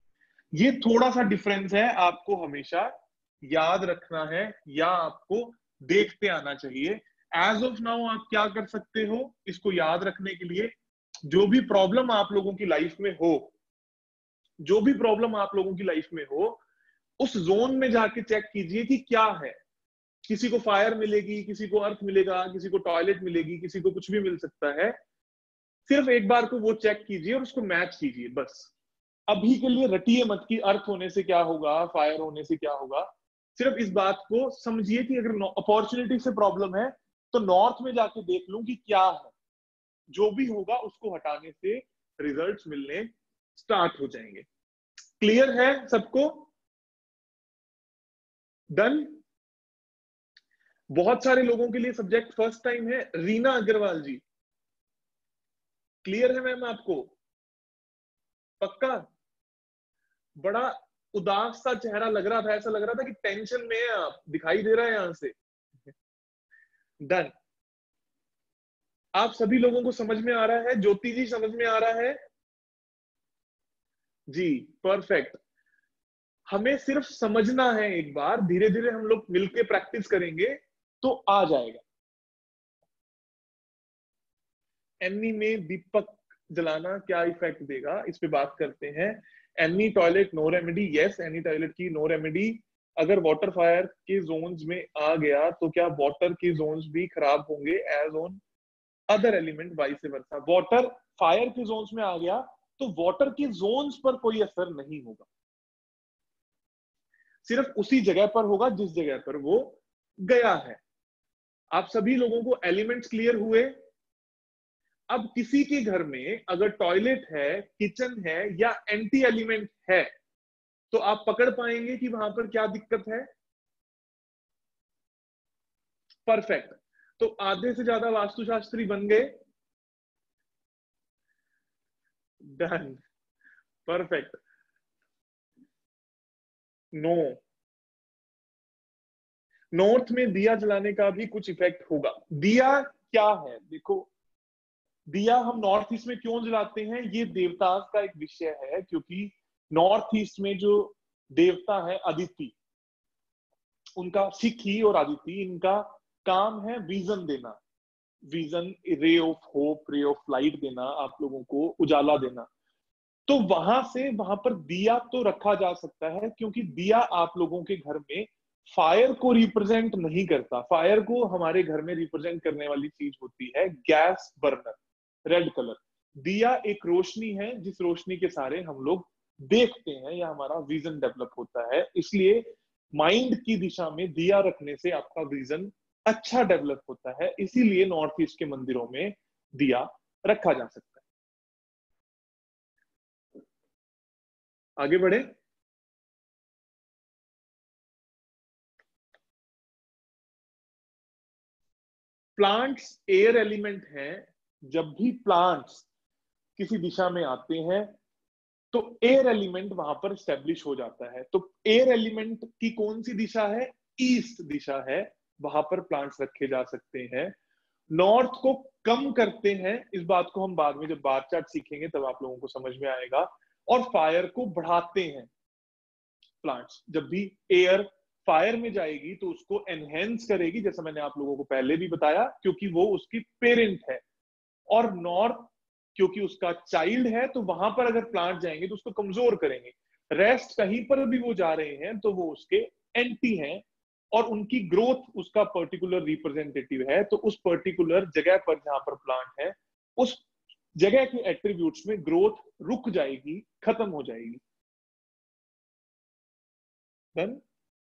ये थोड़ा सा डिफरेंस है, आपको हमेशा याद रखना है या आपको देखते आना चाहिए। एज ऑफ नाउ आप क्या कर सकते हो इसको याद रखने के लिए, जो भी प्रॉब्लम आप लोगों की लाइफ में हो, जो भी प्रॉब्लम आप लोगों की लाइफ में हो, उस जोन में जाके चेक कीजिए कि क्या है। किसी को फायर मिलेगी, किसी को अर्थ मिलेगा, किसी को टॉयलेट मिलेगी, किसी को कुछ भी मिल सकता है। सिर्फ एक बार को वो चेक कीजिए और उसको मैच कीजिए बस। अभी के लिए रटिए मत कि अर्थ होने से क्या होगा, फायर होने से क्या होगा। सिर्फ इस बात को समझिए कि अगर अपॉर्चुनिटी से प्रॉब्लम है तो नॉर्थ में जाके देख लूं कि क्या है। जो भी होगा उसको हटाने से रिजल्ट्स मिलने स्टार्ट हो जाएंगे। क्लियर है सबको? डन। बहुत सारे लोगों के लिए सब्जेक्ट फर्स्ट टाइम है। रीना अग्रवाल जी, क्लियर है मैम आपको? पक्का? बड़ा उदास सा चेहरा लग रहा था, ऐसा लग रहा था कि टेंशन में है आप, दिखाई दे रहा है यहां से। डन। आप सभी लोगों को समझ में आ रहा है? ज्योति जी समझ में आ रहा है जी? परफेक्ट। हमें सिर्फ समझना है, एक बार धीरे धीरे हम लोग मिलके प्रैक्टिस करेंगे तो आ जाएगा। एनी में दीपक जलाना क्या इफेक्ट देगा, इस पे बात करते हैं। Any toilet no remedy, yes any toilet की नो रेमेडी। अगर वाटर फायर के जोन्स में आ गया तो क्या वाटर के जोन्स भी खराब होंगे as on other element, vice versa. Water fire के जोन्स में आ गया तो वाटर के जोन्स पर कोई असर नहीं होगा, सिर्फ उसी जगह पर होगा जिस जगह पर वो गया है। आप सभी लोगों को एलिमेंट्स क्लियर हुए? अब किसी के घर में अगर टॉयलेट है, किचन है या एंटी एलिमेंट है तो आप पकड़ पाएंगे कि वहां पर क्या दिक्कत है। परफेक्ट। तो आधे से ज्यादा वास्तुशास्त्री बन गए। डन। परफेक्ट। नो, नॉर्थ में दिया जलाने का भी कुछ इफेक्ट होगा। दिया क्या है देखो, दिया हम नॉर्थ ईस्ट में क्यों जलाते हैं, ये देवता का एक विषय है। क्योंकि नॉर्थ ईस्ट में जो देवता है अदिति, उनका सिखी और आदिति, इनका काम है विजन देना, vision, ray of hope, ray of light देना, आप लोगों को उजाला देना। तो वहां से वहां पर दिया तो रखा जा सकता है, क्योंकि दिया आप लोगों के घर में फायर को रिप्रेजेंट नहीं करता। फायर को हमारे घर में रिप्रेजेंट करने वाली चीज होती है गैस बर्नर, रेड कलर। दिया एक रोशनी है जिस रोशनी के सारे हम लोग देखते हैं या हमारा विजन डेवलप होता है। इसलिए माइंड की दिशा में दिया रखने से आपका विजन अच्छा डेवलप होता है। इसीलिए नॉर्थ ईस्ट के मंदिरों में दिया रखा जा सकता है। आगे बढ़े। प्लांट्स एयर एलिमेंट हैं। जब भी प्लांट्स किसी दिशा में आते हैं तो एयर एलिमेंट वहां पर स्टेब्लिश हो जाता है। तो एयर एलिमेंट की कौन सी दिशा है? ईस्ट दिशा है, वहां पर प्लांट्स रखे जा सकते हैं। नॉर्थ को कम करते हैं, इस बात को हम बाद में जब बार चार्ट सीखेंगे तब आप लोगों को समझ में आएगा। और फायर को बढ़ाते हैं प्लांट्स। जब भी एयर फायर में जाएगी तो उसको एनहेंस करेगी, जैसा मैंने आप लोगों को पहले भी बताया, क्योंकि वो उसकी पेरेंट है। और नॉर्थ क्योंकि उसका चाइल्ड है, तो वहां पर अगर प्लांट जाएंगे तो उसको कमजोर करेंगे। रेस्ट कहीं पर भी वो जा रहे हैं तो वो उसके एंटी हैं, और उनकी ग्रोथ उसका पर्टिकुलर रिप्रेजेंटेटिव है। तो उस पर्टिकुलर जगह पर जहां पर प्लांट है, उस जगह के एट्रीब्यूट्स में ग्रोथ रुक जाएगी, खत्म हो जाएगी। डन।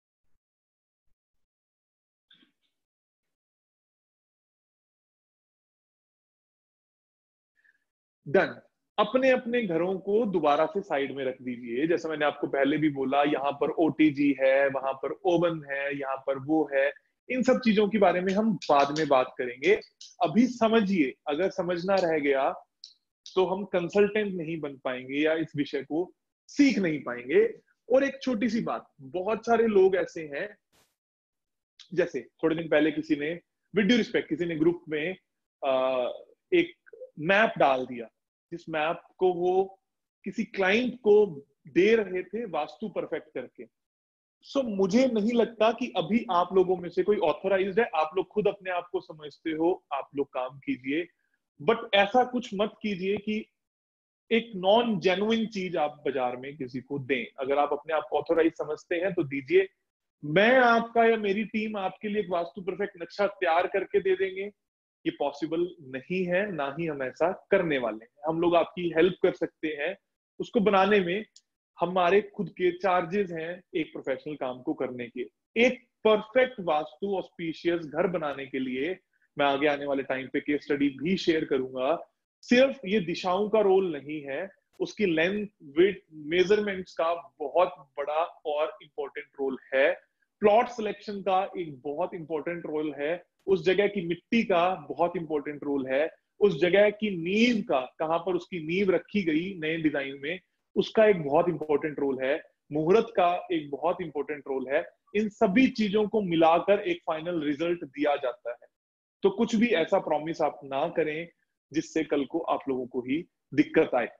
डन। अपने अपने घरों को दोबारा से साइड में रख दीजिए। जैसा मैंने आपको पहले भी बोला, यहाँ पर ओटीजी है, वहां पर ओवन है, यहाँ पर वो है। इन सब चीजों के बारे में हम बाद में बात करेंगे। अभी समझिए, अगर समझना रह गया तो हम कंसल्टेंट नहीं बन पाएंगे या इस विषय को सीख नहीं पाएंगे। और एक छोटी सी बात, बहुत सारे लोग ऐसे हैं, जैसे थोड़े दिन पहले किसी ने, विद ड्यू रिस्पेक्ट, किसी ने ग्रुप में आ, एक मैप डाल दिया, जिस मैप को वो किसी क्लाइंट को दे रहे थे वास्तु परफेक्ट करके। सो so, मुझे नहीं लगता कि अभी आप लोगों में से कोई ऑथराइज्ड है, आप लोग खुद अपने आप को समझते हो, आप लोग काम कीजिए, बट ऐसा कुछ मत कीजिए कि एक नॉन जेन्युइन चीज आप बाजार में किसी को दें। अगर आप अपने आप को ऑथोराइज समझते हैं तो दीजिए। मैं आपका या मेरी टीम आपके लिए एक वास्तु परफेक्ट नक्शा तैयार करके दे देंगे, ये पॉसिबल नहीं है, ना ही हम ऐसा करने वाले हैं। हम लोग आपकी हेल्प कर सकते हैं उसको बनाने में, हमारे खुद के चार्जेस हैं एक प्रोफेशनल काम को करने के। एक परफेक्ट वास्तु ऑस्पिशियस घर बनाने के लिए मैं आगे आने वाले टाइम पे केस स्टडी भी शेयर करूंगा। सिर्फ ये दिशाओं का रोल नहीं है, उसकी लेंथ विड्थ मेजरमेंट्स का बहुत बड़ा और इंपॉर्टेंट रोल है। प्लॉट सिलेक्शन का एक बहुत इंपॉर्टेंट रोल है, उस जगह की मिट्टी का बहुत इंपॉर्टेंट रोल है, उस जगह की नींव का, कहां पर उसकी नींव रखी गई नए डिजाइन में, उसका एक बहुत इंपॉर्टेंट रोल है। मुहूर्त का एक बहुत इंपॉर्टेंट रोल है। इन सभी चीजों को मिलाकर एक फाइनल रिजल्ट दिया जाता है। तो कुछ भी ऐसा प्रॉमिस आप ना करें जिससे कल को आप लोगों को ही दिक्कत आए।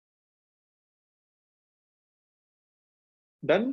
डन?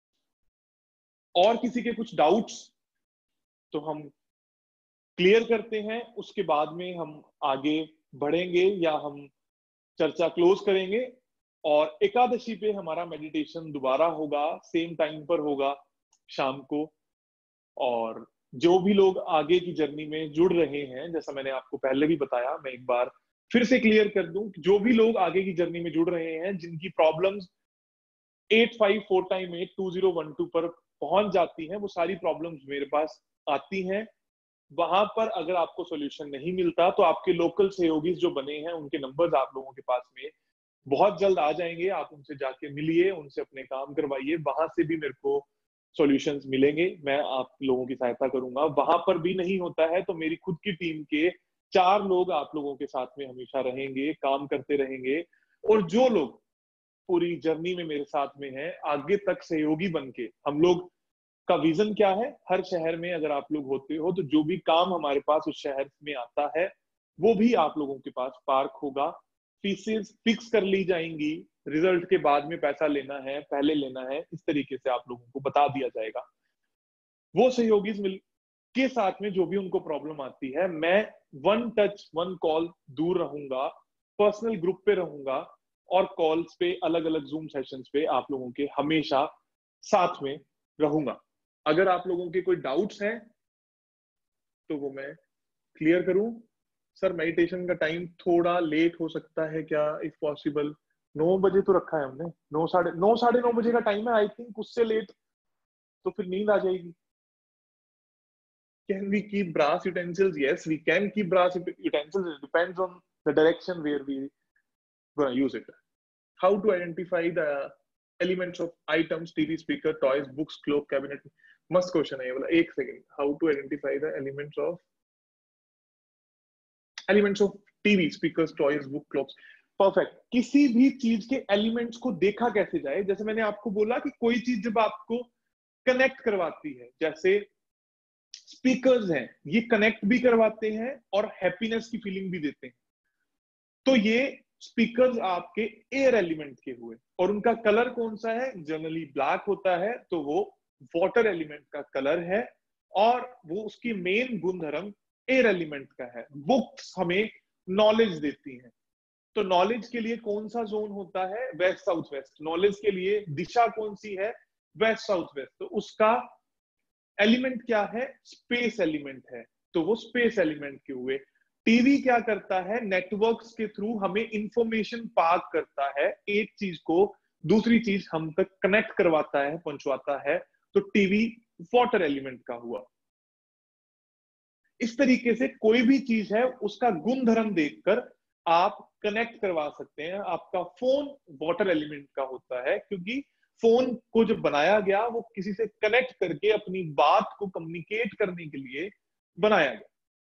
और किसी के कुछ डाउट्स तो हम क्लियर करते हैं, उसके बाद में हम आगे बढ़ेंगे या हम चर्चा क्लोज करेंगे। और एकादशी पे हमारा मेडिटेशन दोबारा होगा, सेम टाइम पर होगा शाम को। और जो भी लोग आगे की जर्नी में जुड़ रहे हैं, जैसा मैंने आपको पहले भी बताया, मैं एक बार फिर से क्लियर कर दूं, जो भी लोग आगे की जर्नी में जुड़ रहे हैं, जिनकी problems at five four time at two zero one two पर पहुंच जाती हैं, वो सारी प्रॉब्लम्स मेरे पास आती हैं। वहां पर अगर आपको सॉल्यूशन नहीं मिलता तो आपके लोकल सहयोगी जो बने हैं उनके नंबर्स आप लोगों के पास में बहुत जल्द आ जाएंगे। आप उनसे जाके मिलिए, उनसे अपने काम करवाइए, वहां से भी मेरे को सॉल्यूशंस मिलेंगे, मैं आप लोगों की सहायता करूंगा। वहां पर भी नहीं होता है तो मेरी खुद की टीम के चार लोग आप लोगों के साथ में हमेशा रहेंगे, काम करते रहेंगे। और जो लोग पूरी जर्नी में मेरे साथ में हैं, आगे तक सहयोगी बन के, हम लोग का विजन क्या है, हर शहर में अगर आप लोग होते हो तो जो भी काम हमारे पास उस शहर में आता है वो भी आप लोगों के पास पार्क होगा। फीसेस फिक्स कर ली जाएंगी, रिजल्ट के बाद में पैसा लेना है, पहले लेना है, इस तरीके से आप लोगों को बता दिया जाएगा। वो सहयोगी मिल के साथ में जो भी उनको प्रॉब्लम आती है, मैं वन टच वन कॉल दूर रहूंगा, पर्सनल ग्रुप पे रहूंगा और कॉल्स पे, अलग अलग जूम सेशंस पे आप लोगों के हमेशा साथ में रहूंगा। अगर आप लोगों के कोई डाउट्स हैं तो वो मैं क्लियर करूं। सर मेडिटेशन का टाइम थोड़ा लेट हो सकता है क्या, इफ पॉसिबल? नौ बजे तो रखा है हमने, नौ साढ़े नौ साढ़े नौ बजे का टाइम है। आई थिंक उससे लेट तो फिर नींद आ जाएगी। Can we keep brass utensils? Yes, we can keep brass utensils. It depends on the direction where we gonna use it. How to identify the elements of items, T V, speaker, toys, books, clock, cabinet? मस्त क्वेश्चन है ये वाला। एक second. How to identify the elements of elements of TV, speakers, toys, book, clocks. Perfect. किसी भी चीज के एलिमेंट्स को देखा कैसे जाए, जैसे मैंने आपको बोला कि कोई चीज जब आपको कनेक्ट करवाती है, जैसे स्पीकर्स हैं, ये कनेक्ट भी करवाते हैं और हैप्पीनेस की फीलिंग भी देते हैं। तो ये स्पीकर्स आपके एयर एलिमेंट के हुए, और उनका कलर कौन सा है? जनरली ब्लैक होता है, तो वो वाटर एलिमेंट का कलर है और वो उसकी मेन गुणधर्म एयर एलिमेंट का है। बुक्स हमें नॉलेज देती हैं, तो नॉलेज के लिए कौन सा जोन होता है? West south waste. नॉलेज के लिए दिशा कौन सी है? West south west. तो उसका एलिमेंट क्या है? स्पेस एलिमेंट है, तो वो स्पेस एलिमेंट के हुए। टीवी क्या करता है? नेटवर्क्स के थ्रू हमें इंफॉर्मेशन पास करता है, एक चीज को दूसरी चीज हम तक कनेक्ट करवाता है, पहुंचवाता है। तो टीवी वाटर एलिमेंट का हुआ। इस तरीके से कोई भी चीज है उसका गुण धर्म देखकर आप कनेक्ट करवा सकते हैं। आपका फोन वाटर एलिमेंट का होता है, क्योंकि फोन को जब बनाया गया वो किसी से कनेक्ट करके अपनी बात को कम्युनिकेट करने के लिए बनाया गया।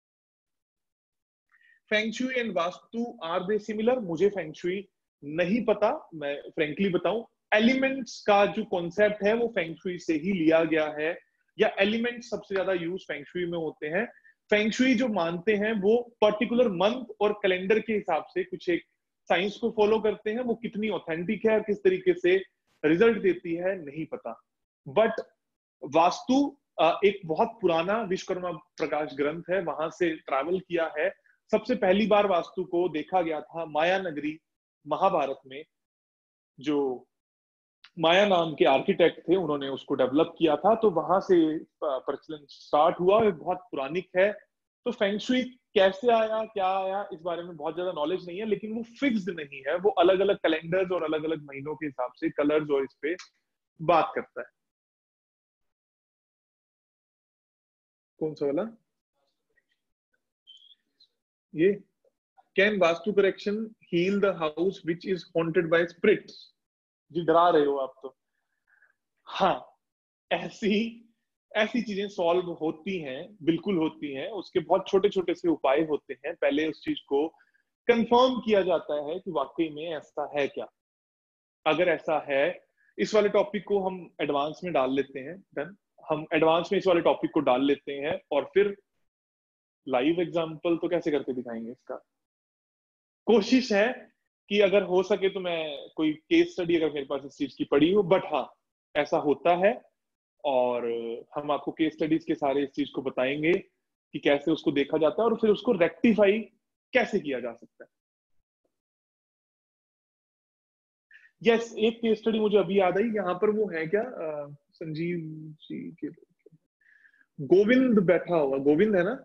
Feng shui and vastu are they similar? मुझे फेंगशुई नहीं पता, मैं फ्रेंकली बताऊं। एलिमेंट्स का जो कॉन्सेप्ट है वो फेंगशुई से ही लिया गया है, या एलिमेंट्स सबसे ज्यादा यूज फेंगशुई में होते हैं। फेंगशुई जो मानते हैं वो पर्टिकुलर मंथ और कैलेंडर के हिसाब से कुछ एक साइंस को फॉलो करते हैं। वो कितनी ऑथेंटिक है और किस तरीके से रिजल्ट देती है नहीं पता। बट वास्तु एक बहुत पुराना विश्वकर्मा प्रकाश ग्रंथ है, वहां से ट्रैवल किया है। सबसे पहली बार वास्तु को देखा गया था माया नगरी महाभारत में। जो माया नाम के आर्किटेक्ट थे, उन्होंने उसको डेवलप किया था, तो वहां से प्रचलन स्टार्ट हुआ। बहुत पुरानिक है। तो फेंगशुई कैसे आया, क्या आया, इस बारे में बहुत ज्यादा नॉलेज नहीं है, लेकिन वो फिक्स्ड नहीं है। वो अलग अलग कैलेंडर्स और अलग अलग महीनों के हिसाब से कलर्स और इस पे बात करता है। कौन सा वाला? ये can vastu correction heal the house which is haunted by spirits? जी डरा रहे हो आप तो। हाँ, ऐसी ऐसी चीजें सॉल्व होती हैं, बिल्कुल होती हैं। उसके बहुत छोटे छोटे से उपाय होते हैं। पहले उस चीज को कंफर्म किया जाता है कि वाकई में ऐसा है क्या। अगर ऐसा है, इस वाले टॉपिक को हम एडवांस में डाल लेते हैं। डन, हम एडवांस में इस वाले टॉपिक को डाल लेते हैं और फिर लाइव एग्जांपल तो कैसे करके दिखाएंगे इसका। कोशिश है कि अगर हो सके तो मैं कोई केस स्टडी अगर मेरे पास इस चीज की पड़ी हो, बट हाँ ऐसा होता है और हम आपको केस स्टडीज के सारे इस चीज को बताएंगे कि कैसे उसको देखा जाता है और फिर उसको रेक्टिफाई कैसे किया जा सकता है। यस yes, एक केस स्टडी मुझे अभी याद आई। यहाँ पर वो है क्या, आ, संजीव जी के गोविंद बैठा हुआ, गोविंद है ना?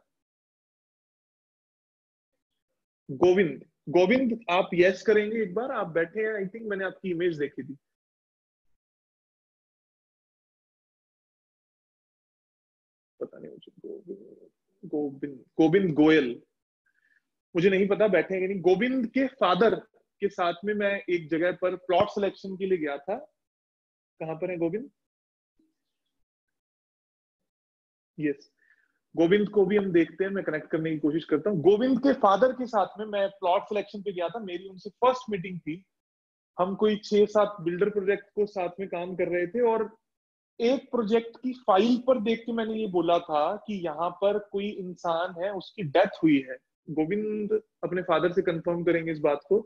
गोविंद, गोविंद आप यस करेंगे एक बार? आप बैठे हैं, आई थिंक मैंने आपकी इमेज देखी थी। पता नहीं मुझे, गोविंद गोविंद गोविंद गोयल, मुझे नहीं पता बैठे हैं कि नहीं। गोविंद के फादर के साथ में मैं एक जगह पर प्लॉट सिलेक्शन के लिए गया था। कहां पर है गोविंद? यस, गोविंद को भी हम देखते हैं, मैं कनेक्ट करने की कोशिश करता हूँ। गोविंद के फादर के साथ में मैं प्लॉट सिलेक्शन पे गया था। मेरी उनसे फर्स्ट मीटिंग थी। हम कोई छह सात बिल्डर प्रोजेक्ट को साथ में काम कर रहे थे और एक प्रोजेक्ट की फाइल पर देख के मैंने ये बोला था कि यहाँ पर कोई इंसान है, उसकी डेथ हुई है। गोविंद अपने फादर से कंफर्म करेंगे इस बात को।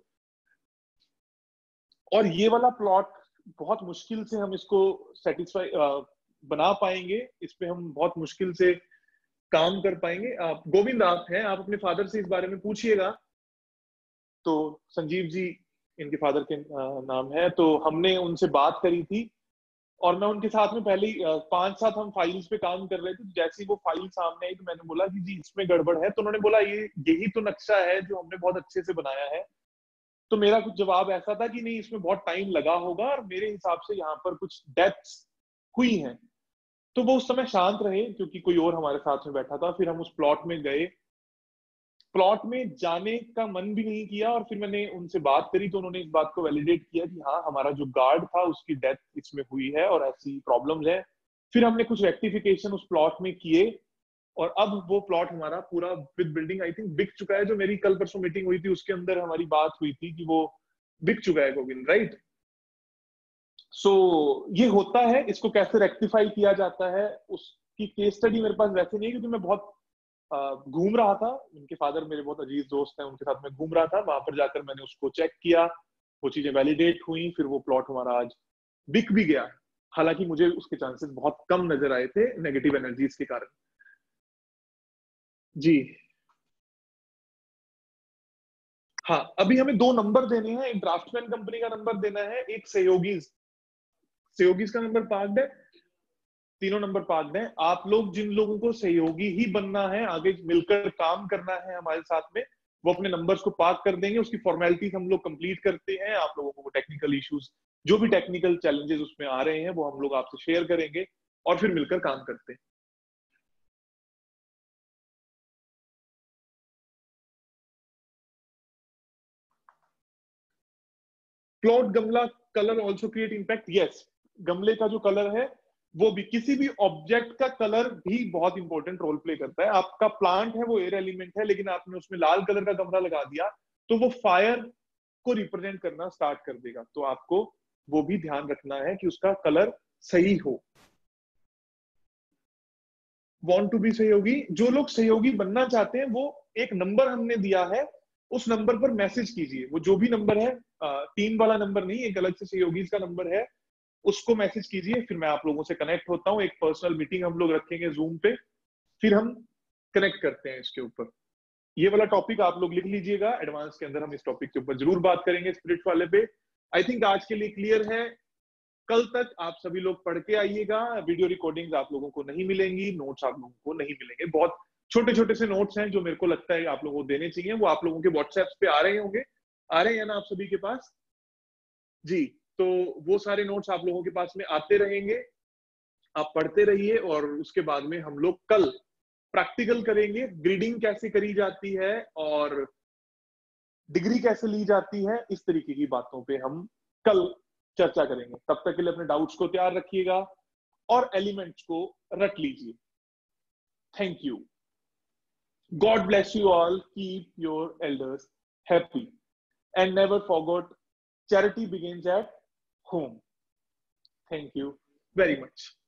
और ये वाला प्लॉट बहुत मुश्किल से हम इसको सेटिस्फाई बना पाएंगे, इस पे हम बहुत मुश्किल से काम कर पाएंगे। आप गोविंद आप हैं, आप अपने फादर से इस बारे में पूछिएगा। तो संजीव जी इनके फादर के नाम है। तो हमने उनसे बात करी थी और मैं उनके साथ में पहले पांच सात हम फाइल्स पे काम कर रहे थे। जैसे ही वो फाइल सामने आई तो मैंने बोला कि जी इसमें गड़बड़ है। तो उन्होंने बोला ये यही तो नक्शा है जो हमने बहुत अच्छे से बनाया है। तो मेरा कुछ जवाब ऐसा था कि नहीं, इसमें बहुत टाइम लगा होगा और मेरे हिसाब से यहाँ पर कुछ डेथ्स हुई हैं। तो वो उस समय शांत रहे क्योंकि कोई और हमारे साथ में बैठा था। फिर हम उस प्लॉट में गए। प्लॉट में जाने का मन भी नहीं किया और फिर मैंने उनसे बात करी तो उन्होंने इस बात को वैलिडेट किया कि हाँ हमारा जो गार्ड था उसकी डेथ इसमें हुई है और ऐसी प्रॉब्लम्स है। फिर हमने कुछ रेक्टिफिकेशन उस प्लॉट में किए और अब वो प्लॉट हमारा पूरा विद बिल्डिंग आई थिंक बिक चुका है। जो मेरी कल परसों मीटिंग हुई थी उसके अंदर हमारी बात हुई थी कि वो बिक चुका है गोविंद, राइट? सो so, ये होता है। इसको कैसे रेक्टिफाई किया जाता है उसकी केस स्टडी मेरे पास वैसे नहीं है क्योंकि मैं बहुत घूम रहा था। उनके फादर मेरे बहुत अजीज दोस्त हैं, उनके साथ मैं घूम रहा था। वहां पर जाकर मैंने उसको चेक किया, वो चीजें वैलिडेट हुई, फिर वो प्लॉट हमारा आज बिक भी गया। हालांकि मुझे उसके चांसेस बहुत कम नजर आए थे नेगेटिव एनर्जीज के कारण। जी हाँ, अभी हमें दो नंबर देने हैं। एक ड्राफ्टमैन कंपनी का नंबर देना है, एक सहयोगी सहयोगी का नंबर पार्क्ड है। तीनों नंबर पार्क्ड हैं। आप लोग जिन लोगों को सहयोगी ही बनना है, आगे मिलकर काम करना है हमारे साथ में, वो अपने नंबर्स को पार्क कर देंगे। उसकी फॉर्मेलिटीज हम लोग कंप्लीट करते हैं। आप लोगों को टेक्निकल इश्यूज, जो भी टेक्निकल चैलेंजेस उसमें आ रहे हैं वो हम लोग आपसे शेयर करेंगे और फिर मिलकर काम करते हैं। Plot gamla colour also create impact. Yes, गमले का जो कलर है वो भी, किसी भी ऑब्जेक्ट का कलर भी बहुत इंपॉर्टेंट रोल प्ले करता है। आपका प्लांट है वो एयर एलिमेंट है, लेकिन आपने उसमें लाल कलर का गमला लगा दिया तो वो फायर को रिप्रेजेंट करना स्टार्ट कर देगा। तो आपको वो भी ध्यान रखना है कि उसका कलर सही हो। वांट टू बी सहयोगी, जो लोग सहयोगी बनना चाहते हैं वो एक नंबर हमने दिया है, उस नंबर पर मैसेज कीजिए। वो जो भी नंबर है, तीन वाला नंबर नहीं, एक अलग से सहयोगी का नंबर है, उसको मैसेज कीजिए, फिर मैं आप लोगों से कनेक्ट होता हूँ। एक पर्सनल मीटिंग हम लोग रखेंगे जूम पे, फिर हम कनेक्ट करते हैं इसके ऊपर। ये वाला टॉपिक आप लोग लिख लीजिएगा, एडवांस के अंदर हम इस टॉपिक के ऊपर जरूर बात करेंगे, स्पिरिट वाले पे। आई थिंक आज के लिए क्लियर है। कल तक आप सभी लोग पढ़ के आइएगा। वीडियो रिकॉर्डिंग्स आप लोगों को नहीं मिलेंगी, नोट्स आप लोगों को नहीं मिलेंगे। बहुत छोटे छोटे से नोट्स हैं जो मेरे को लगता है आप लोगों को देने चाहिए, वो आप लोगों के व्हाट्सएप पे आ रहे होंगे, आ रहे हैं ना आप सभी के पास जी। तो वो सारे नोट्स आप लोगों के पास में आते रहेंगे, आप पढ़ते रहिए, और उसके बाद में हम लोग कल प्रैक्टिकल करेंगे, ग्रीडिंग कैसे करी जाती है और डिग्री कैसे ली जाती है, इस तरीके की बातों पे हम कल चर्चा करेंगे। तब तक के लिए अपने डाउट्स को तैयार रखिएगा और एलिमेंट्स को रट लीजिए। Thank you. God bless you all, keep your elders happy and never forgot, charity begins at home. Thank you very much.